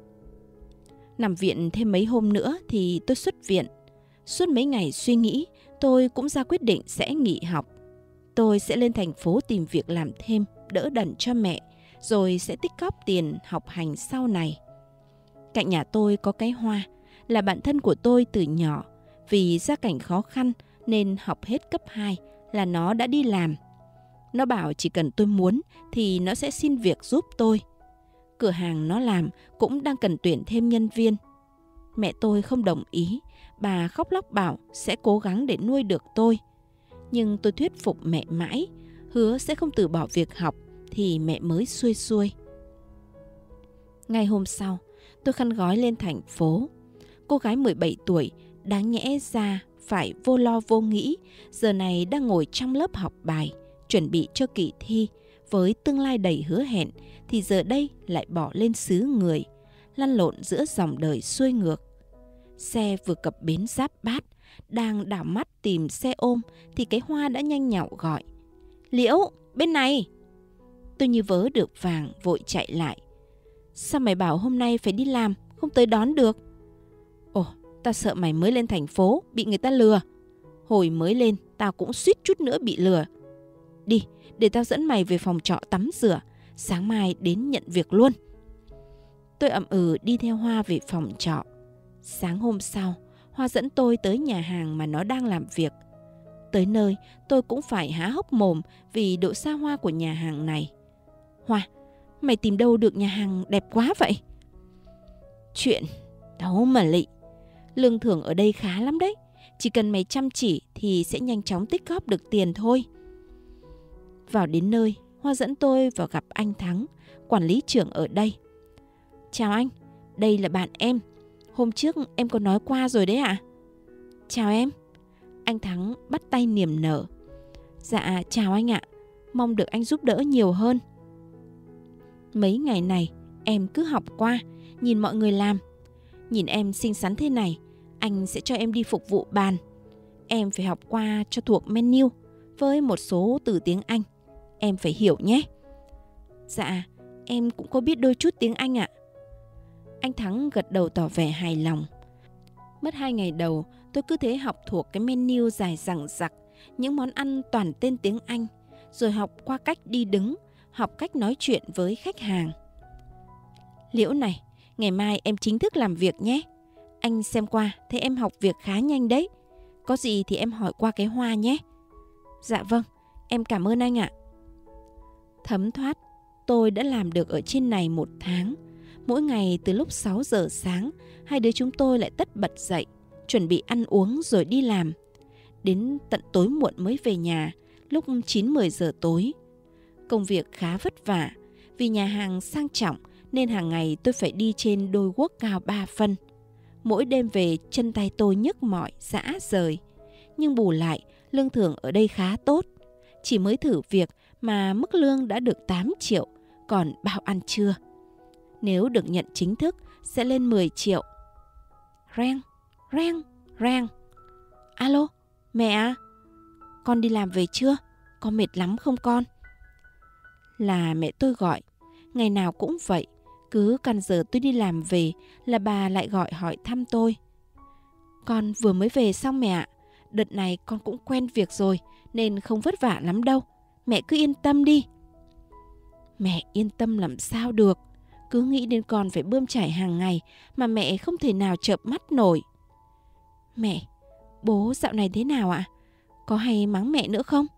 Nằm viện thêm mấy hôm nữa thì tôi xuất viện. Suốt mấy ngày suy nghĩ, tôi cũng ra quyết định sẽ nghỉ học. Tôi sẽ lên thành phố tìm việc làm thêm, đỡ đần cho mẹ, rồi sẽ tích góp tiền học hành sau này. Cạnh nhà tôi có cái Hoa, là bạn thân của tôi từ nhỏ. Vì gia cảnh khó khăn nên học hết cấp 2 là nó đã đi làm. Nó bảo chỉ cần tôi muốn thì nó sẽ xin việc giúp tôi. Cửa hàng nó làm cũng đang cần tuyển thêm nhân viên. Mẹ tôi không đồng ý, bà khóc lóc bảo sẽ cố gắng để nuôi được tôi. Nhưng tôi thuyết phục mẹ mãi, hứa sẽ không từ bỏ việc học thì mẹ mới xuôi xuôi. Ngay hôm sau, tôi khăn gói lên thành phố. Cô gái 17 tuổi, đáng nhẽ ra phải vô lo vô nghĩ, giờ này đang ngồi trong lớp học bài, chuẩn bị cho kỳ thi, với tương lai đầy hứa hẹn, thì giờ đây lại bỏ lên xứ người, lăn lộn giữa dòng đời xuôi ngược. Xe vừa cập bến Giáp Bát, đang đảo mắt tìm xe ôm thì cái Hoa đã nhanh nhảu gọi: Liễu, bên này! Tôi như vớ được vàng vội chạy lại. Sao mày bảo hôm nay phải đi làm, không tới đón được? Ồ, tao sợ mày mới lên thành phố bị người ta lừa. Hồi mới lên tao cũng suýt chút nữa bị lừa. Đi, để tao dẫn mày về phòng trọ tắm rửa, sáng mai đến nhận việc luôn. Tôi ậm ừ đi theo Hoa về phòng trọ. Sáng hôm sau, Hoa dẫn tôi tới nhà hàng mà nó đang làm việc. Tới nơi, tôi cũng phải há hốc mồm vì độ xa hoa của nhà hàng này. Hoa, mày tìm đâu được nhà hàng đẹp quá vậy? Chuyện đâu mà lị. Lương thưởng ở đây khá lắm đấy. Chỉ cần mày chăm chỉ thì sẽ nhanh chóng tích góp được tiền thôi. Vào đến nơi, Hoa dẫn tôi vào gặp anh Thắng, quản lý trưởng ở đây. Chào anh, đây là bạn em. Hôm trước em có nói qua rồi đấy ạ. Chào em. Anh Thắng bắt tay niềm nở. Dạ chào anh ạ. mong được anh giúp đỡ nhiều hơn. Mấy ngày này em cứ học qua, nhìn mọi người làm. Nhìn em xinh xắn thế này, anh sẽ cho em đi phục vụ bàn. Em phải học qua cho thuộc menu với một số từ tiếng Anh. Em phải hiểu nhé. Dạ, em cũng có biết đôi chút tiếng Anh ạ. Anh Thắng gật đầu tỏ vẻ hài lòng. Mất 2 ngày đầu, tôi cứ thế học thuộc cái menu dài dằng dặc, những món ăn toàn tên tiếng Anh, rồi học qua cách đi đứng, học cách nói chuyện với khách hàng. Liễu này, ngày mai em chính thức làm việc nhé. Anh xem qua, thấy em học việc khá nhanh đấy. Có gì thì em hỏi qua cái Hoa nhé. Dạ vâng, em cảm ơn anh ạ. Thấm thoát, tôi đã làm được ở trên này 1 tháng. Mỗi ngày từ lúc 6 giờ sáng, hai đứa chúng tôi lại tất bật dậy, chuẩn bị ăn uống rồi đi làm. Đến tận tối muộn mới về nhà, lúc 9-10 giờ tối. Công việc khá vất vả, vì nhà hàng sang trọng nên hàng ngày tôi phải đi trên đôi guốc cao 3 phân. Mỗi đêm về chân tay tôi nhức mỏi, rã rời. Nhưng bù lại, lương thưởng ở đây khá tốt. Chỉ mới thử việc mà mức lương đã được 8 triệu, còn bao ăn trưa. Nếu được nhận chính thức sẽ lên 10 triệu. Reng, reng, reng. Alo, mẹ à? Con đi làm về chưa? Con mệt lắm không con? Là mẹ tôi gọi. Ngày nào cũng vậy. Cứ căn giờ tôi đi làm về là bà lại gọi hỏi thăm tôi. Con vừa mới về xong mẹ ạ. Đợt này con cũng quen việc rồi nên không vất vả lắm đâu. Mẹ cứ yên tâm đi. Mẹ yên tâm làm sao được. Cứ nghĩ đến con phải bươn chải hàng ngày mà mẹ không thể nào chợp mắt nổi. Mẹ, bố dạo này thế nào ạ? Có hay mắng mẹ nữa không?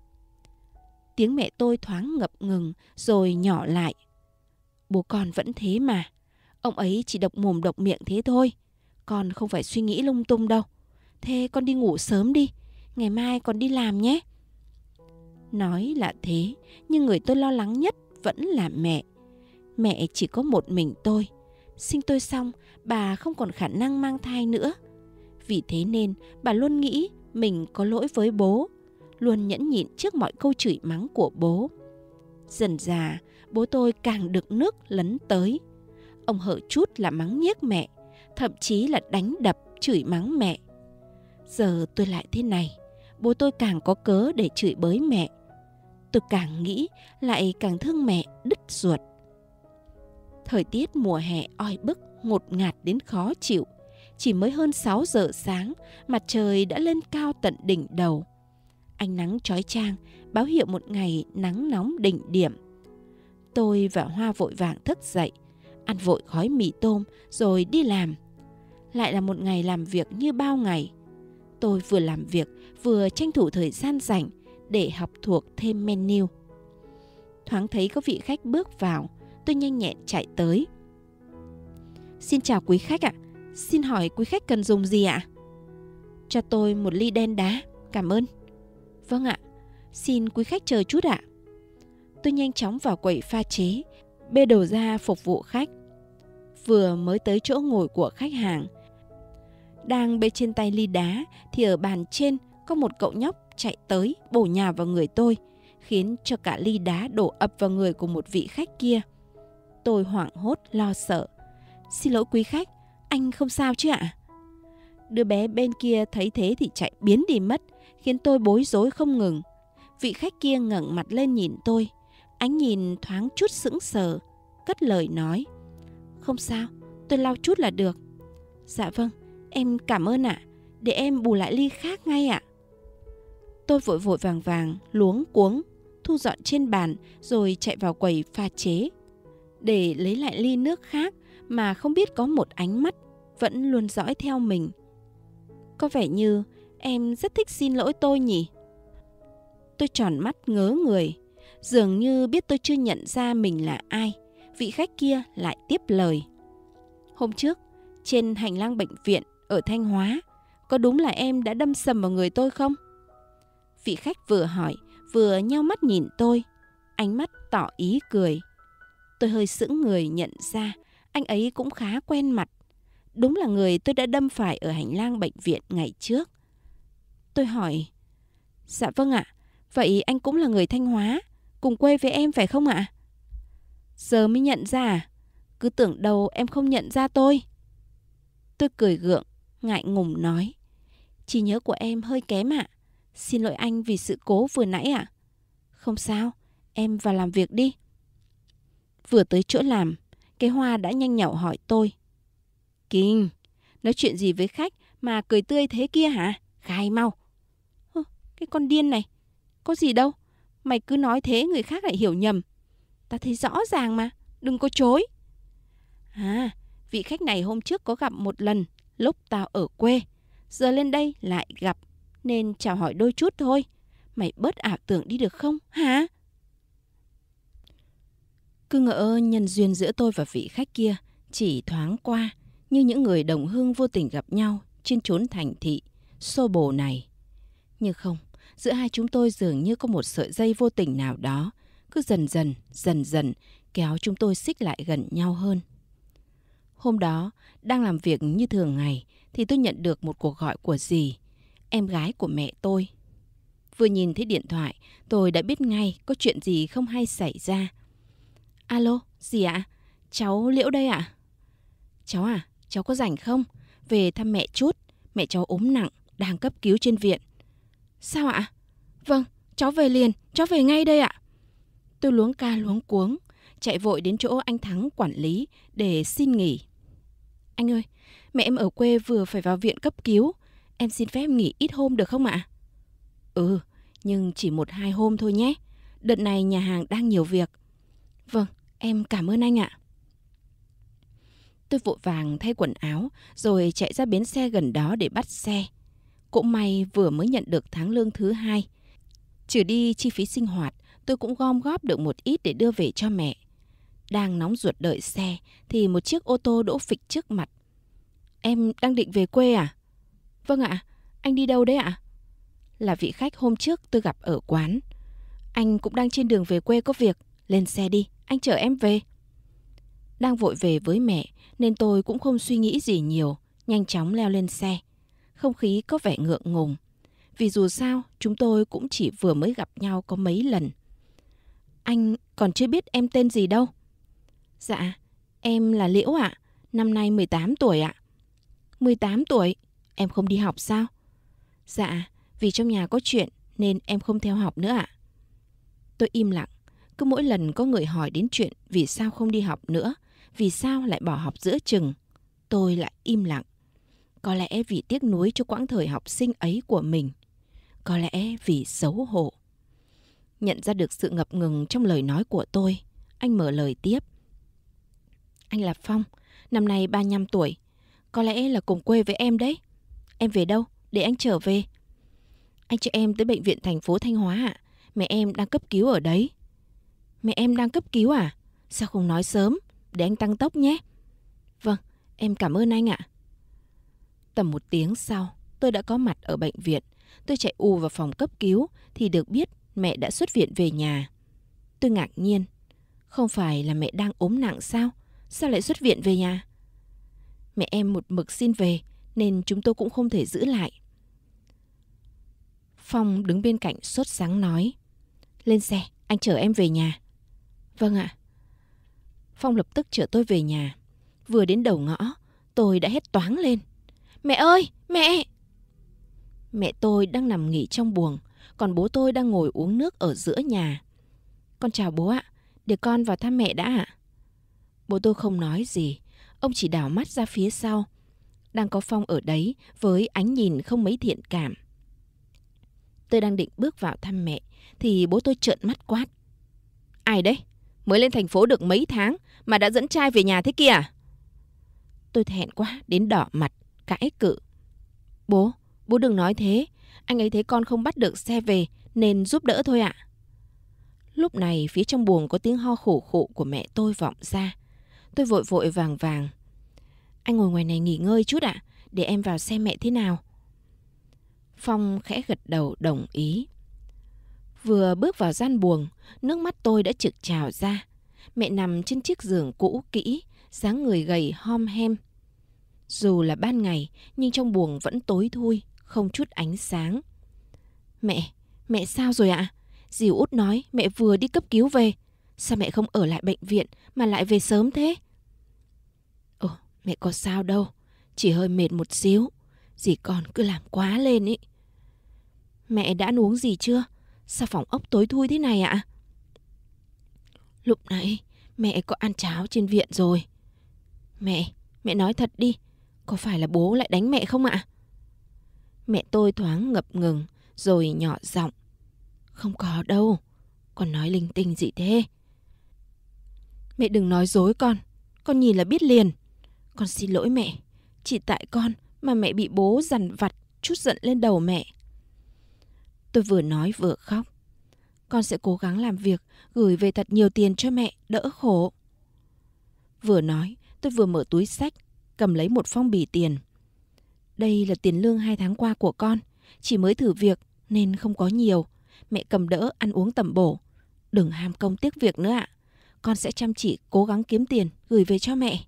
Tiếng mẹ tôi thoáng ngập ngừng rồi nhỏ lại. Bố con vẫn thế mà. Ông ấy chỉ độc mồm độc miệng thế thôi. Con không phải suy nghĩ lung tung đâu. Thế con đi ngủ sớm đi. Ngày mai con đi làm nhé. Nói là thế, nhưng người tôi lo lắng nhất vẫn là mẹ. Mẹ chỉ có một mình tôi. Sinh tôi xong, bà không còn khả năng mang thai nữa. Vì thế nên bà luôn nghĩ mình có lỗi với bố, luôn nhẫn nhịn trước mọi câu chửi mắng của bố. Dần dà, bố tôi càng đựng nước lấn tới. Ông hở chút là mắng nhiếc mẹ, thậm chí là đánh đập, chửi mắng mẹ. Giờ tôi lại thế này, bố tôi càng có cớ để chửi bới mẹ. Tôi càng nghĩ lại càng thương mẹ đứt ruột. Thời tiết mùa hè oi bức, ngột ngạt đến khó chịu. Chỉ mới hơn 6 giờ sáng, mặt trời đã lên cao tận đỉnh đầu. Ánh nắng chói chang báo hiệu một ngày nắng nóng đỉnh điểm. Tôi và Hoa vội vàng thức dậy, ăn vội gói mì tôm rồi đi làm. Lại là một ngày làm việc như bao ngày. Tôi vừa làm việc vừa tranh thủ thời gian rảnh để học thuộc thêm menu. Thoáng thấy có vị khách bước vào, tôi nhanh nhẹn chạy tới. Xin chào quý khách ạ. Xin hỏi quý khách cần dùng gì ạ? Cho tôi một ly đen đá, cảm ơn. Vâng ạ, xin quý khách chờ chút ạ. Tôi nhanh chóng vào quầy pha chế, bê đồ ra phục vụ khách. Vừa mới tới chỗ ngồi của khách hàng, đang bê trên tay ly đá thì ở bàn trên có một cậu nhóc chạy tới bổ nhào vào người tôi, khiến cho cả ly đá đổ ập vào người của một vị khách kia. Tôi hoảng hốt lo sợ. Xin lỗi quý khách, anh không sao chứ ạ? Đứa bé bên kia thấy thế thì chạy biến đi mất, khiến tôi bối rối không ngừng. Vị khách kia ngẩng mặt lên nhìn tôi, ánh nhìn thoáng chút sững sờ, cất lời nói. Không sao, tôi lau chút là được. Dạ vâng, em cảm ơn ạ, để em bù lại ly khác ngay ạ. Tôi vội vội vàng vàng, luống cuống, thu dọn trên bàn rồi chạy vào quầy pha chế. Để lấy lại ly nước khác mà không biết có một ánh mắt vẫn luôn dõi theo mình. Có vẻ như em rất thích xin lỗi tôi nhỉ? Tôi tròn mắt ngớ người. Dường như biết tôi chưa nhận ra mình là ai, vị khách kia lại tiếp lời. Hôm trước, trên hành lang bệnh viện ở Thanh Hóa, có đúng là em đã đâm sầm vào người tôi không? Vị khách vừa hỏi, vừa nheo mắt nhìn tôi, ánh mắt tỏ ý cười. Tôi hơi sững người nhận ra anh ấy cũng khá quen mặt. Đúng là người tôi đã đâm phải ở hành lang bệnh viện ngày trước. Tôi hỏi, dạ vâng ạ, vậy anh cũng là người Thanh Hóa. cùng quê với em phải không ạ? Giờ mới nhận ra à? Cứ tưởng đâu em không nhận ra tôi. Tôi cười gượng, ngại ngùng nói. Trí nhớ của em hơi kém ạ. Xin lỗi anh vì sự cố vừa nãy ạ. Không sao, em vào làm việc đi. Vừa tới chỗ làm, cái Hoa đã nhanh nhảu hỏi tôi. Kinh, nói chuyện gì với khách mà cười tươi thế kia hả? Khai mau. Cái con điên này, có gì đâu. Mày cứ nói thế người khác lại hiểu nhầm. Ta thấy rõ ràng mà, đừng có chối. À, vị khách này hôm trước có gặp một lần lúc tao ở quê. Giờ lên đây lại gặp, nên chào hỏi đôi chút thôi. Mày bớt ảo tưởng đi được không hả? Cứ ngỡ nhân duyên giữa tôi và vị khách kia chỉ thoáng qua, như những người đồng hương vô tình gặp nhau trên chốn thành thị xô bồ này. Nhưng không, giữa hai chúng tôi dường như có một sợi dây vô tình nào đó, cứ dần dần kéo chúng tôi xích lại gần nhau hơn. Hôm đó, đang làm việc như thường ngày, thì tôi nhận được một cuộc gọi của dì, em gái của mẹ tôi. Vừa nhìn thấy điện thoại, tôi đã biết ngay có chuyện gì không hay xảy ra. Alo, dì ạ? Cháu Liễu đây ạ. Cháu à, cháu có rảnh không? Về thăm mẹ chút, mẹ cháu ốm nặng, đang cấp cứu trên viện. Sao ạ? Vâng, cháu về liền, cháu về ngay đây ạ. Tôi luống ca luống cuống, chạy vội đến chỗ anh Thắng quản lý để xin nghỉ. Anh ơi, mẹ em ở quê vừa phải vào viện cấp cứu. Em xin phép nghỉ ít hôm được không ạ? Ừ, nhưng chỉ 1-2 hôm thôi nhé. Đợt này nhà hàng đang nhiều việc. Vâng, em cảm ơn anh ạ. Tôi vội vàng thay quần áo rồi chạy ra bến xe gần đó để bắt xe. Cũng may vừa mới nhận được tháng lương thứ 2. Trừ đi chi phí sinh hoạt, tôi cũng gom góp được một ít để đưa về cho mẹ. Đang nóng ruột đợi xe thì một chiếc ô tô đỗ phịch trước mặt. Em đang định về quê à? Vâng ạ, anh đi đâu đấy ạ? Là vị khách hôm trước tôi gặp ở quán. Anh cũng đang trên đường về quê có việc. Lên xe đi, anh chở em về. Đang vội về với mẹ nên tôi cũng không suy nghĩ gì nhiều, nhanh chóng leo lên xe. Không khí có vẻ ngượng ngùng, vì dù sao chúng tôi cũng chỉ vừa mới gặp nhau có mấy lần. Anh còn chưa biết em tên gì đâu. Dạ, em là Liễu ạ, năm nay 18 tuổi ạ. 18 tuổi? Em không đi học sao? Dạ, vì trong nhà có chuyện nên em không theo học nữa ạ. Tôi im lặng, cứ mỗi lần có người hỏi đến chuyện vì sao không đi học nữa, vì sao lại bỏ học giữa chừng, tôi lại im lặng. Có lẽ vì tiếc nuối cho quãng thời học sinh ấy của mình. Có lẽ vì xấu hổ. Nhận ra được sự ngập ngừng trong lời nói của tôi, anh mở lời tiếp. Anh là Phong, năm nay 35 tuổi. Có lẽ là cùng quê với em đấy. Em về đâu? Để anh trở về. Anh cho em tới bệnh viện thành phố Thanh Hóa ạ. Mẹ em đang cấp cứu ở đấy. Mẹ em đang cấp cứu à? Sao không nói sớm? Để anh tăng tốc nhé. Vâng, em cảm ơn anh ạ. Tầm 1 tiếng sau, tôi đã có mặt ở bệnh viện. Tôi chạy ù vào phòng cấp cứu thì được biết mẹ đã xuất viện về nhà. Tôi ngạc nhiên. Không phải là mẹ đang ốm nặng sao? Sao lại xuất viện về nhà? Mẹ em một mực xin về nên chúng tôi cũng không thể giữ lại. Phong đứng bên cạnh sốt sắng nói. Lên xe, anh chở em về nhà. Vâng ạ. Phong lập tức chở tôi về nhà. Vừa đến đầu ngõ, tôi đã hét toáng lên. Mẹ ơi, mẹ! Mẹ tôi đang nằm nghỉ trong buồng, còn bố tôi đang ngồi uống nước ở giữa nhà. Con chào bố ạ, để con vào thăm mẹ đã ạ. Bố tôi không nói gì, ông chỉ đảo mắt ra phía sau. Đang có Phong ở đấy với ánh nhìn không mấy thiện cảm. Tôi đang định bước vào thăm mẹ thì bố tôi trợn mắt quát. Ai đấy? Mới lên thành phố được mấy tháng mà đã dẫn trai về nhà thế kia à? Tôi thẹn quá đến đỏ mặt, cãi cự. Bố đừng nói thế. Anh ấy thấy con không bắt được xe về nên giúp đỡ thôi ạ. Lúc này phía trong buồng có tiếng ho khủ khụ của mẹ tôi vọng ra. Tôi vội vàng. Anh ngồi ngoài này nghỉ ngơi chút ạ, để em vào xem mẹ thế nào. Phong khẽ gật đầu đồng ý. Vừa bước vào gian buồng, nước mắt tôi đã trực trào ra. Mẹ nằm trên chiếc giường cũ kỹ, dáng người gầy hom hem. Dù là ban ngày, nhưng trong buồng vẫn tối thui, không chút ánh sáng. Mẹ sao rồi ạ? Dì út nói mẹ vừa đi cấp cứu về. Sao mẹ không ở lại bệnh viện mà lại về sớm thế? Ồ, mẹ có sao đâu. Chỉ hơi mệt một xíu. Dì con cứ làm quá lên ý. Mẹ đã ăn uống gì chưa? Sao phòng ốc tối thui thế này ạ? Lúc nãy mẹ có ăn cháo trên viện rồi. Mẹ nói thật đi. Có phải là bố lại đánh mẹ không ạ? Mẹ tôi thoáng ngập ngừng rồi nhỏ giọng. Không có đâu. Con nói linh tinh gì thế? Mẹ đừng nói dối con. Con nhìn là biết liền. Con xin lỗi mẹ. Chỉ tại con mà mẹ bị bố dằn vặt trút giận lên đầu mẹ. Tôi vừa nói vừa khóc. Con sẽ cố gắng làm việc, gửi về thật nhiều tiền cho mẹ, đỡ khổ. Vừa nói, tôi vừa mở túi xách, cầm lấy một phong bì tiền. Đây là tiền lương 2 tháng qua của con. Chỉ mới thử việc nên không có nhiều. Mẹ cầm đỡ ăn uống tầm bổ. Đừng ham công tiếc việc nữa ạ. Con sẽ chăm chỉ cố gắng kiếm tiền gửi về cho mẹ.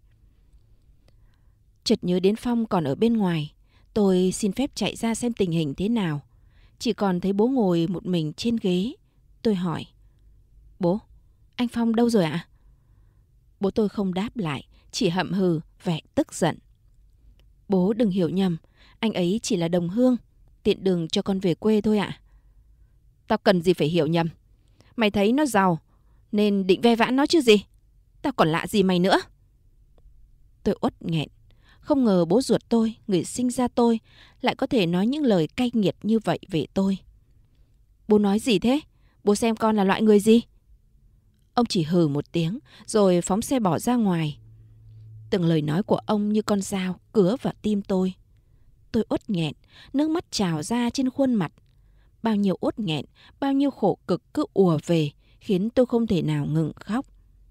Chợt nhớ đến Phong còn ở bên ngoài. Tôi xin phép chạy ra xem tình hình thế nào. Chỉ còn thấy bố ngồi một mình trên ghế. Tôi hỏi. Bố, anh Phong đâu rồi ạ? Bố tôi không đáp lại, chỉ hậm hừ, vẻ tức giận. Bố đừng hiểu nhầm, anh ấy chỉ là đồng hương, tiện đường cho con về quê thôi ạ. Tao cần gì phải hiểu nhầm. Mày thấy nó giàu, nên định ve vãn nó chứ gì. Tao còn lạ gì mày nữa. Tôi uất nghẹn. Không ngờ bố ruột tôi, người sinh ra tôi, lại có thể nói những lời cay nghiệt như vậy về tôi. Bố nói gì thế? Bố xem con là loại người gì? Ông chỉ hừ một tiếng, rồi phóng xe bỏ ra ngoài. Từng lời nói của ông như con dao cứa vào tim tôi. Tôi uất nghẹn, nước mắt trào ra trên khuôn mặt. Bao nhiêu uất nghẹn, bao nhiêu khổ cực cứ ùa về, khiến tôi không thể nào ngừng khóc.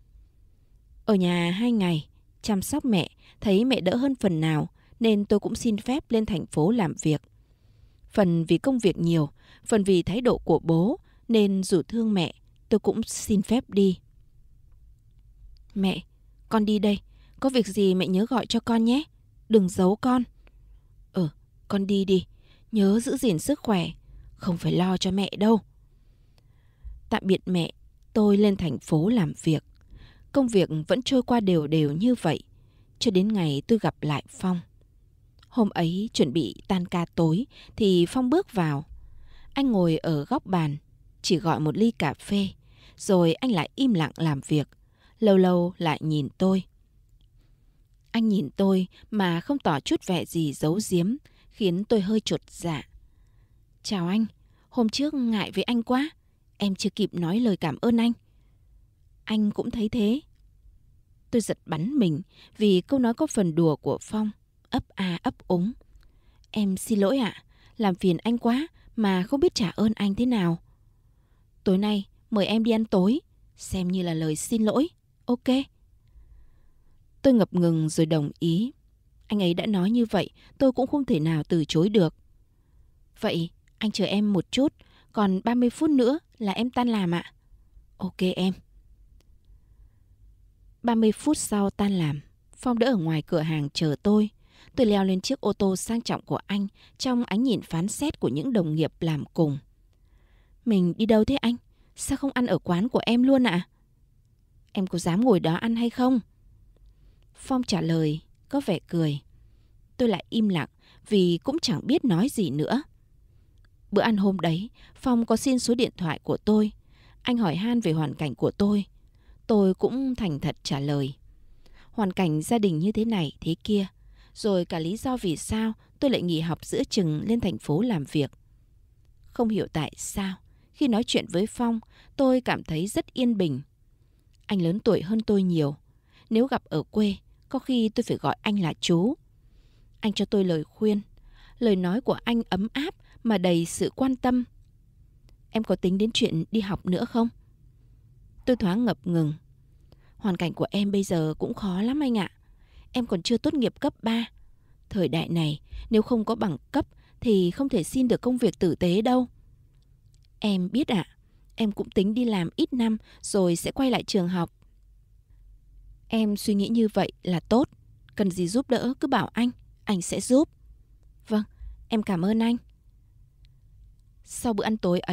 Ở nhà 2 ngày, chăm sóc mẹ, thấy mẹ đỡ hơn phần nào, nên tôi cũng xin phép lên thành phố làm việc. Phần vì công việc nhiều, phần vì thái độ của bố, nên dù thương mẹ, tôi cũng xin phép đi. Mẹ, con đi đây. Có việc gì mẹ nhớ gọi cho con nhé. Đừng giấu con. Con đi đi. Nhớ giữ gìn sức khỏe. Không phải lo cho mẹ đâu. Tạm biệt mẹ, tôi lên thành phố làm việc. Công việc vẫn trôi qua đều đều như vậy, cho đến ngày tôi gặp lại Phong. Hôm ấy chuẩn bị tan ca tối thì Phong bước vào. Anh ngồi ở góc bàn, chỉ gọi một ly cà phê, rồi anh lại im lặng làm việc. Lâu lâu lại nhìn tôi. Anh nhìn tôi mà không tỏ chút vẻ gì giấu giếm, khiến tôi hơi chột dạ. Chào anh, hôm trước ngại với anh quá, em chưa kịp nói lời cảm ơn anh. Anh cũng thấy thế. Tôi giật bắn mình vì câu nói có phần đùa của Phong, ấp a ấp úng. Em xin lỗi ạ, làm phiền anh quá mà không biết trả ơn anh thế nào. Tối nay mời em đi ăn tối, xem như là lời xin lỗi, ok? Tôi ngập ngừng rồi đồng ý. Anh ấy đã nói như vậy, tôi cũng không thể nào từ chối được. Vậy anh chờ em một chút, còn 30 phút nữa là em tan làm ạ. Ok em. 30 phút sau tan làm, Phong đã ở ngoài cửa hàng chờ tôi. Tôi leo lên chiếc ô tô sang trọng của anh trong ánh nhìn phán xét của những đồng nghiệp làm cùng. Mình đi đâu thế anh? Sao không ăn ở quán của em luôn ạ? Em có dám ngồi đó ăn hay không? Phong trả lời, có vẻ cười. Tôi lại im lặng vì cũng chẳng biết nói gì nữa. Bữa ăn hôm đấy, Phong có xin số điện thoại của tôi. Anh hỏi han về hoàn cảnh của tôi. Tôi cũng thành thật trả lời. Hoàn cảnh gia đình như thế này, thế kia. Rồi cả lý do vì sao tôi lại nghỉ học giữa chừng lên thành phố làm việc. Không hiểu tại sao, khi nói chuyện với Phong, tôi cảm thấy rất yên bình. Anh lớn tuổi hơn tôi nhiều. Nếu gặp ở quê, có khi tôi phải gọi anh là chú. Anh cho tôi lời khuyên. Lời nói của anh ấm áp mà đầy sự quan tâm. Em có tính đến chuyện đi học nữa không? Tôi thoáng ngập ngừng. Hoàn cảnh của em bây giờ cũng khó lắm anh ạ. Em còn chưa tốt nghiệp cấp 3. Thời đại này, nếu không có bằng cấp thì không thể xin được công việc tử tế đâu. Em biết ạ, em cũng tính đi làm ít năm rồi sẽ quay lại trường học. Em suy nghĩ như vậy là tốt. Cần gì giúp đỡ cứ bảo anh sẽ giúp. Vâng, em cảm ơn anh. Sau bữa ăn tối ấy,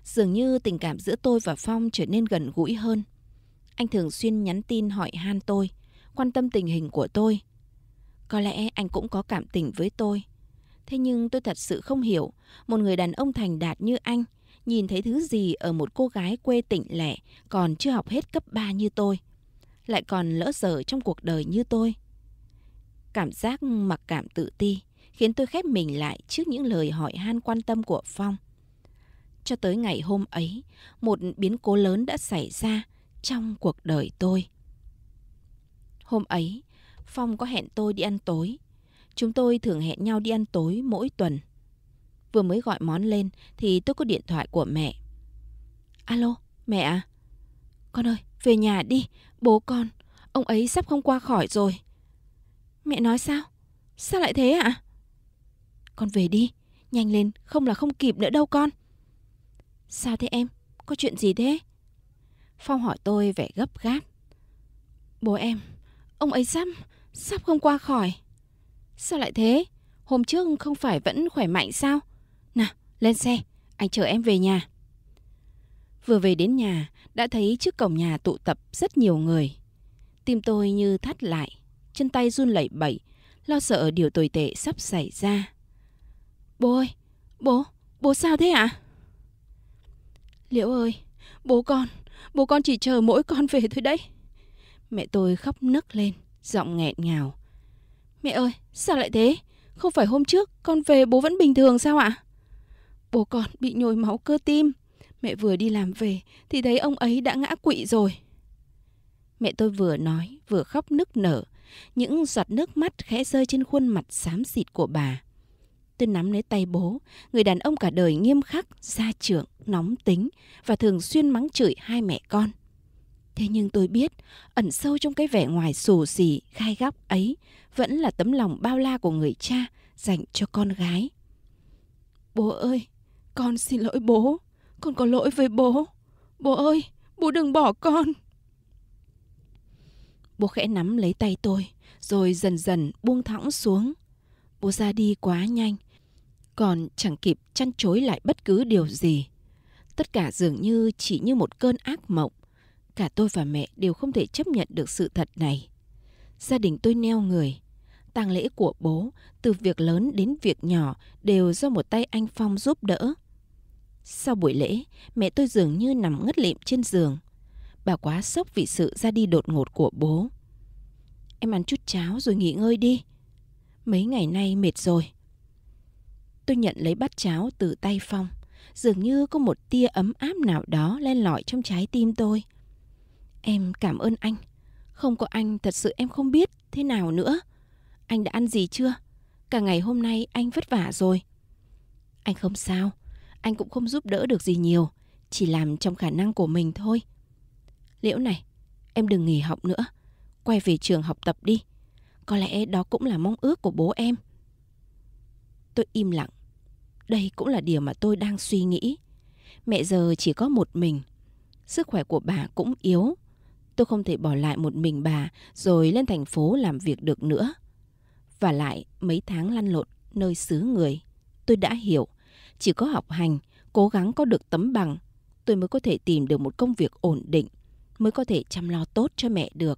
Dường như tình cảm giữa tôi và Phong trở nên gần gũi hơn. Anh thường xuyên nhắn tin hỏi han tôi, quan tâm tình hình của tôi. Có lẽ anh cũng có cảm tình với tôi. Thế nhưng tôi thật sự không hiểu, một người đàn ông thành đạt như anh nhìn thấy thứ gì ở một cô gái quê tỉnh lẻ còn chưa học hết cấp 3 như tôi, lại còn lỡ dở trong cuộc đời như tôi. Cảm giác mặc cảm tự ti khiến tôi khép mình lại trước những lời hỏi han quan tâm của Phong. Cho tới ngày hôm ấy, một biến cố lớn đã xảy ra trong cuộc đời tôi. Hôm ấy, Phong có hẹn tôi đi ăn tối. Chúng tôi thường hẹn nhau đi ăn tối mỗi tuần. Vừa mới gọi món lên thì tôi có điện thoại của mẹ. Alo, mẹ à? Con ơi, về nhà đi, bố con, ông ấy sắp không qua khỏi rồi. Mẹ nói sao? Sao lại thế ạ? Con về đi, nhanh lên, không là không kịp nữa đâu con. Sao thế em? Có chuyện gì thế? Phong hỏi tôi vẻ gấp gáp. Bố em, ông ấy sắp không qua khỏi. Sao lại thế? Hôm trước không phải vẫn khỏe mạnh sao? Nào, lên xe, anh chở em về nhà. Vừa về đến nhà, đã thấy trước cổng nhà tụ tập rất nhiều người. Tim tôi như thắt lại, chân tay run lẩy bẩy, lo sợ điều tồi tệ sắp xảy ra. Bố ơi, bố sao thế ạ? Liễu ơi, bố con chỉ chờ mỗi con về thôi đấy. Mẹ tôi khóc nức lên, giọng nghẹn ngào. Mẹ ơi, sao lại thế? Không phải hôm trước con về bố vẫn bình thường sao ạ? Bố con bị nhồi máu cơ tim. Mẹ vừa đi làm về thì thấy ông ấy đã ngã quỵ rồi. Mẹ tôi vừa nói vừa khóc nức nở, những giọt nước mắt khẽ rơi trên khuôn mặt xám xịt của bà. Tôi nắm lấy tay bố, người đàn ông cả đời nghiêm khắc, gia trưởng, nóng tính và thường xuyên mắng chửi hai mẹ con. Thế nhưng tôi biết, ẩn sâu trong cái vẻ ngoài xù xì, gai góc ấy vẫn là tấm lòng bao la của người cha dành cho con gái. Bố ơi, con xin lỗi bố, con có lỗi với bố. Bố ơi, bố đừng bỏ con. Bố khẽ nắm lấy tay tôi, rồi dần dần buông thõng xuống. Bố ra đi quá nhanh, còn chẳng kịp chăn chối lại bất cứ điều gì. Tất cả dường như chỉ như một cơn ác mộng. Cả tôi và mẹ đều không thể chấp nhận được sự thật này. Gia đình tôi neo người. Tang lễ của bố, từ việc lớn đến việc nhỏ, đều do một tay anh Phong giúp đỡ. Sau buổi lễ, mẹ tôi dường như nằm ngất lịm trên giường. Bà quá sốc vì sự ra đi đột ngột của bố. Em ăn chút cháo rồi nghỉ ngơi đi. Mấy ngày nay mệt rồi. Tôi nhận lấy bát cháo từ tay Phong. Dường như có một tia ấm áp nào đó len lỏi trong trái tim tôi. Em cảm ơn anh. Không có anh thật sự em không biết thế nào nữa. Anh đã ăn gì chưa? Cả ngày hôm nay anh vất vả rồi. Anh không sao. Anh cũng không giúp đỡ được gì nhiều. Chỉ làm trong khả năng của mình thôi. Liễu này, em đừng nghỉ học nữa. Quay về trường học tập đi. Có lẽ đó cũng là mong ước của bố em. Tôi im lặng. Đây cũng là điều mà tôi đang suy nghĩ. Mẹ giờ chỉ có một mình. Sức khỏe của bà cũng yếu. Tôi không thể bỏ lại một mình bà rồi lên thành phố làm việc được nữa. Và lại mấy tháng lăn lộn nơi xứ người, tôi đã hiểu chỉ có học hành, cố gắng có được tấm bằng, tôi mới có thể tìm được một công việc ổn định, mới có thể chăm lo tốt cho mẹ được.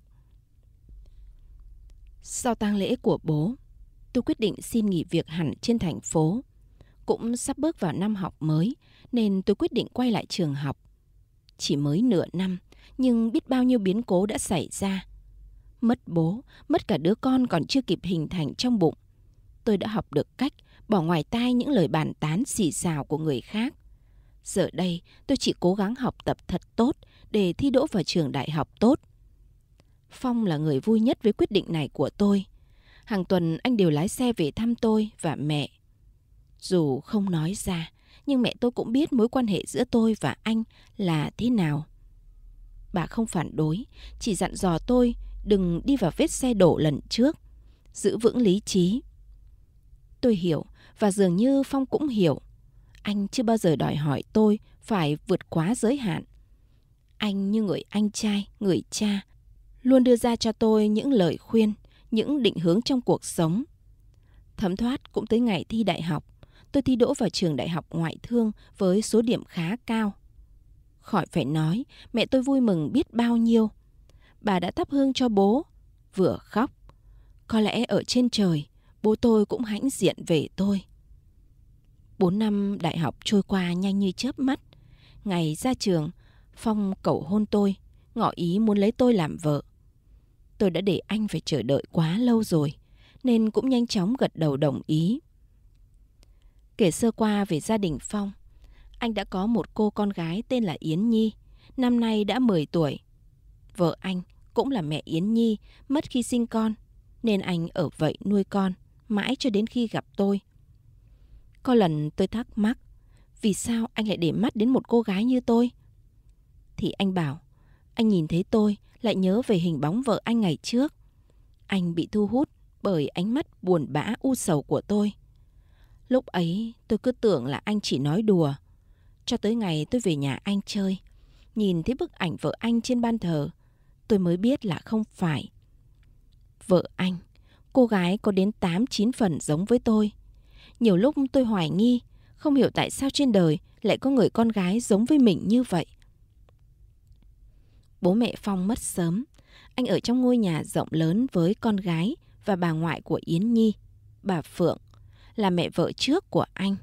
Sau tang lễ của bố, tôi quyết định xin nghỉ việc hẳn trên thành phố. Cũng sắp bước vào năm học mới nên tôi quyết định quay lại trường học. Chỉ mới nửa năm nhưng biết bao nhiêu biến cố đã xảy ra. Mất bố, mất cả đứa con còn chưa kịp hình thành trong bụng. Tôi đã học được cách bỏ ngoài tai những lời bàn tán xì xào của người khác. Giờ đây tôi chỉ cố gắng học tập thật tốt để thi đỗ vào trường đại học tốt. Phong là người vui nhất với quyết định này của tôi. Hàng tuần anh đều lái xe về thăm tôi và mẹ. Dù không nói ra, nhưng mẹ tôi cũng biết mối quan hệ giữa tôi và anh là thế nào. Bà không phản đối, chỉ dặn dò tôi đừng đi vào vết xe đổ lần trước, giữ vững lý trí. Tôi hiểu và dường như Phong cũng hiểu. Anh chưa bao giờ đòi hỏi tôi phải vượt quá giới hạn. Anh như người anh trai, người cha, luôn đưa ra cho tôi những lời khuyên, những định hướng trong cuộc sống. Thấm thoát cũng tới ngày thi đại học, tôi thi đỗ vào trường đại học ngoại thương với số điểm khá cao. Khỏi phải nói, mẹ tôi vui mừng biết bao nhiêu. Bà đã thắp hương cho bố, vừa khóc. Có lẽ ở trên trời, bố tôi cũng hãnh diện về tôi. 4 năm đại học trôi qua nhanh như chớp mắt. Ngày ra trường, Phong cầu hôn tôi, ngỏ ý muốn lấy tôi làm vợ. Tôi đã để anh phải chờ đợi quá lâu rồi, nên cũng nhanh chóng gật đầu đồng ý. Kể sơ qua về gia đình Phong, anh đã có một cô con gái tên là Yến Nhi, năm nay đã 10 tuổi. Vợ anh cũng là mẹ Yến Nhi, mất khi sinh con, nên anh ở vậy nuôi con, mãi cho đến khi gặp tôi. Có lần tôi thắc mắc, vì sao anh lại để mắt đến một cô gái như tôi? Thì anh bảo, anh nhìn thấy tôi lại nhớ về hình bóng vợ anh ngày trước. Anh bị thu hút bởi ánh mắt buồn bã u sầu của tôi. Lúc ấy tôi cứ tưởng là anh chỉ nói đùa. Cho tới ngày tôi về nhà anh chơi, nhìn thấy bức ảnh vợ anh trên ban thờ, tôi mới biết là không phải. Vợ anh, cô gái có đến 8-9 phần giống với tôi. Nhiều lúc tôi hoài nghi, không hiểu tại sao trên đời lại có người con gái giống với mình như vậy. Bố mẹ Phong mất sớm. Anh ở trong ngôi nhà rộng lớn với con gái và bà ngoại của Yến Nhi, bà Phượng, là mẹ vợ trước của anh.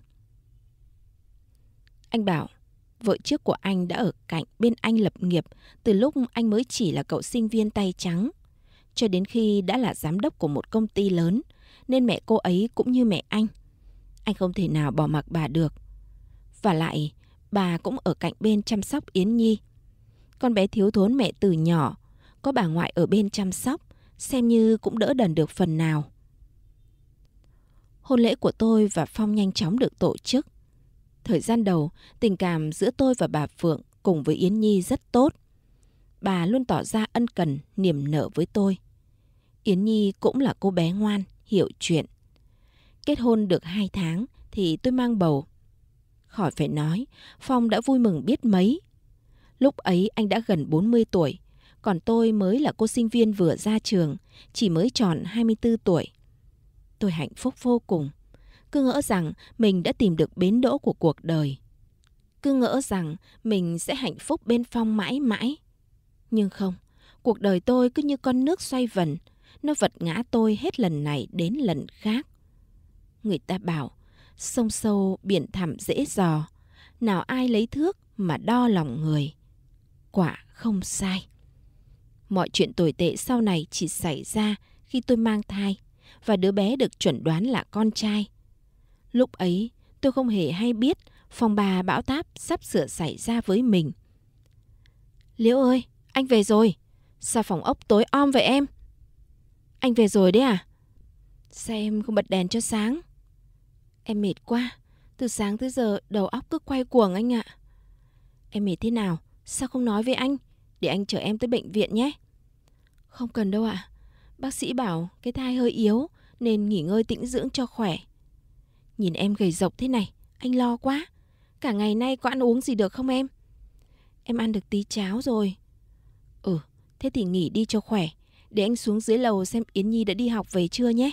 Anh bảo, vợ trước của anh đã ở cạnh bên anh lập nghiệp từ lúc anh mới chỉ là cậu sinh viên tay trắng. Cho đến khi đã là giám đốc của một công ty lớn, nên mẹ cô ấy cũng như mẹ anh. Anh không thể nào bỏ mặc bà được. Và lại, bà cũng ở cạnh bên chăm sóc Yến Nhi. Con bé thiếu thốn mẹ từ nhỏ, có bà ngoại ở bên chăm sóc, xem như cũng đỡ đần được phần nào. Hôn lễ của tôi và Phong nhanh chóng được tổ chức. Thời gian đầu, tình cảm giữa tôi và bà Phượng cùng với Yến Nhi rất tốt. Bà luôn tỏ ra ân cần, niềm nở với tôi. Yến Nhi cũng là cô bé ngoan, hiểu chuyện. Kết hôn được 2 tháng thì tôi mang bầu. Khỏi phải nói, Phong đã vui mừng biết mấy. Lúc ấy anh đã gần 40 tuổi, còn tôi mới là cô sinh viên vừa ra trường, chỉ mới tròn 24 tuổi. Tôi hạnh phúc vô cùng, cứ ngỡ rằng mình đã tìm được bến đỗ của cuộc đời. Cứ ngỡ rằng mình sẽ hạnh phúc bên Phong mãi mãi. Nhưng không, cuộc đời tôi cứ như con nước xoay vần, nó vật ngã tôi hết lần này đến lần khác. Người ta bảo, sông sâu biển thẳm dễ dò, nào ai lấy thước mà đo lòng người. Quả không sai. Mọi chuyện tồi tệ sau này chỉ xảy ra khi tôi mang thai và đứa bé được chuẩn đoán là con trai. Lúc ấy tôi không hề hay biết phong ba bão táp sắp sửa xảy ra với mình. Liễu ơi, anh về rồi. Sao phòng ốc tối om vậy em? Anh về rồi đấy à? Sao em không bật đèn cho sáng? Em mệt quá, từ sáng tới giờ đầu óc cứ quay cuồng anh ạ. Em mệt thế nào? Sao không nói với anh? Để anh chở em tới bệnh viện nhé. Không cần đâu ạ. Bác sĩ bảo cái thai hơi yếu nên nghỉ ngơi tĩnh dưỡng cho khỏe. Nhìn em gầy rộc thế này, anh lo quá. Cả ngày nay có ăn uống gì được không em? Em ăn được tí cháo rồi. Thế thì nghỉ đi cho khỏe. Để anh xuống dưới lầu xem Yến Nhi đã đi học về chưa nhé.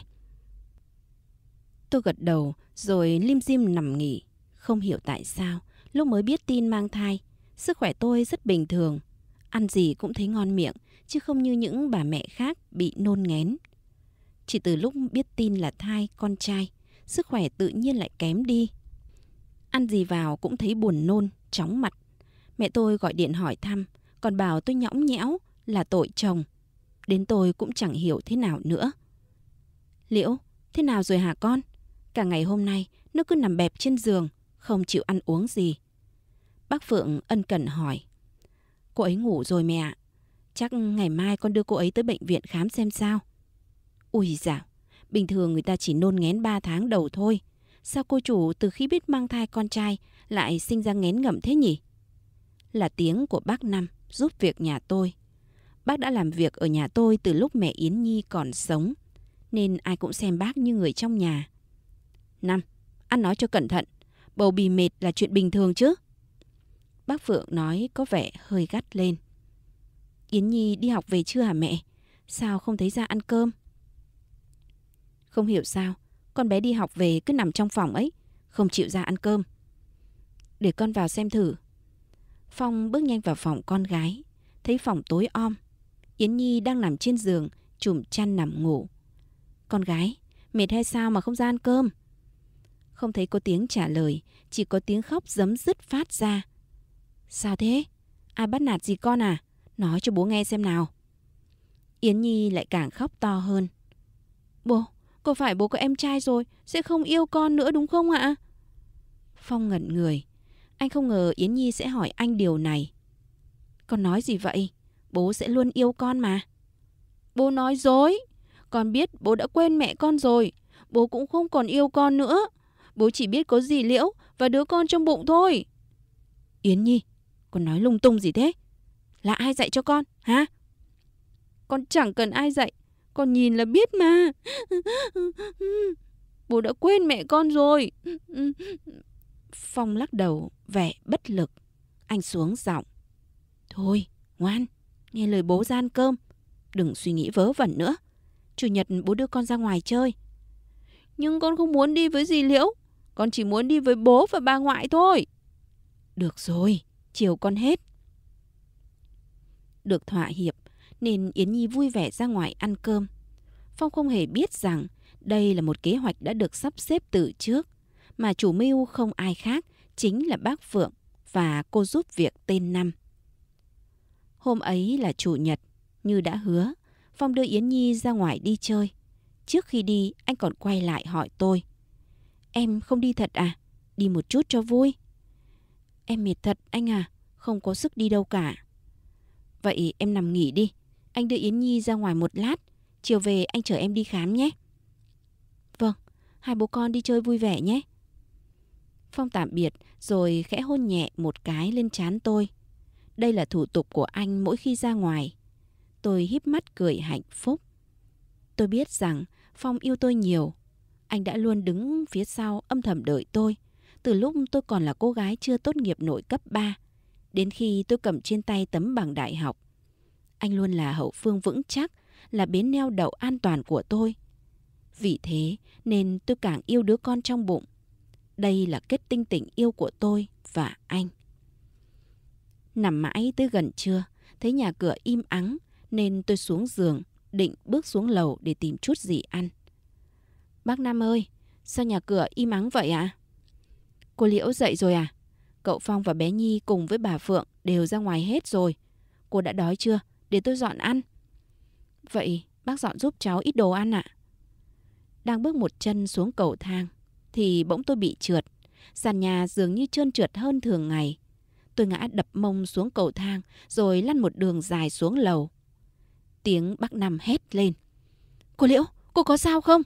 Tôi gật đầu rồi lim dim nằm nghỉ. Không hiểu tại sao, lúc mới biết tin mang thai, sức khỏe tôi rất bình thường. Ăn gì cũng thấy ngon miệng, chứ không như những bà mẹ khác bị nôn nghén. Chỉ từ lúc biết tin là thai con trai, sức khỏe tự nhiên lại kém đi. Ăn gì vào cũng thấy buồn nôn, chóng mặt. Mẹ tôi gọi điện hỏi thăm, còn bảo tôi nhõng nhẽo là tội chồng. Đến tôi cũng chẳng hiểu thế nào nữa. Liễu, thế nào rồi hả con? Cả ngày hôm nay nó cứ nằm bẹp trên giường, không chịu ăn uống gì. Bác Phượng ân cần hỏi. Cô ấy ngủ rồi mẹ ạ. Chắc ngày mai con đưa cô ấy tới bệnh viện khám xem sao. Ui dào, bình thường người ta chỉ nôn nghén 3 tháng đầu thôi. Sao cô chủ từ khi biết mang thai con trai lại sinh ra nghén ngẩm thế nhỉ? Là tiếng của bác Năm giúp việc nhà tôi. Bác đã làm việc ở nhà tôi từ lúc mẹ Yến Nhi còn sống, nên ai cũng xem bác như người trong nhà. Năm, ăn nói cho cẩn thận, bầu bì mệt là chuyện bình thường chứ. Bác Phượng nói có vẻ hơi gắt lên. Yến Nhi đi học về chưa hả mẹ? Sao không thấy ra ăn cơm? Không hiểu sao, con bé đi học về cứ nằm trong phòng ấy, không chịu ra ăn cơm. Để con vào xem thử. Phong bước nhanh vào phòng con gái. Thấy phòng tối om. Yến Nhi đang nằm trên giường, trùm chăn nằm ngủ. Con gái, mệt hay sao mà không ra ăn cơm? Không thấy có tiếng trả lời, chỉ có tiếng khóc giấm dứt phát ra. Sao thế? Ai bắt nạt gì con à? Nói cho bố nghe xem nào. Yến Nhi lại càng khóc to hơn. Bố, có phải bố có em trai rồi, sẽ không yêu con nữa đúng không ạ? Phong ngẩn người. Anh không ngờ Yến Nhi sẽ hỏi anh điều này. Con nói gì vậy? Bố sẽ luôn yêu con mà. Bố nói dối. Con biết bố đã quên mẹ con rồi. Bố cũng không còn yêu con nữa. Bố chỉ biết có dì Liễu và đứa con trong bụng thôi. Yến Nhi, con nói lung tung gì thế? Là ai dạy cho con, hả? Con chẳng cần ai dạy. Con nhìn là biết mà. Bố đã quên mẹ con rồi. Phong lắc đầu, vẻ bất lực. Anh xuống giọng. Thôi, ngoan, nghe lời bố ra ăn cơm. Đừng suy nghĩ vớ vẩn nữa. Chủ nhật bố đưa con ra ngoài chơi. Nhưng con không muốn đi với dì Liễu. Con chỉ muốn đi với bố và bà ngoại thôi. Được rồi, chiều con hết. Được thỏa hiệp nên Yến Nhi vui vẻ ra ngoài ăn cơm. Phong không hề biết rằng đây là một kế hoạch đã được sắp xếp từ trước, mà chủ mưu không ai khác chính là bác Phượng và cô giúp việc tên Năm. Hôm ấy là chủ nhật, như đã hứa, Phong đưa Yến Nhi ra ngoài đi chơi. Trước khi đi, anh còn quay lại hỏi tôi. Em không đi thật à? Đi một chút cho vui. Em mệt thật anh à, không có sức đi đâu cả. Vậy em nằm nghỉ đi. Anh đưa Yến Nhi ra ngoài một lát. Chiều về anh chở em đi khám nhé. Vâng, hai bố con đi chơi vui vẻ nhé. Phong tạm biệt rồi khẽ hôn nhẹ một cái lên trán tôi. Đây là thủ tục của anh mỗi khi ra ngoài. Tôi híp mắt cười hạnh phúc. Tôi biết rằng Phong yêu tôi nhiều. Anh đã luôn đứng phía sau âm thầm đợi tôi. Từ lúc tôi còn là cô gái chưa tốt nghiệp nổi cấp 3, đến khi tôi cầm trên tay tấm bằng đại học. Anh luôn là hậu phương vững chắc, là bến neo đậu an toàn của tôi. Vì thế nên tôi càng yêu đứa con trong bụng. Đây là kết tinh tình yêu của tôi và anh. Nằm mãi tới gần trưa, thấy nhà cửa im ắng nên tôi xuống giường, định bước xuống lầu để tìm chút gì ăn. Bác Năm ơi, sao nhà cửa im ắng vậy ạ? Cô Liễu dậy rồi à? Cậu Phong và bé Nhi cùng với bà Phượng đều ra ngoài hết rồi. Cô đã đói chưa? Để tôi dọn ăn. Vậy bác dọn giúp cháu ít đồ ăn ạ. Đang bước một chân xuống cầu thang thì bỗng tôi bị trượt. Sàn nhà dường như trơn trượt hơn thường ngày. Tôi ngã đập mông xuống cầu thang rồi lăn một đường dài xuống lầu. Tiếng bác Năm hét lên. Cô Liễu, cô có sao không?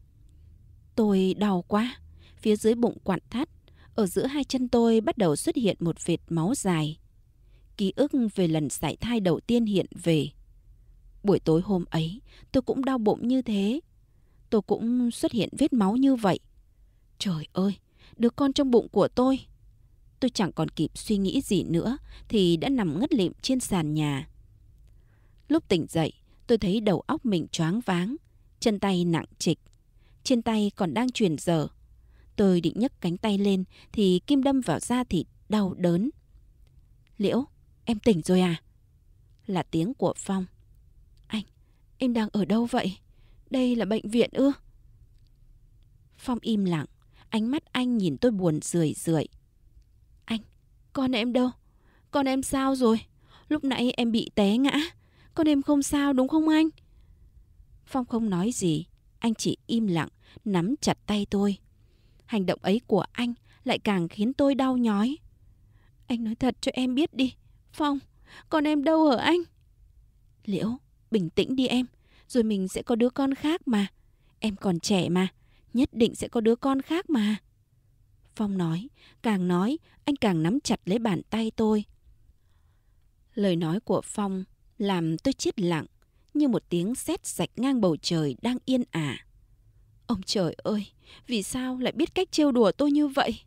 Tôi đau quá. Phía dưới bụng quặn thắt, ở giữa hai chân tôi bắt đầu xuất hiện một vệt máu dài. Ký ức về lần sảy thai đầu tiên hiện về. Buổi tối hôm ấy, tôi cũng đau bụng như thế. Tôi cũng xuất hiện vết máu như vậy. Trời ơi, đứa con trong bụng của tôi. Tôi chẳng còn kịp suy nghĩ gì nữa thì đã nằm ngất lịm trên sàn nhà. Lúc tỉnh dậy, tôi thấy đầu óc mình choáng váng, chân tay nặng trịch. Trên tay còn đang chuyền giờ. Tôi định nhấc cánh tay lên thì kim đâm vào da thịt đau đớn. Liễu, em tỉnh rồi à? Là tiếng của Phong. Anh, em đang ở đâu vậy? Đây là bệnh viện ư? Phong im lặng, ánh mắt anh nhìn tôi buồn rười rượi. Anh, con em đâu? Con em sao rồi? Lúc nãy em bị té ngã. Con em không sao đúng không anh? Phong không nói gì, anh chỉ im lặng, nắm chặt tay tôi. Hành động ấy của anh lại càng khiến tôi đau nhói. Anh nói thật cho em biết đi. Phong, con em đâu hả anh? Liễu, bình tĩnh đi em. Rồi mình sẽ có đứa con khác mà. Em còn trẻ mà. Nhất định sẽ có đứa con khác mà. Phong nói, anh càng nắm chặt lấy bàn tay tôi. Lời nói của Phong làm tôi chết lặng, như một tiếng sét rạch ngang bầu trời đang yên ả. Ông trời ơi, vì sao lại biết cách trêu đùa tôi như vậy?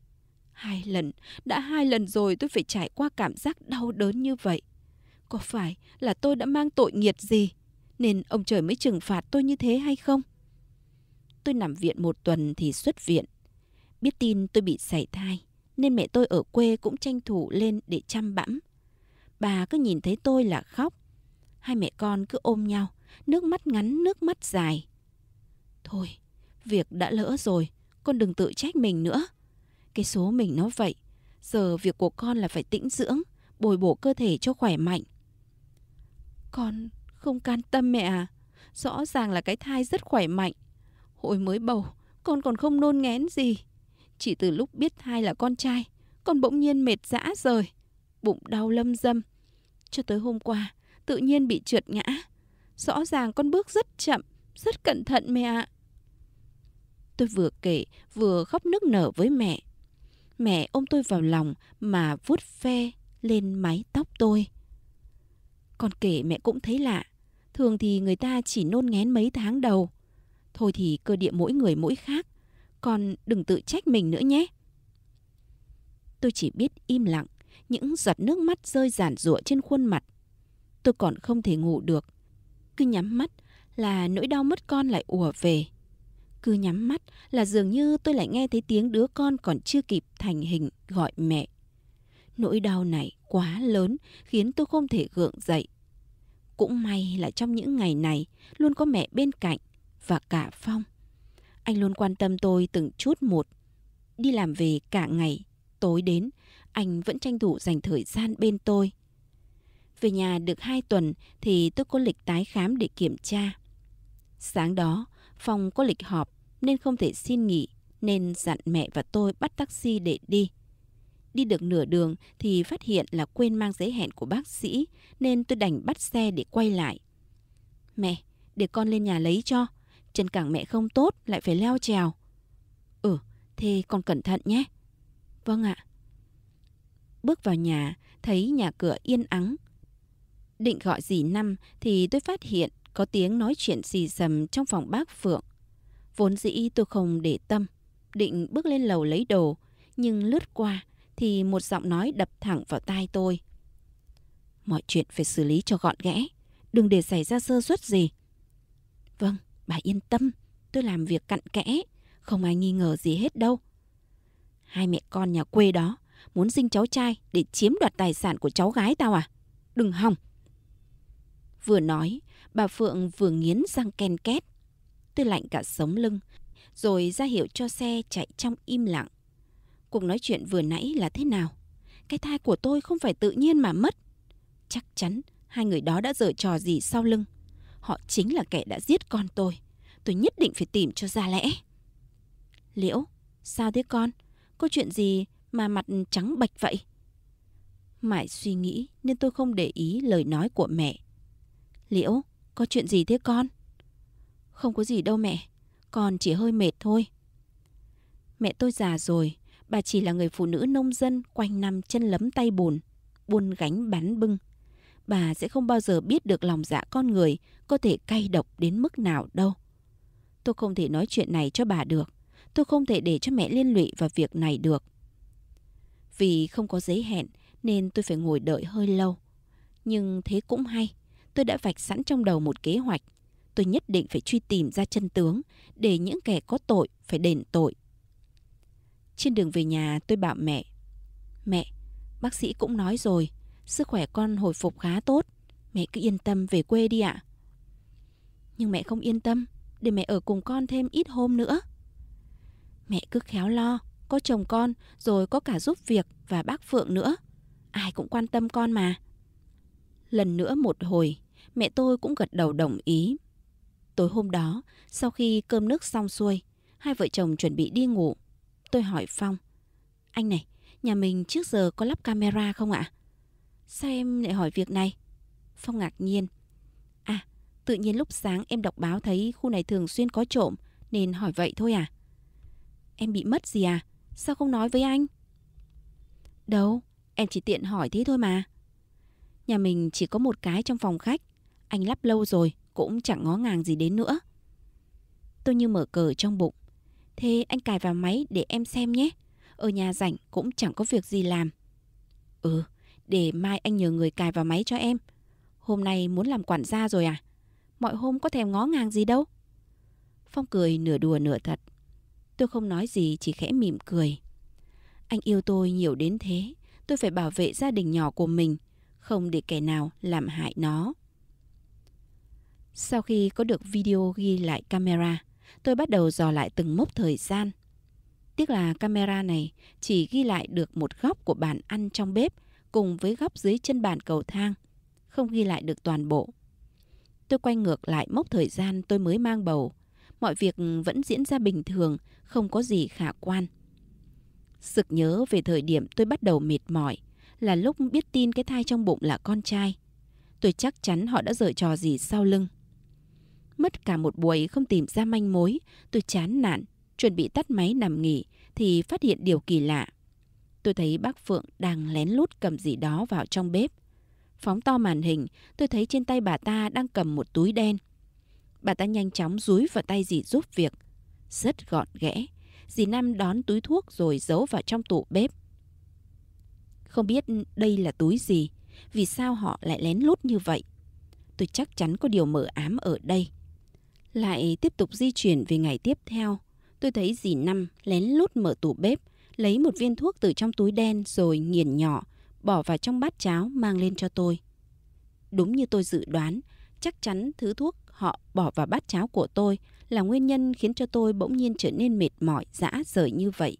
Đã hai lần rồi tôi phải trải qua cảm giác đau đớn như vậy. Có phải là tôi đã mang tội nghiệt gì, nên ông trời mới trừng phạt tôi như thế hay không? Tôi nằm viện một tuần thì xuất viện. Biết tin tôi bị sảy thai, nên mẹ tôi ở quê cũng tranh thủ lên để chăm bẵm. Bà cứ nhìn thấy tôi là khóc. Hai mẹ con cứ ôm nhau, nước mắt ngắn nước mắt dài. Thôi, việc đã lỡ rồi, con đừng tự trách mình nữa. Cái số mình nó vậy, giờ việc của con là phải tĩnh dưỡng, bồi bổ cơ thể cho khỏe mạnh. Con không can tâm mẹ à. Rõ ràng là cái thai rất khỏe mạnh. Hồi mới bầu, con còn không nôn nghén gì. Chỉ từ lúc biết thai là con trai, con bỗng nhiên mệt rã rời, bụng đau lâm dâm. Cho tới hôm qua, tự nhiên bị trượt ngã. Rõ ràng con bước rất chậm, rất cẩn thận mẹ ạ. Tôi vừa kể vừa khóc nức nở với mẹ. Mẹ ôm tôi vào lòng mà vuốt ve lên mái tóc tôi. Con kể mẹ cũng thấy lạ. Thường thì người ta chỉ nôn nghén mấy tháng đầu. Thôi thì cơ địa mỗi người mỗi khác. Con đừng tự trách mình nữa nhé. Tôi chỉ biết im lặng. Những giọt nước mắt rơi ràn rụa trên khuôn mặt. Tôi còn không thể ngủ được. Cứ nhắm mắt là nỗi đau mất con lại ùa về. Cứ nhắm mắt là dường như tôi lại nghe thấy tiếng đứa con còn chưa kịp thành hình gọi mẹ. Nỗi đau này quá lớn khiến tôi không thể gượng dậy. Cũng may là trong những ngày này luôn có mẹ bên cạnh và cả Phong. Anh luôn quan tâm tôi từng chút một. Đi làm về cả ngày, tối đến, anh vẫn tranh thủ dành thời gian bên tôi. Về nhà được 2 tuần thì tôi có lịch tái khám để kiểm tra. Sáng đó, Phong có lịch họp nên không thể xin nghỉ, nên dặn mẹ và tôi bắt taxi để đi. Đi được nửa đường thì phát hiện là quên mang giấy hẹn của bác sĩ, nên tôi đành bắt xe để quay lại. Mẹ, để con lên nhà lấy cho. Chân cẳng mẹ không tốt, lại phải leo trèo. Thế con cẩn thận nhé. Vâng ạ. Bước vào nhà, thấy nhà cửa yên ắng. Định gọi dì Năm thì tôi phát hiện có tiếng nói chuyện xì xầm trong phòng bác Phượng. Vốn dĩ tôi không để tâm, định bước lên lầu lấy đồ, nhưng lướt qua thì một giọng nói đập thẳng vào tai tôi. Mọi chuyện phải xử lý cho gọn ghẽ, đừng để xảy ra sơ suất gì. Vâng, bà yên tâm, tôi làm việc cặn kẽ, không ai nghi ngờ gì hết đâu. Hai mẹ con nhà quê đó muốn sinh cháu trai để chiếm đoạt tài sản của cháu gái tao à? Đừng hòng. Vừa nói, bà Phượng vừa nghiến răng ken két. Tôi lạnh cả sống lưng, rồi ra hiệu cho xe chạy trong im lặng. Cuộc nói chuyện vừa nãy là thế nào? Cái thai của tôi không phải tự nhiên mà mất. Chắc chắn hai người đó đã giở trò gì sau lưng. Họ chính là kẻ đã giết con tôi. Tôi nhất định phải tìm cho ra lẽ. Liễu, sao thế con? Có chuyện gì mà mặt trắng bệch vậy? Mãi suy nghĩ nên tôi không để ý lời nói của mẹ. Liễu, có chuyện gì thế con? Không có gì đâu mẹ, con chỉ hơi mệt thôi. Mẹ tôi già rồi, bà chỉ là người phụ nữ nông dân quanh năm chân lấm tay bùn, buôn gánh bán bưng. Bà sẽ không bao giờ biết được lòng dạ con người có thể cay độc đến mức nào đâu. Tôi không thể nói chuyện này cho bà được. Tôi không thể để cho mẹ liên lụy vào việc này được. Vì không có giấy hẹn nên tôi phải ngồi đợi hơi lâu. Nhưng thế cũng hay. Tôi đã vạch sẵn trong đầu một kế hoạch. Tôi nhất định phải truy tìm ra chân tướng để những kẻ có tội phải đền tội. Trên đường về nhà tôi bảo mẹ. Mẹ, bác sĩ cũng nói rồi, sức khỏe con hồi phục khá tốt. Mẹ cứ yên tâm về quê đi ạ. Nhưng mẹ không yên tâm, để mẹ ở cùng con thêm ít hôm nữa. Mẹ cứ khéo lo, có chồng con rồi có cả giúp việc và bác Phượng nữa. Ai cũng quan tâm con mà. Lần nữa một hồi, mẹ tôi cũng gật đầu đồng ý. Tối hôm đó, sau khi cơm nước xong xuôi, hai vợ chồng chuẩn bị đi ngủ. Tôi hỏi Phong. Anh này, nhà mình trước giờ có lắp camera không ạ? Sao em lại hỏi việc này? Phong ngạc nhiên. À, tự nhiên lúc sáng em đọc báo thấy khu này thường xuyên có trộm nên hỏi vậy thôi à? Em bị mất gì à? Sao không nói với anh? Đâu, em chỉ tiện hỏi thế thôi mà. Nhà mình chỉ có một cái trong phòng khách. Anh lắp lâu rồi cũng chẳng ngó ngàng gì đến nữa. Tôi như mở cờ trong bụng. Thế anh cài vào máy để em xem nhé. Ở nhà rảnh cũng chẳng có việc gì làm. Để mai anh nhờ người cài vào máy cho em. Hôm nay muốn làm quản gia rồi à? Mọi hôm có thèm ngó ngàng gì đâu. Phong cười nửa đùa nửa thật. Tôi không nói gì, chỉ khẽ mỉm cười. Anh yêu tôi nhiều đến thế, tôi phải bảo vệ gia đình nhỏ của mình, không để kẻ nào làm hại nó. Sau khi có được video ghi lại camera, tôi bắt đầu dò lại từng mốc thời gian. Tiếc là camera này chỉ ghi lại được một góc của bàn ăn trong bếp cùng với góc dưới chân bàn cầu thang, không ghi lại được toàn bộ. Tôi quay ngược lại mốc thời gian tôi mới mang bầu. Mọi việc vẫn diễn ra bình thường, không có gì khả quan. Sực nhớ về thời điểm tôi bắt đầu mệt mỏi, là lúc biết tin cái thai trong bụng là con trai. Tôi chắc chắn họ đã giở trò gì sau lưng. Mất cả một buổi không tìm ra manh mối, tôi chán nản, chuẩn bị tắt máy nằm nghỉ thì phát hiện điều kỳ lạ. Tôi thấy bác Phượng đang lén lút cầm gì đó vào trong bếp. Phóng to màn hình, tôi thấy trên tay bà ta đang cầm một túi đen. Bà ta nhanh chóng dúi vào tay dì giúp việc. Rất gọn ghẽ, dì Năm đón túi thuốc rồi giấu vào trong tủ bếp. Không biết đây là túi gì, vì sao họ lại lén lút như vậy? Tôi chắc chắn có điều mờ ám ở đây. Lại tiếp tục di chuyển về ngày tiếp theo. Tôi thấy dì Năm lén lút mở tủ bếp, lấy một viên thuốc từ trong túi đen rồi nghiền nhỏ, bỏ vào trong bát cháo mang lên cho tôi. Đúng như tôi dự đoán, chắc chắn thứ thuốc họ bỏ vào bát cháo của tôi là nguyên nhân khiến cho tôi bỗng nhiên trở nên mệt mỏi, rã rời như vậy.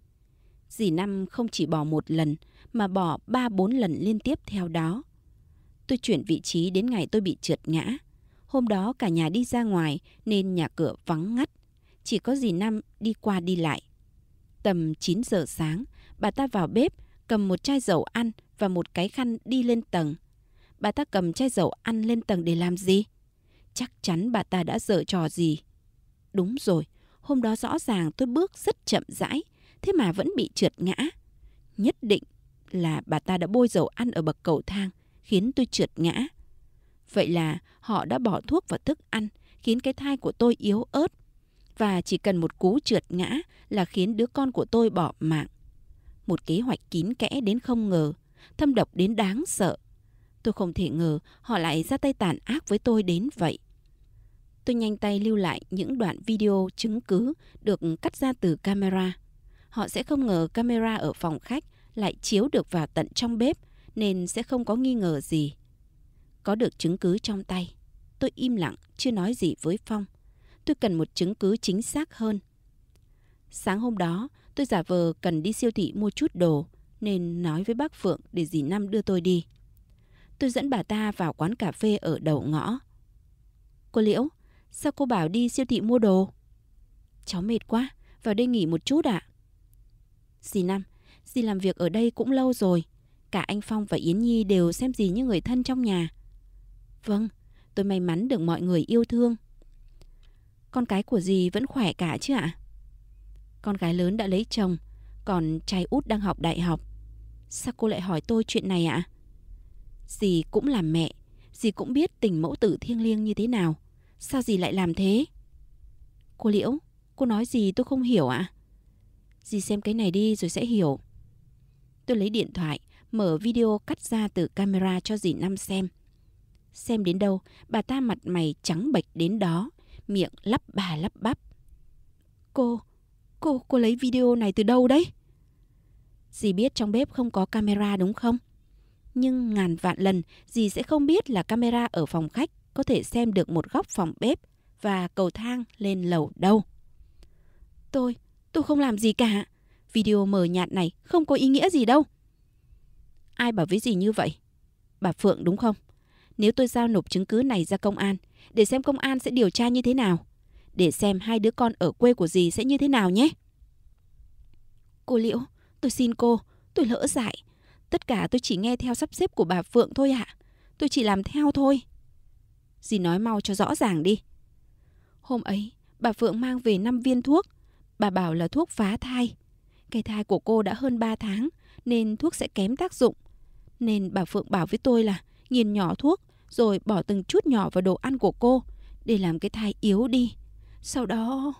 Dì Năm không chỉ bỏ một lần mà bỏ 3-4 lần liên tiếp theo đó. Tôi chuyển vị trí đến ngày tôi bị trượt ngã. Hôm đó cả nhà đi ra ngoài nên nhà cửa vắng ngắt, chỉ có dì Năm đi qua đi lại. Tầm 9 giờ sáng, bà ta vào bếp, cầm một chai dầu ăn và một cái khăn đi lên tầng. Bà ta cầm chai dầu ăn lên tầng để làm gì? Chắc chắn bà ta đã giở trò gì. Đúng rồi, hôm đó rõ ràng tôi bước rất chậm rãi, thế mà vẫn bị trượt ngã. Nhất định là bà ta đã bôi dầu ăn ở bậc cầu thang, khiến tôi trượt ngã. Vậy là họ đã bỏ thuốc vào thức ăn, khiến cái thai của tôi yếu ớt. Và chỉ cần một cú trượt ngã là khiến đứa con của tôi bỏ mạng. Một kế hoạch kín kẽ đến không ngờ, thâm độc đến đáng sợ. Tôi không thể ngờ họ lại ra tay tàn ác với tôi đến vậy. Tôi nhanh tay lưu lại những đoạn video chứng cứ được cắt ra từ camera. Họ sẽ không ngờ camera ở phòng khách lại chiếu được vào tận trong bếp, nên sẽ không có nghi ngờ gì. Có được chứng cứ trong tay, tôi im lặng chưa nói gì với Phong. Tôi cần một chứng cứ chính xác hơn. Sáng hôm đó, tôi giả vờ cần đi siêu thị mua chút đồ, nên nói với bác Phượng để dì Năm đưa tôi đi. Tôi dẫn bà ta vào quán cà phê ở đầu ngõ. Cô Liễu, sao cô bảo đi siêu thị mua đồ? Cháu mệt quá, vào đây nghỉ một chút ạ. Dì Năm, dì làm việc ở đây cũng lâu rồi. Cả anh Phong và Yến Nhi đều xem dì như người thân trong nhà. Vâng, tôi may mắn được mọi người yêu thương. Con cái của dì vẫn khỏe cả chứ ạ? Con gái lớn đã lấy chồng, còn trai út đang học đại học. Sao cô lại hỏi tôi chuyện này ạ? Dì cũng là mẹ, dì cũng biết tình mẫu tử thiêng liêng như thế nào. Sao dì lại làm thế? Cô Liễu, cô nói gì tôi không hiểu ạ? Dì xem cái này đi rồi sẽ hiểu. Tôi lấy điện thoại, mở video cắt ra từ camera cho dì Năm xem. Xem đến đâu, bà ta mặt mày trắng bệch đến đó, miệng lắp bà lắp bắp. Cô lấy video này từ đâu đấy? Dì biết trong bếp không có camera đúng không? Nhưng ngàn vạn lần dì sẽ không biết là camera ở phòng khách có thể xem được một góc phòng bếp và cầu thang lên lầu đâu. Tôi không làm gì cả. Video mờ nhạt này không có ý nghĩa gì đâu. Ai bảo với dì như vậy? Bà Phượng đúng không? Nếu tôi giao nộp chứng cứ này ra công an, để xem công an sẽ điều tra như thế nào, để xem hai đứa con ở quê của dì sẽ như thế nào nhé. Cô Liễu, tôi xin cô, tôi lỡ dại. Tất cả tôi chỉ nghe theo sắp xếp của bà Phượng thôi ạ. Tôi chỉ làm theo thôi. Dì nói mau cho rõ ràng đi. Hôm ấy, bà Phượng mang về 5 viên thuốc. Bà bảo là thuốc phá thai. Cái thai của cô đã hơn 3 tháng, nên thuốc sẽ kém tác dụng. Nên bà Phượng bảo với tôi là nghiền nhỏ thuốc, rồi bỏ từng chút nhỏ vào đồ ăn của cô, để làm cái thai yếu đi. Sau đó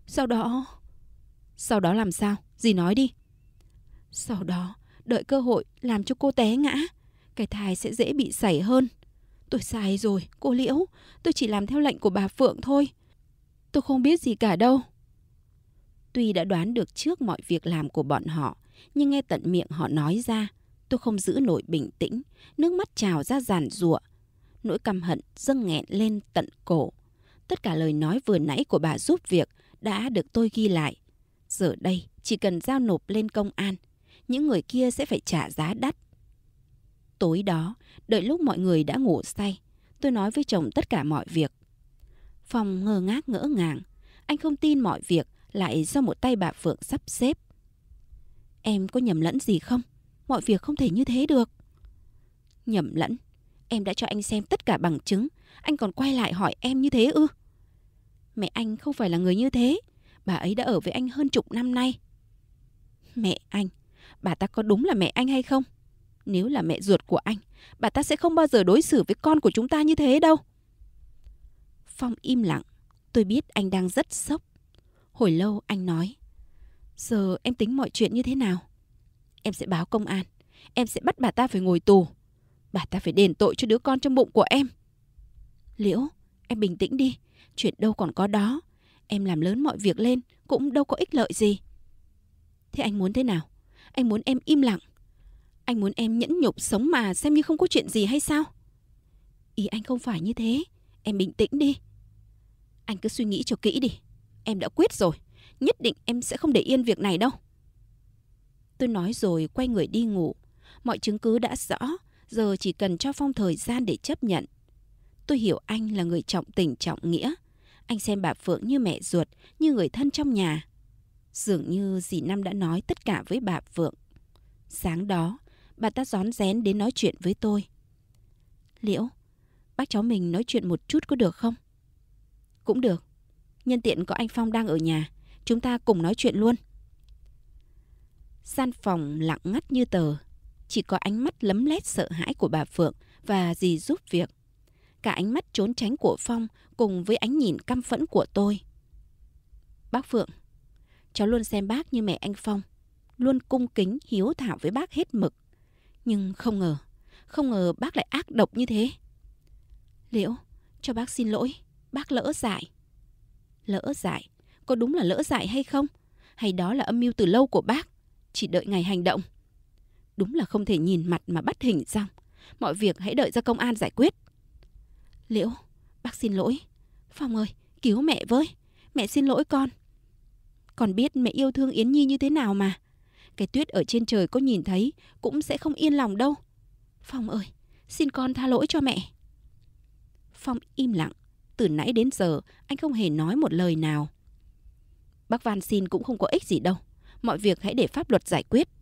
làm sao? Dì nói đi. Sau đó, đợi cơ hội làm cho cô té ngã, cái thai sẽ dễ bị sảy hơn. Tôi sai rồi, cô Liễu. Tôi chỉ làm theo lệnh của bà Phượng thôi. Tôi không biết gì cả đâu. Tuy đã đoán được trước mọi việc làm của bọn họ, nhưng nghe tận miệng họ nói ra, tôi không giữ nổi bình tĩnh, nước mắt trào ra giàn giụa. Nỗi căm hận dâng nghẹn lên tận cổ. Tất cả lời nói vừa nãy của bà giúp việc đã được tôi ghi lại. Giờ đây chỉ cần giao nộp lên công an, những người kia sẽ phải trả giá đắt. Tối đó, đợi lúc mọi người đã ngủ say, tôi nói với chồng tất cả mọi việc. Phong ngơ ngác ngỡ ngàng. Anh không tin mọi việc lại do một tay bà Phượng sắp xếp. Em có nhầm lẫn gì không? Mọi việc không thể như thế được. Nhầm lẫn? Em đã cho anh xem tất cả bằng chứng. Anh còn quay lại hỏi em như thế ư? Mẹ anh không phải là người như thế. Bà ấy đã ở với anh hơn chục năm nay. Mẹ anh? Bà ta có đúng là mẹ anh hay không? Nếu là mẹ ruột của anh, bà ta sẽ không bao giờ đối xử với con của chúng ta như thế đâu. Phong im lặng. Tôi biết anh đang rất sốc. Hồi lâu anh nói: Giờ em tính mọi chuyện như thế nào? Em sẽ báo công an. Em sẽ bắt bà ta phải ngồi tù. Bà ta phải đền tội cho đứa con trong bụng của em. Liễu, em bình tĩnh đi. Chuyện đâu còn có đó. Em làm lớn mọi việc lên cũng đâu có ích lợi gì. Thế anh muốn thế nào? Anh muốn em im lặng? Anh muốn em nhẫn nhục sống mà xem như không có chuyện gì hay sao? Ý anh không phải như thế. Em bình tĩnh đi. Anh cứ suy nghĩ cho kỹ đi. Em đã quyết rồi. Nhất định em sẽ không để yên việc này đâu. Tôi nói rồi quay người đi ngủ. Mọi chứng cứ đã rõ. Giờ chỉ cần cho Phong thời gian để chấp nhận. Tôi hiểu anh là người trọng tình trọng nghĩa. Anh xem bà Phượng như mẹ ruột, như người thân trong nhà. Dường như dì Năm đã nói tất cả với bà Phượng. Sáng đó, bà ta rón rén đến nói chuyện với tôi. Liễu, bác cháu mình nói chuyện một chút có được không? Cũng được. Nhân tiện có anh Phong đang ở nhà, chúng ta cùng nói chuyện luôn. Gian phòng lặng ngắt như tờ. Chỉ có ánh mắt lấm lét sợ hãi của bà Phượng và dì giúp việc. Cả ánh mắt trốn tránh của Phong cùng với ánh nhìn căm phẫn của tôi. Bác Phượng, cháu luôn xem bác như mẹ anh Phong, luôn cung kính hiếu thảo với bác hết mực. Nhưng không ngờ bác lại ác độc như thế. Liễu, cho bác xin lỗi, bác lỡ dại. Lỡ dại? Có đúng là lỡ dại hay không? Hay đó là âm mưu từ lâu của bác, chỉ đợi ngày hành động? Đúng là không thể nhìn mặt mà bắt hình dong. Mọi việc hãy đợi ra công an giải quyết. Liễu, bác xin lỗi. Phong ơi, cứu mẹ với. Mẹ xin lỗi con. Con biết mẹ yêu thương Yến Nhi như thế nào mà. Cái tuyết ở trên trời có nhìn thấy cũng sẽ không yên lòng đâu. Phong ơi, xin con tha lỗi cho mẹ. Phong im lặng. Từ nãy đến giờ anh không hề nói một lời nào. Bác van xin cũng không có ích gì đâu. Mọi việc hãy để pháp luật giải quyết.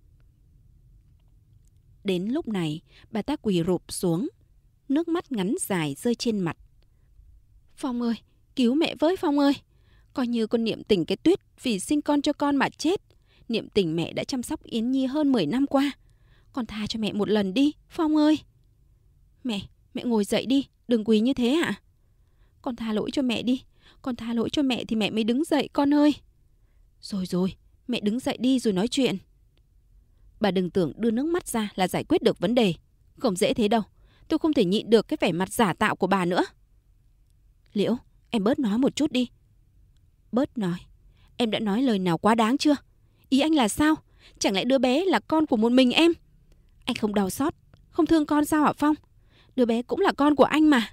Đến lúc này, bà ta quỳ rụp xuống. Nước mắt ngắn dài rơi trên mặt. Phong ơi, cứu mẹ với Phong ơi. Coi như con niệm tình cái tuyết vì sinh con cho con mà chết. Niệm tình mẹ đã chăm sóc Yến Nhi hơn 10 năm qua. Con tha cho mẹ một lần đi, Phong ơi. Mẹ ngồi dậy đi, đừng quỳ như thế ạ. Con tha lỗi cho mẹ đi. Con tha lỗi cho mẹ thì mẹ mới đứng dậy con ơi. Rồi, mẹ đứng dậy đi rồi nói chuyện. Bà đừng tưởng đưa nước mắt ra là giải quyết được vấn đề. Không dễ thế đâu. Tôi không thể nhịn được cái vẻ mặt giả tạo của bà nữa. Liễu, em bớt nói một chút đi. Bớt nói? Em đã nói lời nào quá đáng chưa? Ý anh là sao? Chẳng lẽ đứa bé là con của một mình em? Anh không đau xót, không thương con sao hả Phong? Đứa bé cũng là con của anh mà.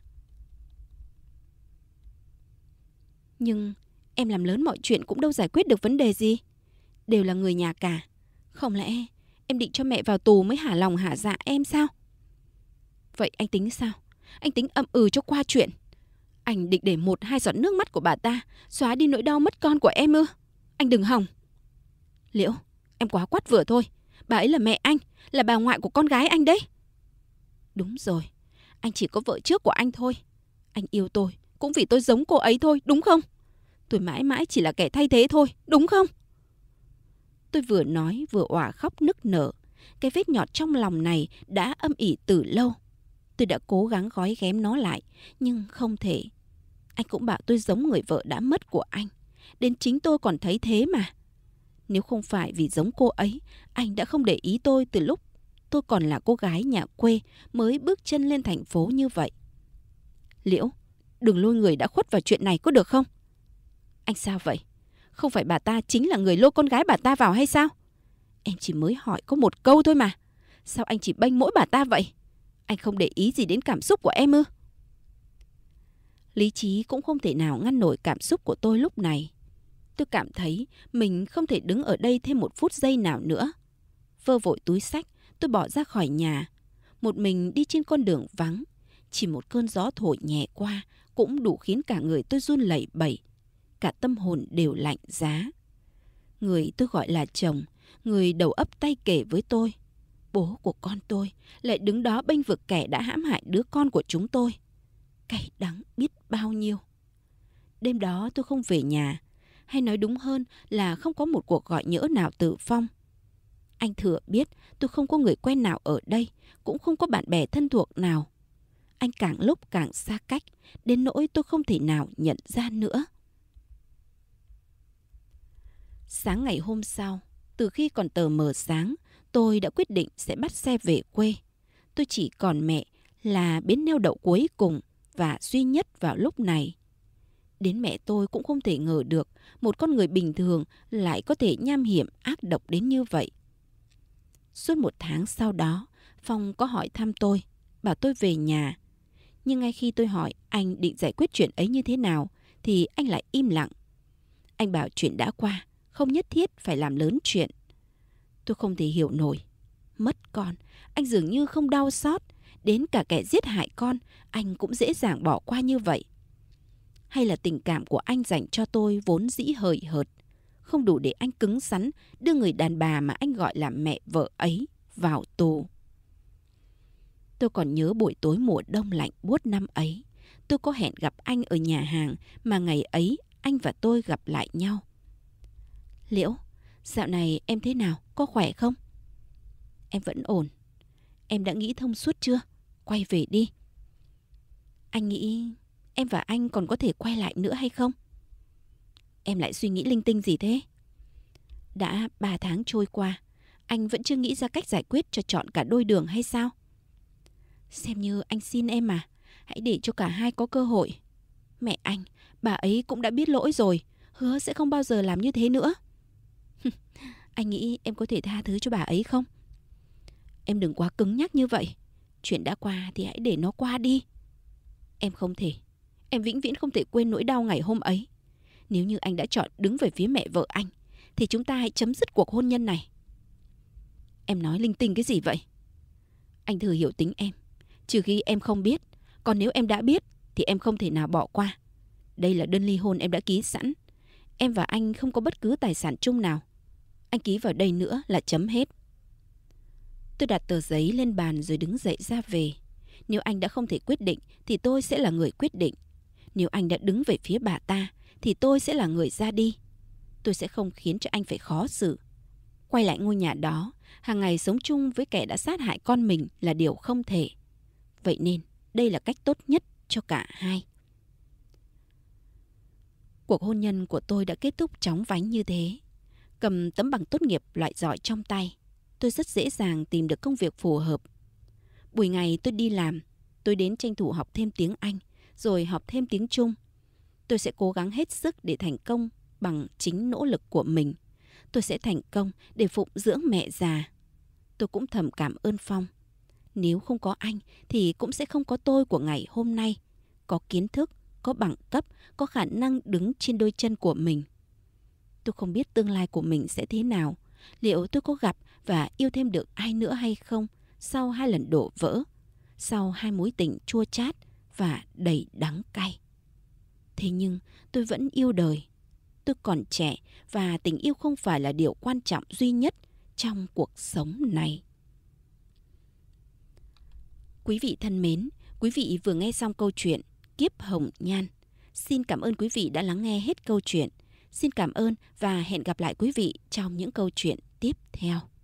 Nhưng em làm lớn mọi chuyện cũng đâu giải quyết được vấn đề gì. Đều là người nhà cả. Không lẽ em định cho mẹ vào tù mới hả lòng hả dạ em sao? Vậy anh tính sao? Anh tính ậm ừ cho qua chuyện. Anh định để 1-2 giọt nước mắt của bà ta xóa đi nỗi đau mất con của em ư? Anh đừng hòng. Liễu, em quá quát vừa thôi. Bà ấy là mẹ anh, là bà ngoại của con gái anh đấy. Đúng rồi, anh chỉ có vợ trước của anh thôi. Anh yêu tôi cũng vì tôi giống cô ấy thôi, đúng không? Tôi mãi mãi chỉ là kẻ thay thế thôi, đúng không? Tôi vừa nói vừa òa khóc nức nở. Cái vết nhọt trong lòng này đã âm ỉ từ lâu. Tôi đã cố gắng gói ghém nó lại, nhưng không thể. Anh cũng bảo tôi giống người vợ đã mất của anh. Đến chính tôi còn thấy thế mà. Nếu không phải vì giống cô ấy, anh đã không để ý tôi từ lúc tôi còn là cô gái nhà quê mới bước chân lên thành phố như vậy. Liễu, đừng lôi người đã khuất vào chuyện này có được không? Anh sao vậy? Không phải bà ta chính là người lôi con gái bà ta vào hay sao? Em chỉ mới hỏi có một câu thôi mà. Sao anh chỉ bênh mỗi bà ta vậy? Anh không để ý gì đến cảm xúc của em ư? Lý trí cũng không thể nào ngăn nổi cảm xúc của tôi lúc này. Tôi cảm thấy mình không thể đứng ở đây thêm một phút giây nào nữa. Vơ vội túi xách, tôi bỏ ra khỏi nhà. Một mình đi trên con đường vắng. Chỉ một cơn gió thổi nhẹ qua cũng đủ khiến cả người tôi run lẩy bẩy. Cả tâm hồn đều lạnh giá. Người tôi gọi là chồng, người đầu ấp tay kể với tôi, bố của con tôi, lại đứng đó bênh vực kẻ đã hãm hại đứa con của chúng tôi. Cay đắng biết bao nhiêu. Đêm đó tôi không về nhà, hay nói đúng hơn là không có một cuộc gọi nhỡ nào từ Phong. Anh Thừa biết tôi không có người quen nào ở đây, cũng không có bạn bè thân thuộc nào. Anh càng lúc càng xa cách, đến nỗi tôi không thể nào nhận ra nữa. Sáng ngày hôm sau, từ khi còn tờ mờ sáng, tôi đã quyết định sẽ bắt xe về quê. Tôi chỉ còn mẹ là bến neo đậu cuối cùng và duy nhất vào lúc này. Đến mẹ tôi cũng không thể ngờ được một con người bình thường lại có thể nham hiểm ác độc đến như vậy. Suốt 1 tháng sau đó, Phong có hỏi thăm tôi, bảo tôi về nhà. Nhưng ngay khi tôi hỏi anh định giải quyết chuyện ấy như thế nào, thì anh lại im lặng. Anh bảo chuyện đã qua, không nhất thiết phải làm lớn chuyện. Tôi không thể hiểu nổi. Mất con, anh dường như không đau xót. Đến cả kẻ giết hại con, anh cũng dễ dàng bỏ qua như vậy. Hay là tình cảm của anh dành cho tôi vốn dĩ hời hợt, không đủ để anh cứng rắn đưa người đàn bà mà anh gọi là mẹ vợ ấy vào tù. Tôi còn nhớ buổi tối mùa đông lạnh buốt năm ấy. Tôi có hẹn gặp anh ở nhà hàng mà ngày ấy anh và tôi gặp lại nhau. Liễu, dạo này em thế nào? Có khỏe không? Em vẫn ổn. Em đã nghĩ thông suốt chưa? Quay về đi. Anh nghĩ em và anh còn có thể quay lại nữa hay không? Em lại suy nghĩ linh tinh gì thế? Đã 3 tháng trôi qua, anh vẫn chưa nghĩ ra cách giải quyết cho trọn cả đôi đường hay sao? Xem như anh xin em mà, hãy để cho cả hai có cơ hội. Mẹ anh, bà ấy cũng đã biết lỗi rồi, hứa sẽ không bao giờ làm như thế nữa. Anh nghĩ em có thể tha thứ cho bà ấy không? Em đừng quá cứng nhắc như vậy. Chuyện đã qua thì hãy để nó qua đi. Em không thể. Em vĩnh viễn không thể quên nỗi đau ngày hôm ấy. Nếu như anh đã chọn đứng về phía mẹ vợ anh, thì chúng ta hãy chấm dứt cuộc hôn nhân này. Em nói linh tinh cái gì vậy? Anh Thừa hiểu tính em, trừ khi em không biết. Còn nếu em đã biết thì em không thể nào bỏ qua. Đây là đơn ly hôn em đã ký sẵn. Em và anh không có bất cứ tài sản chung nào. Anh ký vào đây nữa là chấm hết. Tôi đặt tờ giấy lên bàn rồi đứng dậy ra về. Nếu anh đã không thể quyết định thì tôi sẽ là người quyết định. Nếu anh đã đứng về phía bà ta thì tôi sẽ là người ra đi. Tôi sẽ không khiến cho anh phải khó xử. Quay lại ngôi nhà đó, hàng ngày sống chung với kẻ đã sát hại con mình là điều không thể. Vậy nên đây là cách tốt nhất cho cả hai. Cuộc hôn nhân của tôi đã kết thúc chóng vánh như thế. Cầm tấm bằng tốt nghiệp loại giỏi trong tay, tôi rất dễ dàng tìm được công việc phù hợp. Buổi ngày tôi đi làm, tôi đến tranh thủ học thêm tiếng Anh, rồi học thêm tiếng Trung. Tôi sẽ cố gắng hết sức để thành công bằng chính nỗ lực của mình. Tôi sẽ thành công để phụng dưỡng mẹ già. Tôi cũng thầm cảm ơn Phong. Nếu không có anh thì cũng sẽ không có tôi của ngày hôm nay. Có kiến thức, có bằng cấp, có khả năng đứng trên đôi chân của mình. Tôi không biết tương lai của mình sẽ thế nào. Liệu tôi có gặp và yêu thêm được ai nữa hay không sau 2 lần đổ vỡ, sau 2 mối tình chua chát và đầy đắng cay. Thế nhưng tôi vẫn yêu đời. Tôi còn trẻ và tình yêu không phải là điều quan trọng duy nhất trong cuộc sống này. Quý vị thân mến, quý vị vừa nghe xong câu chuyện Kiếp Hồng Nhan. Xin cảm ơn quý vị đã lắng nghe hết câu chuyện. Xin cảm ơn và hẹn gặp lại quý vị trong những câu chuyện tiếp theo.